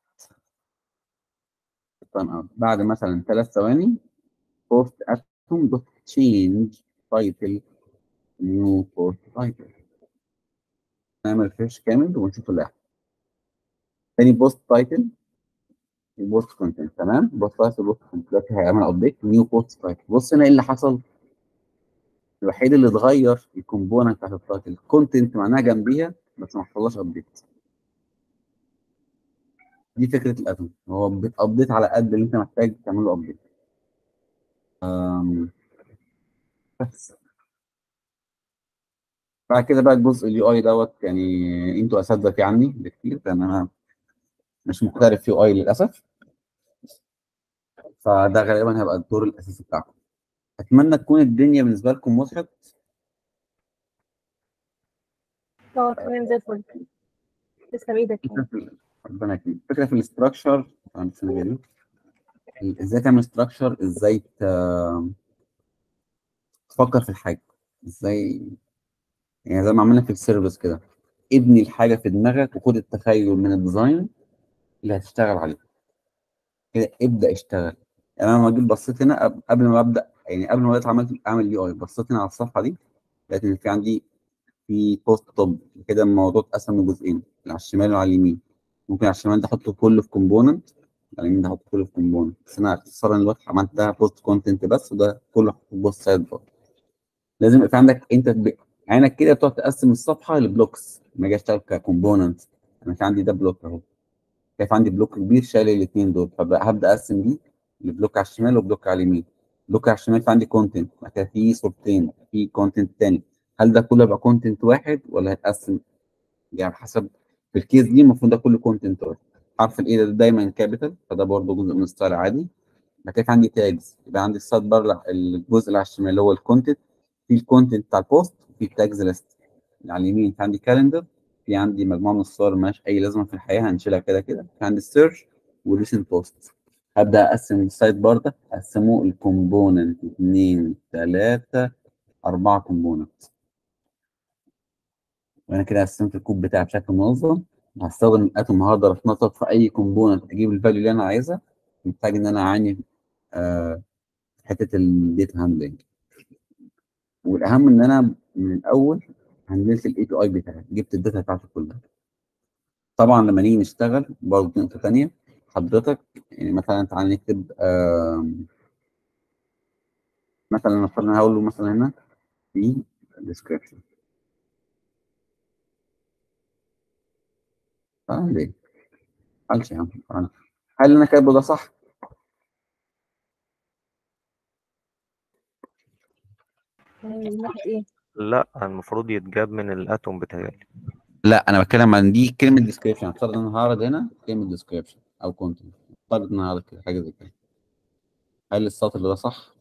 بعد مثلا ثلاث ثواني بوست اتوم دوت تشينج تايتل نيو بوست تايتل. نعمل فيش كامل ونشوف اللي هيحصل. تاني بوست تايتل البوست كونتنت. تمام. بوست تايتل بوست كونتنت دلوقتي هيعمل ابديت نيو بوست تايتل. بص هنا ايه اللي حصل. الوحيد اللي اتغير الكومبوننت بتاعت التايتل الكونتنت معناها جنبيها بس ما حصلهاش ابديت. دي فكره الاتوم، هو بتابديت على قد اللي انت محتاج تعمل له ابديت. بس بعد كده بقى الجزء اليو اي دوت يعني انتوا اساتذه فيه عني بكتير، لان انا مش محترف يو اي للاسف. فده غالبا هيبقى الدور الاساسي بتاعكم. اتمنى تكون الدنيا بالنسبه لكم وضحت.
اه تمام زي الفل. تسلم ايدك يعني.
ربنا يكرمك. فكره في الاستراكشر ازاي تعمل استراكشر، ازاي ت- تفكر في الحاجه ازاي، يعني زي ما عملنا في السيرفيس كده. ابني الحاجه في دماغك وخد التخيل من الديزاين اللي هتشتغل عليه كده. ابدا اشتغل. يعني انا لما جيت بصيت هنا قب- قبل ما ابدا، يعني قبل ما بدات عملت اعمل يو اي، بصيت هنا على الصفحه دي لقيت ان في عندي في بوست توب كده. الموضوع اتقسم لجزئين، اللي على الشمال وعلى اليمين. ممكن على الشمال ده احطه كله في كومبوننت، على اليمين ده احطه كله في كومبوننت. بس انا اختصارا دلوقتي عملتها بوست كونتنت بس، وده كله في بوست سايد بار. لازم يبقى في عندك انت ب... عينك كده بتقعد تقسم الصفحه لبلوكس. لما اجي اشتغل ككومبوننت انا في عندي ده بلوك اهو، شايف عندي بلوك كبير شايل الاثنين دول، فهبدا اقسم دي لبلوك على الشمال وبلوك على اليمين. بلوك على الشمال في عندي كونتنت، بعد كده في صورتين في كونتنت تاني. هل ده كله يبقى كونتنت واحد ولا هيتقسم؟ يعني حسب. في الكيس دي المفروض ده كله كونتنت واحد. حرف الاي ده دايما كابيتال، فده برضه جزء من الستايل عادي. بعد كده في عندي تاجز، يبقى عندي السايد بار الجزء اللي على الشمال اللي هو الكونتنت، في الكونتنت بتاع البوست وفي التاجز ليست. على اليمين في عندي كالندر، في عندي مجموعه من الصور مالهاش اي لازمه في الحياه هنشيلها كده كده. في عندي السيرش وريسنت بوست. هبدا اقسم السايد بار ده، اقسمه الكومبوننت اثنين ثلاثه اربعه كومبوننت. وانا كده قسمت الكود بتاعي بشكل منظم. هستخدم الاتوم هقدر اتنطط في اي كومبوننت اجيب الفاليو اللي انا عايزها. محتاج ان انا اعاني آه حته الديتا هاندلنج. والاهم ان انا من الاول هندلت الاي بي اي بتاعي، جبت الداتا بتاعتي كلها. طبعا لما نيجي نشتغل برضه نقطه ثانيه، حضرتك يعني مثلا تعالى نكتب آه مثلا مثلا هقول له مثلا هنا في description. اه ليه؟ قالش يا عم تعالى. هل انا كاتبه ده صح؟
من ناحية ايه؟
لا المفروض يتجاب من الاتوم بتاعي.
لا انا بتكلم عن دي كلمه ديسكريبشن. افترض ان انا هعرض هنا كلمه ديسكريبشن او كونتنت، افترض ان انا هعرض كده حاجه زي كده. هل السطر ده صح؟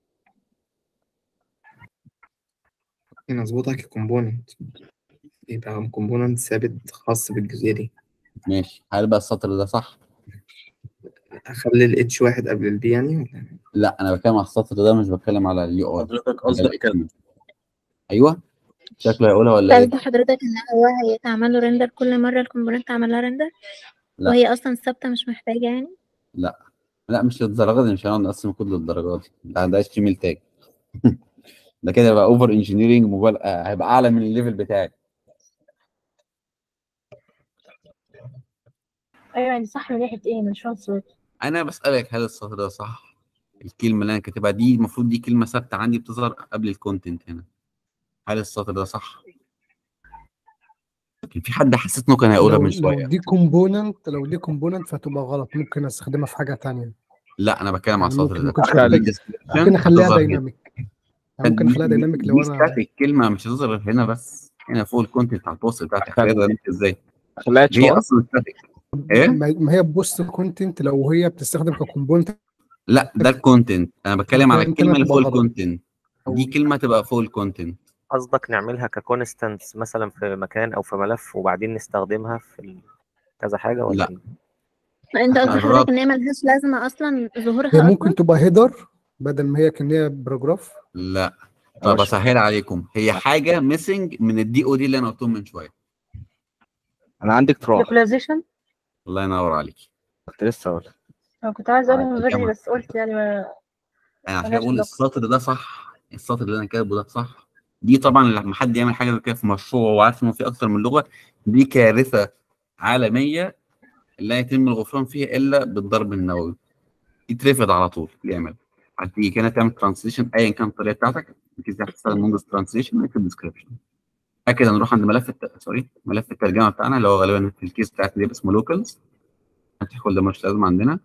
نظبطها ككومبوننت، يبقى كومبوننت ثابت خاص بالجزئية دي.
ماشي. هل بقى السطر ده صح؟
أخلي ال اتش واحد قبل ال بي يعني ولا؟
لا انا بتكلم على السطر ده، مش بتكلم على اليو اي.
حضرتك قصدك كده.
ايوه شكله هيقولها ولا ايه؟
قصد حضرتك ان هو هيتعمل له ريندر كل مره الكومبوننت تعمل لها ريندر
لا
وهي اصلا ثابته مش محتاجه يعني؟
لا لا مش للدرجه دي، مش هنقعد نقسم كود للدرجات دي. ده ده اتش تي ام ال تاج. ده كده يبقى اوفر انجينيرنج مبالغه، هيبقى اعلى من الليفل بتاعي.
ايوه يعني صح من ناحية ايه؟ مش فاهم السؤال.
انا بسالك هل السطر ده صح؟ الكلمه اللي انا كاتبها دي المفروض دي كلمه ثابته عندي بتظهر قبل الكونتنت هنا. هل السطر ده صح؟ لكن في حد حسيت انه كان هيقولها
لو
من
لو
شويه.
دي كومبوننت لو دي كومبوننت فتبقى غلط، ممكن استخدمها في حاجه تانية.
لا انا بتكلم على
يعني
السطر
ممكن
ده.
ما كنتش
دي
محتاج،
description
ممكن اخليها
هتظهر هنا.
دايناميك. يعني ممكن
دي
اخليها
دي,
دايناميك لو
دي
انا
ستاتيك، كلمه مش هتظهر هنا بس هنا فوق الكونتنت على البوست بتاعتي.
عشان
هتلاقيها دايناميك ازاي؟
خلاها اتش
هي
واي.
اصلا ستاتيك. ايه؟
ما ما هي بوست كونتنت لو هي بتستخدم ككومبوننت
لا ده الكونتنت، انا
في
بتكلم على
مكان تاني
الكلمه اللي
هتبقى
فوق
غلط.
الكونتنت. دي كلمه تبقى فوق الكونتنت.
قصدك نعملها ككونستانس مثلا في مكان او في ملف وبعدين نستخدمها في ال- كذا حاجه ولا
لا
ايه؟
انت
احنا
قصد حضرتك
الغرض
ان هي ملهاش لازمه اصلا
هي
ظهورها
ممكن
اصلا؟
تبقى هيدر بدل ما هي كان هي باراجراف.
لا.
أو
طب
مش
اسهل عليكم، هي حاجه ميسنج من الدي او دي اللي انا قلتهم من شويه.
انا عندي اقتراح.
localization.
الله ينور عليك.
كنت لسه اقول
انا كنت عايزة اقول
عشان
انفيرجي
كمان
بس قلت يعني ما
يعني عشان
ملهاش
اقول
علاقة.
السطر ده صح، السطر اللي انا كاتبه ده صح. دي طبعا لما حد يعمل حاجه زي كده في مشروع وعارف انه في اكتر من لغه، دي كارثه عالميه لا يتم الغفران فيها الا بالضرب النووي. يترفض على طول يعمل. هتيجي كده تعمل ترانسليشن ايا كان الطريقه بتاعتك، كده هتستخدم ويندوز ترانسليشن ويكتب ديسكربشن. كده نروح عند ملف الت... سوري ملف الترجمه بتاعنا اللي هو غالبا في الكيس بتاعتنا دي اسمه لوكالز. هتدخل ده مش لازم عندنا،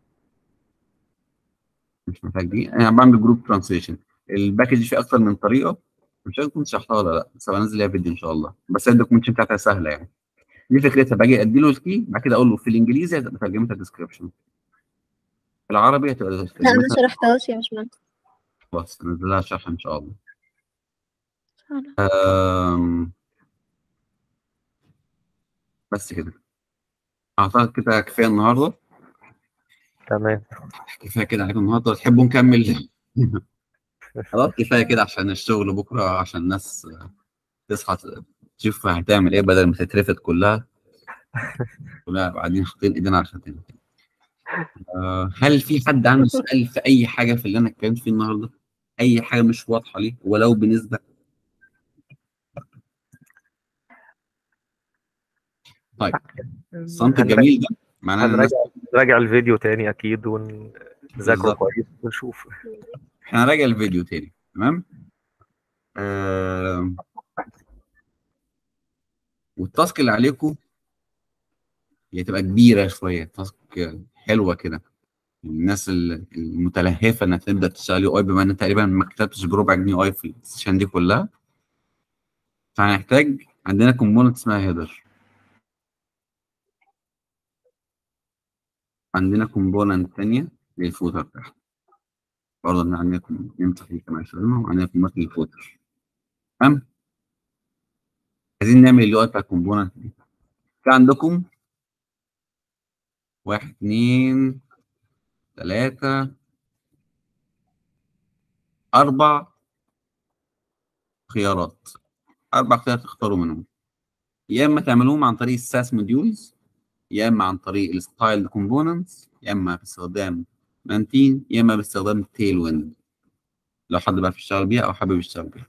مش محتاج دي. انا بعمل جروب ترانسليشن. الباكج فيه اكتر من طريقه، مش عارف كنت شرحتها ولا لا، بس هبقى انزل ليها فيديو ان شاء الله. بس الدوكيومنتيشن بتاعتها سهله يعني. دي فكرتها، باجي ادي له الكي، بعد كده اقول له في الانجليزي هتبقى ترجمتها ديسكربشن، في العربي هتبقى
لا ما
ترجمتها.
شرحتهاش يا باشمهندس.
خلاص انزل لها شرح ان شاء الله.
خلاص.
أم... بس كده اعتقد كده كفايه النهارده.
تمام.
كفايه كده عليكم النهارده. تحبوا نكمل؟ خلاص كفايه كده عشان الشغل بكره، عشان الناس تصحى تشوف هتعمل ايه بدل ما تترفد كلها كلها بعدين حاطين ايدينا على الخاتم. آه هل في حد عنده سؤال في اي حاجه في اللي انا اتكلمت فيه النهارده؟ اي حاجه مش واضحه ليه ولو بنسبه؟ طيب الصمت
هنراجع
الجميل ده معناه ان الناس
هنراجع نراجع الفيديو تاني اكيد ونذاكره
بالظبط.
كويس ونشوف.
احنا هنراجع الفيديو تاني تمام. آه والتاسك اللي عليكم هي تبقى كبيره شويه، تاسك حلوه كده. الناس المتلهفه انها تبدا تشتغل يو اي، بما ان تقريبا ما كتبتش بربع جنيه اي في السيشن دي كلها، فهنحتاج عندنا كومبوننت اسمها هيدر. عندنا كومبوننت ثانيه للفوتر تحت برضه، عندنا نمسح دي كمان شويه، وعندنا كومبوننت للفوتر. تمام. عايزين نعمل اليو اي بتاع الكومبوننت دي. في عندكم واحد اثنين ثلاثة أربع خيارات. أربع خيارات تختاروا منهم، يا إما تعملوهم عن طريق الساس موديولز، يا إما عن طريق الستايل كومبوننتس، يا اما باستخدام مانتين يا اما باستخدام تيل ويند، لو حد بقى يشتغل بيها او حابب يشتغل بيها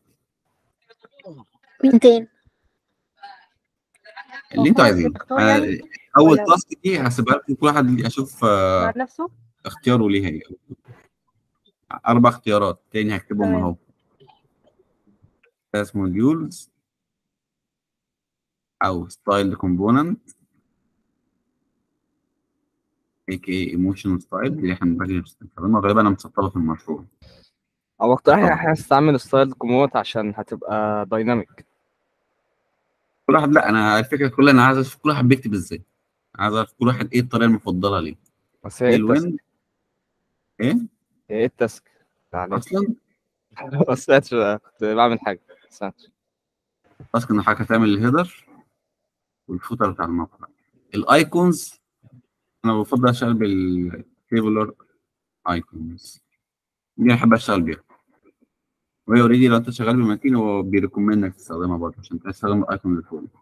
ميتين.
اللي انتوا
خلاص
عايزينه.
بتختار
أنا
يعني
اول
ولا
تاسك دي هسيبها لكم، كل واحد اشوف
مع
آه،
نفسه؟
اختياره ليه هي. اربع اختيارات تاني هكتبهم
تمام.
اهو. اسمه موديولز او ستايل كومبوننت اي كي ايموشن ستايل اللي احنا بنستخدمها غالبا. انا مسطبه في المشروع.
او اقترح
طبعا
احنا هنستعمل ستايل كوموت عشان هتبقى دايناميك.
كل واحد، لا انا الفكره كلها انا عايز اشوف كل واحد بيكتب ازاي، عايز اعرف كل واحد ايه الطريقه المفضله ليه.
بس هي ايه
تيل
التاسك؟
ويند ايه
هي ايه التاسك؟ يعني
اصلا؟
ما سمعتش بقى، كنت بعمل حاجه ما سمعتش.
تاسك ان حضرتك هتعمل الهيدر والفوتر بتاع الموقع. الايكونز انا بفضل اشتغل بالتيبلر ايكونز دي، انا بحب اشتغل بيها، وهي اوريدي لو انت شغال بماكين هو بيريكومند انك تستخدمها برضه عشان تستخدم الايكون اللي فوق.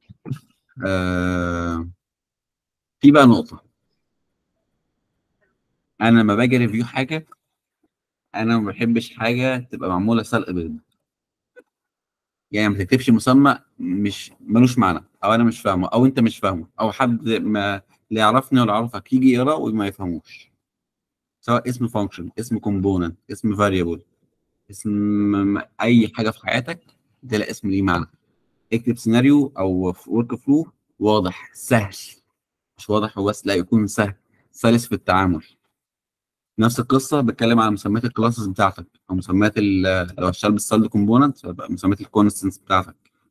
آه في بقى نقطه، انا لما باجي ريفيو حاجه انا ما بحبش حاجه تبقى معموله سلق بيض. يعني ما تكتبش مسمى مش ملوش معنى، او انا مش فاهمه او انت مش فاهمه او حد ما لا يعرفني ولا يعرفك يجي يقرا وما يفهموش، سواء اسم فانكشن اسم كومبوننت اسم فاريبل اسم اي حاجه في حياتك ده لا اسم ليه معنى. اكتب سيناريو او ورك فلو واضح سهل، مش واضح وبس، لا يكون سهل سلس في التعامل. نفس القصه بتكلم على مسميات الكلاسز بتاعتك او مسميات ال- لو اشتغل بالستايل كومبوننت يبقى مسميات الكونستنس بتاعتك.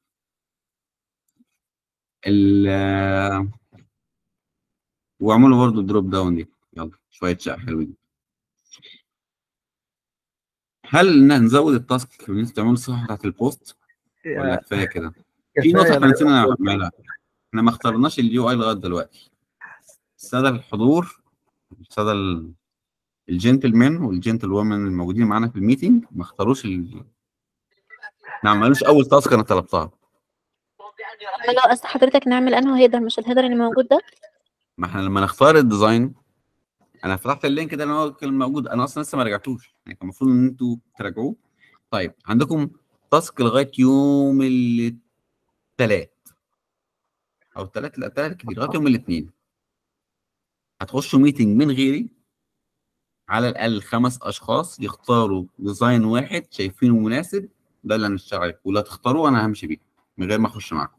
ال واعملوا برضه دروب داون دي، يلا شويه شقه حلوين. هل إن نزود التاسك ان انتوا تعملوا الصفحه بتاعت البوست ولا كفايه كده؟ في نقطه
كفايه
احنا
انا
نسينا نعملها، احنا ما اخترناش اليو اي لغايه دلوقتي. الساده الحضور، الساده ال- الجنتلمان والجنتل وومن الموجودين معانا في الميتنج ما اختاروش ال... ما عملوش اول تاسك انا طلبتها.
لا قصد حضرتك نعمل انه هيدر مش الهيدر اللي موجود ده؟
ما احنا لما نختار الديزاين، انا فتحت اللينك ده اللي هو كان موجود، انا اصلا لسه ما رجعتوش، يعني كان المفروض ان انتوا تراجعوه. طيب عندكم تاسك لغايه يوم الثلاث او الثلاث، لا الثلاث كتير، لغايه يوم الاثنين هتخشوا ميتنج من غيري، على الاقل خمس اشخاص يختاروا ديزاين واحد شايفينه مناسب، ده اللي هنشتغل عليه، واللي هتختاروه انا همشي بيه من غير ما اخش معاكم.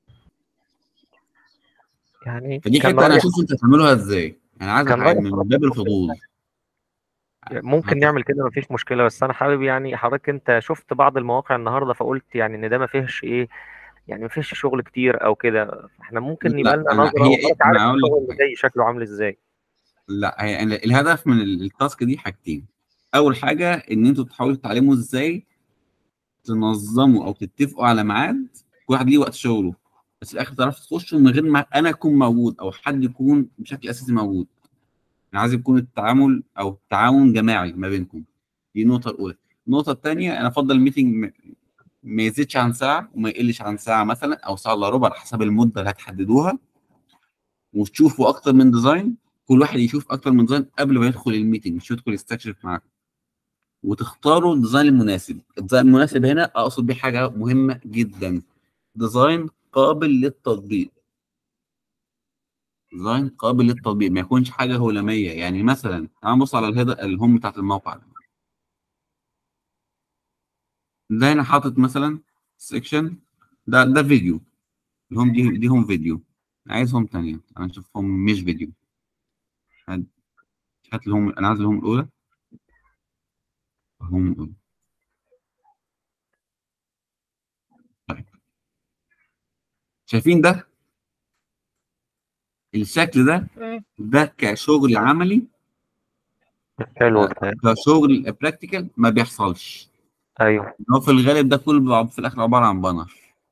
يعني
فدي
كان
حته انا
رايي
هشوف انتوا هتعملوها ازاي، انا عايز
كان
أح-
رايي
من باب الفضول.
ممكن
هتخ...
نعمل كده مفيش مشكله، بس انا حابب يعني حضرتك انت شفت بعض المواقع النهارده فقلت يعني ان ده ما فيهش ايه، يعني ما فيش شغل كتير او كده، احنا ممكن يبقى
لا
لنا
انا
نظره
هي ايه،
وحضرتك عارف
انا اقول لك
الشغل اللي
حاجه.
جاي شكله عامل ازاي.
لا هي ال- الهدف من ال- التاسك دي حاجتين. اول حاجه ان انتوا تحاولوا تتعلموا ازاي تنظموا او تتفقوا على ميعاد كل واحد ليه وقت شغله، بس في الاخر تعرفوا تخشوا من غير ما انا اكون موجود او حد يكون بشكل اساسي موجود. انا عايز يكون التعامل او التعاون جماعي ما بينكم. دي النقطه الاولى. النقطه الثانيه انا افضل الميتنج ما ما يزيدش عن ساعه وما يقلش عن ساعه مثلا، او ساعه الا ربع على حسب المده اللي هتحددوها، وتشوفوا اكتر من ديزاين، كل واحد يشوف اكتر من ديزاين قبل ما يدخل الميتنج، مش يدخل يستكشف معاكم، وتختاروا الديزاين المناسب. الديزاين المناسب هنا اقصد بيه حاجه مهمه جدا، ديزاين قابل للتطبيق. ديزاين قابل للتطبيق، ما يكونش حاجه هلاميه. يعني مثلا تعال نبص على الهيدر الهوم بتاعت الموقع ده، ده هنا حاطط مثلا سيكشن، ده ده فيديو، الهوم دي دي هوم فيديو، عايزهم تانية انا اشوفهم مش فيديو. هات هات الهوم، انا عايز الهوم الاولى، الهوم الاولى. طيب شايفين ده الشكل ده،
مم.
ده كشغل عملي،
حلو
آه،
ده.
كشغل براكتيكال ما بيحصلش.
ايوه
هو في الغالب ده كله بيبقى في الاخر عباره عن بانر.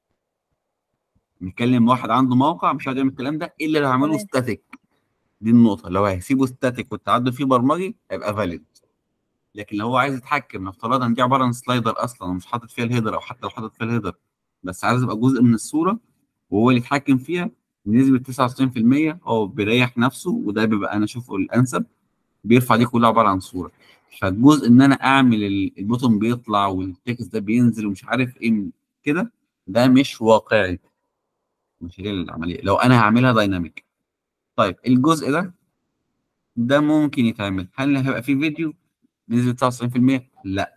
نتكلم واحد عنده موقع مش هيقدر يعمل الكلام ده الا لو هعمله
تمام.
ستاتيك. دي النقطه، لو هيسيبه ستاتيك والتعدل فيه برمجي هيبقى فاليد. لكن لو هو عايز يتحكم، نفترض ان دي عباره عن سلايدر اصلا ومش حاطط فيها الهيدر، او حتى لو حاطط فيها الهيدر بس عايز يبقى جزء من الصوره وهو اللي يتحكم فيها، بنسبه تسعة وتسعين في المية هو بيريح نفسه، وده بيبقى انا اشوفه الانسب. بيرفع دي كلها عباره عن صوره. فالجزء ان انا اعمل ال- البوتون بيطلع والتكست ده بينزل ومش عارف ايه من كده، ده مش واقعي، مش هي العمليه لو انا هعملها دايناميك. طيب الجزء ده ده ممكن يتعمل، هل هيبقى فيه فيديو بنسبه تسعة وتسعين في المية؟ لا.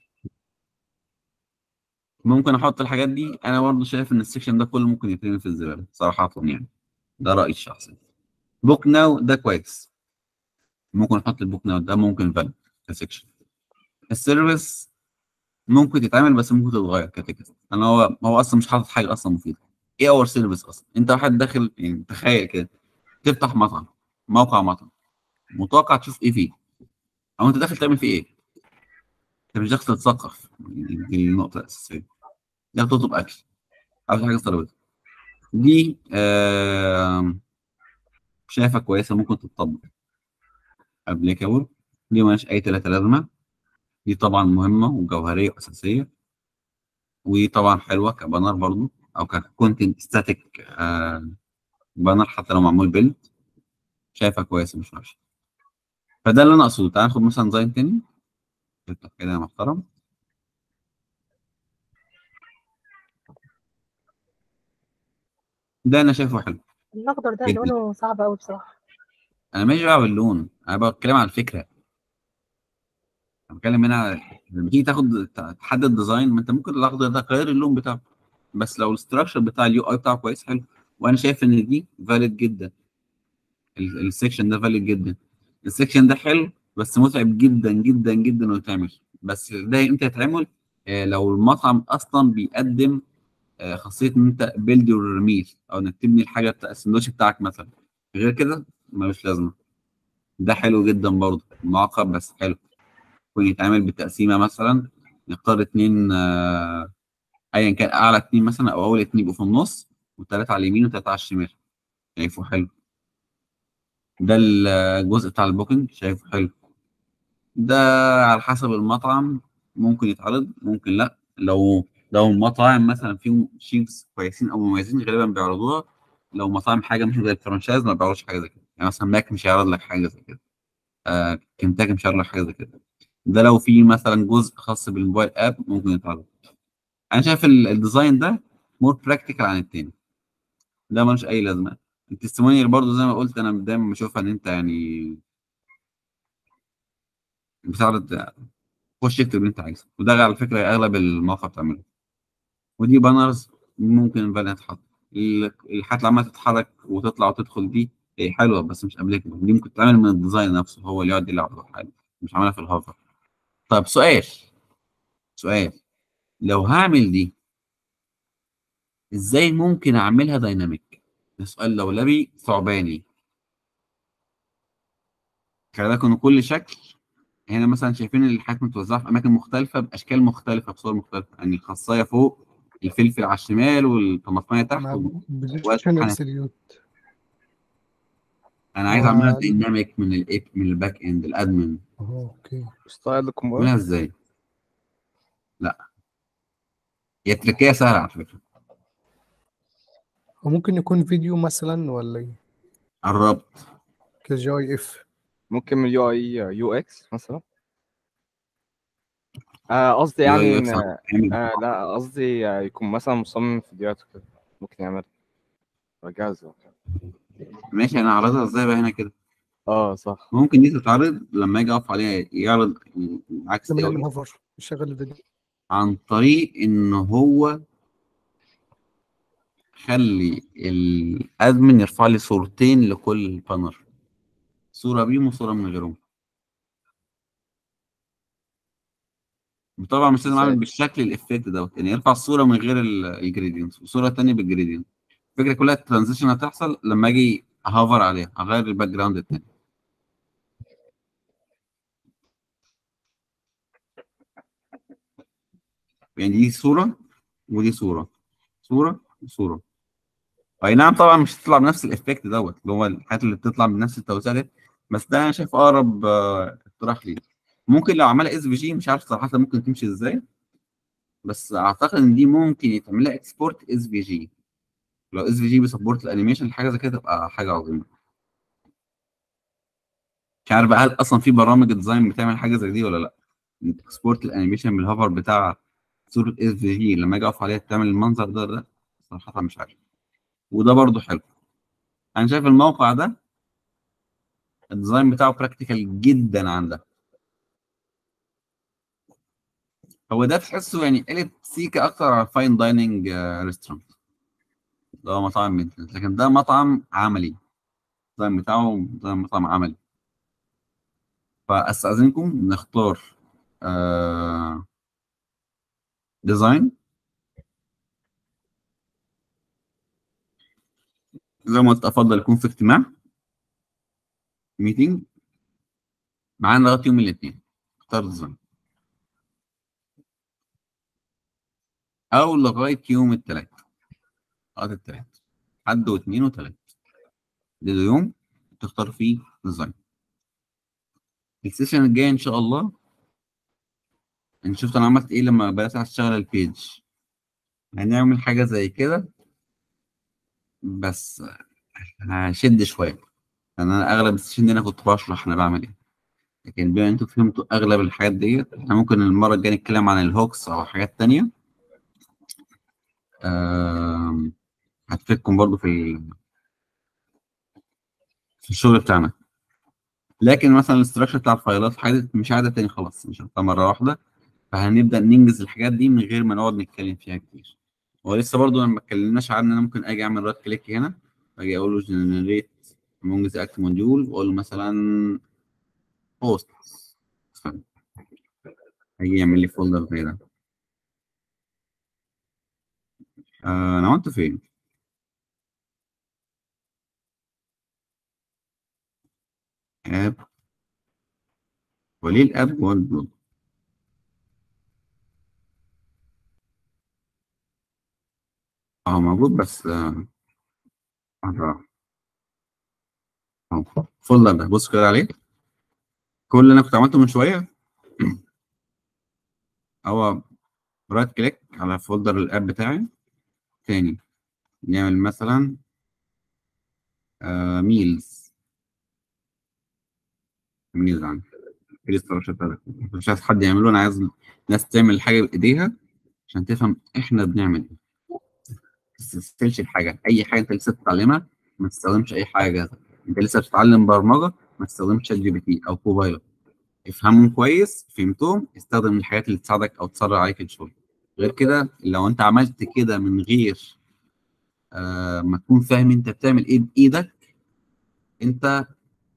ممكن احط الحاجات دي. انا برضه شايف ان السكشن ده كله ممكن يترمي في الزباله صراحه يعني، ده رايي الشخصي. بوك ناو ده كويس، ممكن احط البوك ناو ده، ممكن فالid كسكشن. السيرفيس ممكن تتعمل بس ممكن تتغير كتكست، انا هو هو اصلا مش حاطط حاجه اصلا مفيده. ايه اور سيرفيس اصلا؟ انت واحد داخل يعني، تخيل كده تفتح مطعم، موقع مطعم، متوقع تشوف ايه فيه؟ او انت داخل تعمل فيه ايه؟ انت مش داخل تتثقف، يعني دي النقطه الاساسيه. داخل تطلب اكل، عاوز حاجه ترابيزه. دي آه شايفها كويسه، ممكن تتطبق. ابليكابل، دي مالهاش اي تلاته لازمه. دي طبعا مهمه وجوهريه واساسيه، وطبعا حلوه كبانر برضو، او ككونتنت ستاتيك آه بانر حتى لو معمول بيلد، شايفها كويسه مش وحشه. فده اللي انا اقصده. تعال ناخد مثلا ديزاين تاني، افتح كده يا محترم. ده انا شايفه حلو
الاخضر ده
جدا.
لونه صعب قوي بصراحه.
انا ماشي بقى باللون، انا بتكلم عن الفكره. انا بتكلم هنا على- لما تيجي تاخد تحدد ديزاين، ما انت ممكن الاخضر ده غير اللون بتاعه، بس لو الاستراكشر بتاع اليو اي بتاعه كويس حلو. وانا شايف ان دي فاليد جدا، السكشن ده فاليد جدا. السكشن ده حلو بس متعب جدا جدا جدا انه يتعمل. بس ده امتى يتعمل؟ آه لو المطعم اصلا بيقدم آه خاصيه ان انت بيلد يور ميل، او انك تبني الحاجه بتاع السندوتش بتاعك مثلا. غير كده ملوش لازمه. ده حلو جدا برضه، معقد بس حلو. ممكن يتعمل بالتقسيمه مثلا، نختار اتنين آه ايا كان، اعلى اتنين مثلا او اول اتنين يبقوا في النص، وثلاثه على اليمين وثلاثه على الشمال. شايفه حلو. ده الجزء بتاع البوكينج، شايفه حلو. ده على حسب المطعم، ممكن يتعرض ممكن لا. لو لو مطاعم مثلا فيهم شيفز كويسين او مميزين غالبا بيعرضوها. لو مطاعم حاجه مش زي الفرنشايز ما بيعرضوش حاجه زي كده، يعني مثلا ماك مش هيعرض لك حاجه زي كده، آه كنتاكي مش هيعرض لك حاجه زي كده. ده لو في مثلا جزء خاص بالموبايل اب ممكن يتعرض. انا شايف ال- الديزاين ده مور براكتيكال عن التاني، ده ملوش اي لازمه. التستمونيال برضه زي ما قلت، انا دايما بشوفها ان انت يعني بتعرض، خش اكتب اللي انت عايزه، وده على فكره اغلب المواقع بتعمله. ودي بانرز ممكن بقى تتحط. ال- الحاجات اللي عماله تتحرك وتطلع وتدخل دي هي حلوه بس مش ابليكابل. دي ممكن تتعمل من الديزاين نفسه، هو اللي يقعد يلعب في حاجه، مش عاملها في الهوفر. طيب سؤال سؤال لو هعمل دي ازاي ممكن اعملها دايناميك؟ ده سؤال لولبي ثعباني. خلي بالك ان كل شكل هنا مثلا شايفين الحاجات متوزعه في اماكن مختلفه باشكال مختلفه بصور مختلفه، يعني الخاصيه فوق، الفلفل على الشمال، والطماطميه تحت،
مع
والجواد
بوزيشن
حنفي.
ابسوليوت.
انا عايز اعملها
مع
دايناميك من الايه، من الباك اند الادمن.
اوكي.
ستايل كومبوننت.
اعملها ازاي؟ لا، هي تركية سهله على فكره.
وممكن يكون فيديو مثلا ولا ايه؟
قربت.
كجي اف.
ممكن من يو اي يو اكس مثلا. آه، قصدي
يو
يعني
يو
ان
اكس
آه لا قصدي آه، يكون مثلا مصمم فيديوهات وكده، ممكن يعمل جاهز.
ماشي، انا اعرضها ازاي بقى هنا كده؟
اه صح.
ممكن دي تتعرض لما اجي اقف عليها يعرض عكس
لما
دي،
نعمل
أقول
هوفر نشغل الفيديو.
عن طريق ان هو خلي الادمن يرفع لي صورتين لكل بانر، صوره بيهم وصوره من غيرهم. طبعا مش لازم اعمل
ازاي؟
بالشكل الافكت دوت، يعني يرفع الصوره من غير الجريدينتس وصوره تانية بالجريدينت. الفكره كلها الترانزيشن هتحصل لما اجي اهوفر عليها، اغير الباك جراوند التاني. يعني دي صوره ودي صوره، صوره وصوره. اي نعم طبعا مش هتطلع بنفس الافكت دوت، اللي هو الحاجات اللي بتطلع بنفس التوزيع دي، بس ده انا شايف اقرب آه، اقتراح لي. ممكن لو عملها اس في جي، مش عارف صراحه ممكن تمشي ازاي، بس اعتقد ان دي ممكن يتعمل لها اكسبورت اس في جي لو اس في جي بيسبورت الانيميشن حاجه زي كده تبقى حاجه عظيمه. مش عارف بقى هل اصلا في برامج ديزاين بتعمل حاجه زي دي ولا لا، سبورت الانيميشن بالهوفر بتاع صوره اس في جي لما اجي اقف عليها تعمل المنظر ده ده صراحه مش عارف. وده برضو حلو. انا شايف الموقع ده الديزاين بتاعه براكتيكال جدا عن ده. هو ده تحسه يعني قلب سيكا اكتر على فاين دايننج ريستورانت، ده هو مطاعم مينتنس، لكن ده مطعم عملي، الديزاين بتاعه ده مطعم عملي. فاستاذنكم نختار آه ديزاين زي ما قلت، افضل يكون في اجتماع ميتنج معانا لغايه يوم الاثنين، اختار ديزاين، او لغايه يوم الثلاث، لغايه الثلاث حد واثنين وثلاث، ده يوم تختار فيه ديزاين. السيشن الجاي ان شاء الله نشوف انا عملت ايه لما بدات اشتغل البيج، هنعمل حاجه زي كده بس هشد شويه، لان انا اغلب السيشن دي انا كنت بشرح انا بعمل ايه، لكن بما انتوا فهمتوا اغلب الحاجات ديت احنا ممكن المره الجايه نتكلم عن الهوكس او حاجات تانية آه هتفيدكم برضو في ال- في الشغل بتاعنا. لكن مثلا الاستراكشر بتاع الفايلات حاجات مش عاده تاني خلاص مش هنحطها مره واحده، فهنبدا ننجز الحاجات دي من غير ما نقعد نتكلم فيها كتير. ولسه برضو ما اتكلمناش عن ان انا ممكن اجي اعمل رايت كليك هنا واجي اقول له جنريت مونجز اكت موديول واقول له مثلا بوست، هيجي يعمل لي فولدر زي ده. آه انا وانت فين؟ اب، وليه الاب جوه البلوج؟ اه موجود بس آه آه، آه. الفولدر ده بص كده عليه، كل اللي انا كنت عملته من شويه هو رايت كليك على فولدر الاب بتاعي تاني، نعمل مثلا آه ميلز ميلز عندي الاستراكشر، مش عايز حد يعمله، انا عايز ناس تعمل حاجه بايديها عشان تفهم احنا بنعمل ايه. ما تستسهلش الحاجه، اي حاجه انت لسه بتتعلمها ما تستخدمش اي حاجه، انت لسه بتتعلم برمجه ما تستخدمش شات جي بي تي او كوبايلوت، افهمهم كويس، فهمتهم استخدم الحاجات اللي تساعدك او تسرع عليك الشغل. غير كده لو انت عملت كده من غير آه ما تكون فاهم انت بتعمل ايه بايدك، انت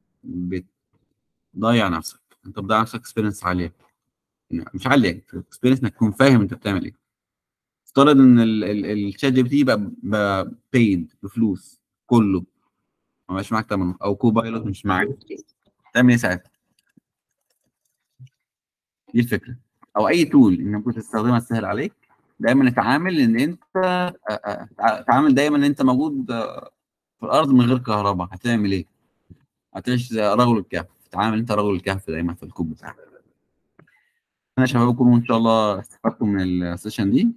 بتضيع نفسك، انت بتضيع نفسك اكسبيرينس عاليه، مش عاليه اكسبيرينس انك تكون فاهم انت بتعمل ايه. افترض ان الشات جي بي تي بقى بقى بيد بفلوس كله، ما بقاش معاك ثمنه، او كوبايلوت مش معاك، تعمل ايه ساعتها؟ دي الفكره. او اي تول انك كنت تستخدمها تسهل عليك، دايما اتعامل ان انت آه، آه، اتعامل دايما ان انت موجود آه، في الارض من غير كهرباء، هتعمل ايه؟ هتعيش زي رجل الكهف، تتعامل انت رجل الكهف دايما في الكود بتاعك. انا يا شباب كلكم ان شاء الله استفدتم من السيشن دي،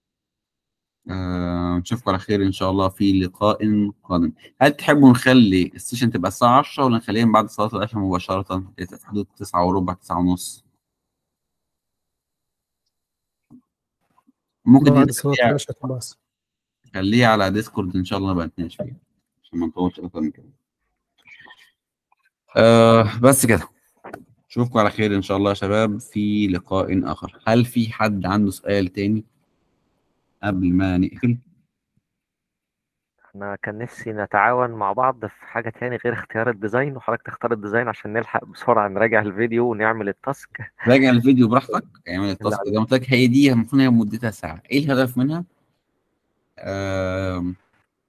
آه، نشوفكم على خير ان شاء الله في لقاء قادم. هل تحبوا نخلي السيشن تبقى الساعه عشرة ولا نخليها من بعد صلاه العشاء مباشره في حدود تسعة وربع تسعة ونص؟ ممكن دي
بعد صلاة
نخليها
العشاء تبقى أحسن.
خليها على ديسكورد ان شاء الله نبقى نتناقش فيها عشان ما نطولش اكتر من كده. آه بس كده، اشوفكم على خير ان شاء الله يا شباب في لقاء اخر. هل في حد عنده سؤال تاني قبل ما نقفل؟
انا كان نفسي نتعاون مع بعض في حاجة تاني غير اختيار الديزاين، وحضرتك تختار الديزاين عشان نلحق بسرعة نراجع الفيديو ونعمل التاسك.
راجع الفيديو براحتك، اعمل
اللي
التاسك
عليك.
زي ما قلت لك، هي دي المفروض هي مدتها ساعه. ايه الهدف منها؟ آه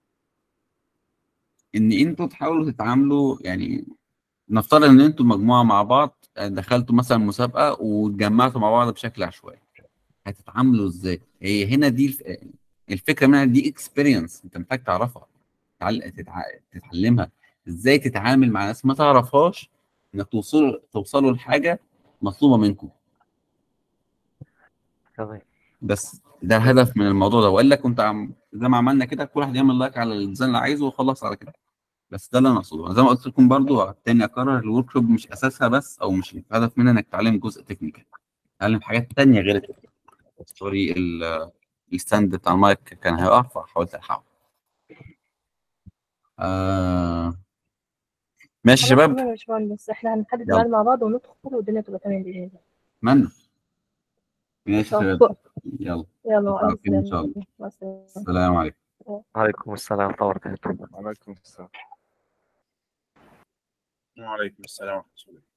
ان انتوا تحاولوا تتعاملوا، يعني نفترض ان انتوا مجموعه مع بعض دخلتوا مثلا مسابقه واتجمعتوا مع بعض بشكل عشوائي، هتتعاملوا ازاي؟ هي هنا دي الف... الفكره منها، دي اكسبيرينس انت محتاج تعرفها، تتعل... تتع... تتعلمها ازاي تتعامل مع ناس ما تعرفهاش، انك توصلوا توصلوا لحاجه مطلوبه منكم.
تمام.
بس ده الهدف من الموضوع ده، والا كنت عم زي ما عملنا كده كل واحد يعمل لايك على الديزاين اللي عايزه وخلاص على كده. بس ده اللي انا اقصده. زي ما قلت لكم برضو تاني اكرر، الورك شوب مش اساسها بس، او مش الهدف منها انك تتعلم جزء تكنيكال، تتعلم حاجات تانية غير التكنيكال. سوري ال- الستاند بتاع المايك كان هيقع فحاولت الحقه. آه ماشي يا
خلاص
شباب،
تمام يا باشمهندس، احنا هنحدد
يلا
ميعاد مع بعض وندخل والدنيا تبقى تمام بإذن الله.
اتمنى. ماشي يا شباب،
طب
يلا
يلا مع
نتعرف
الف
ان شاء الله.
سلامة. مع السلامة.
السلام عليكم.
عليكم السلام ورحمة الله وبركاته.
وعليكم السلام.
وعليكم السلام ورحمة الله.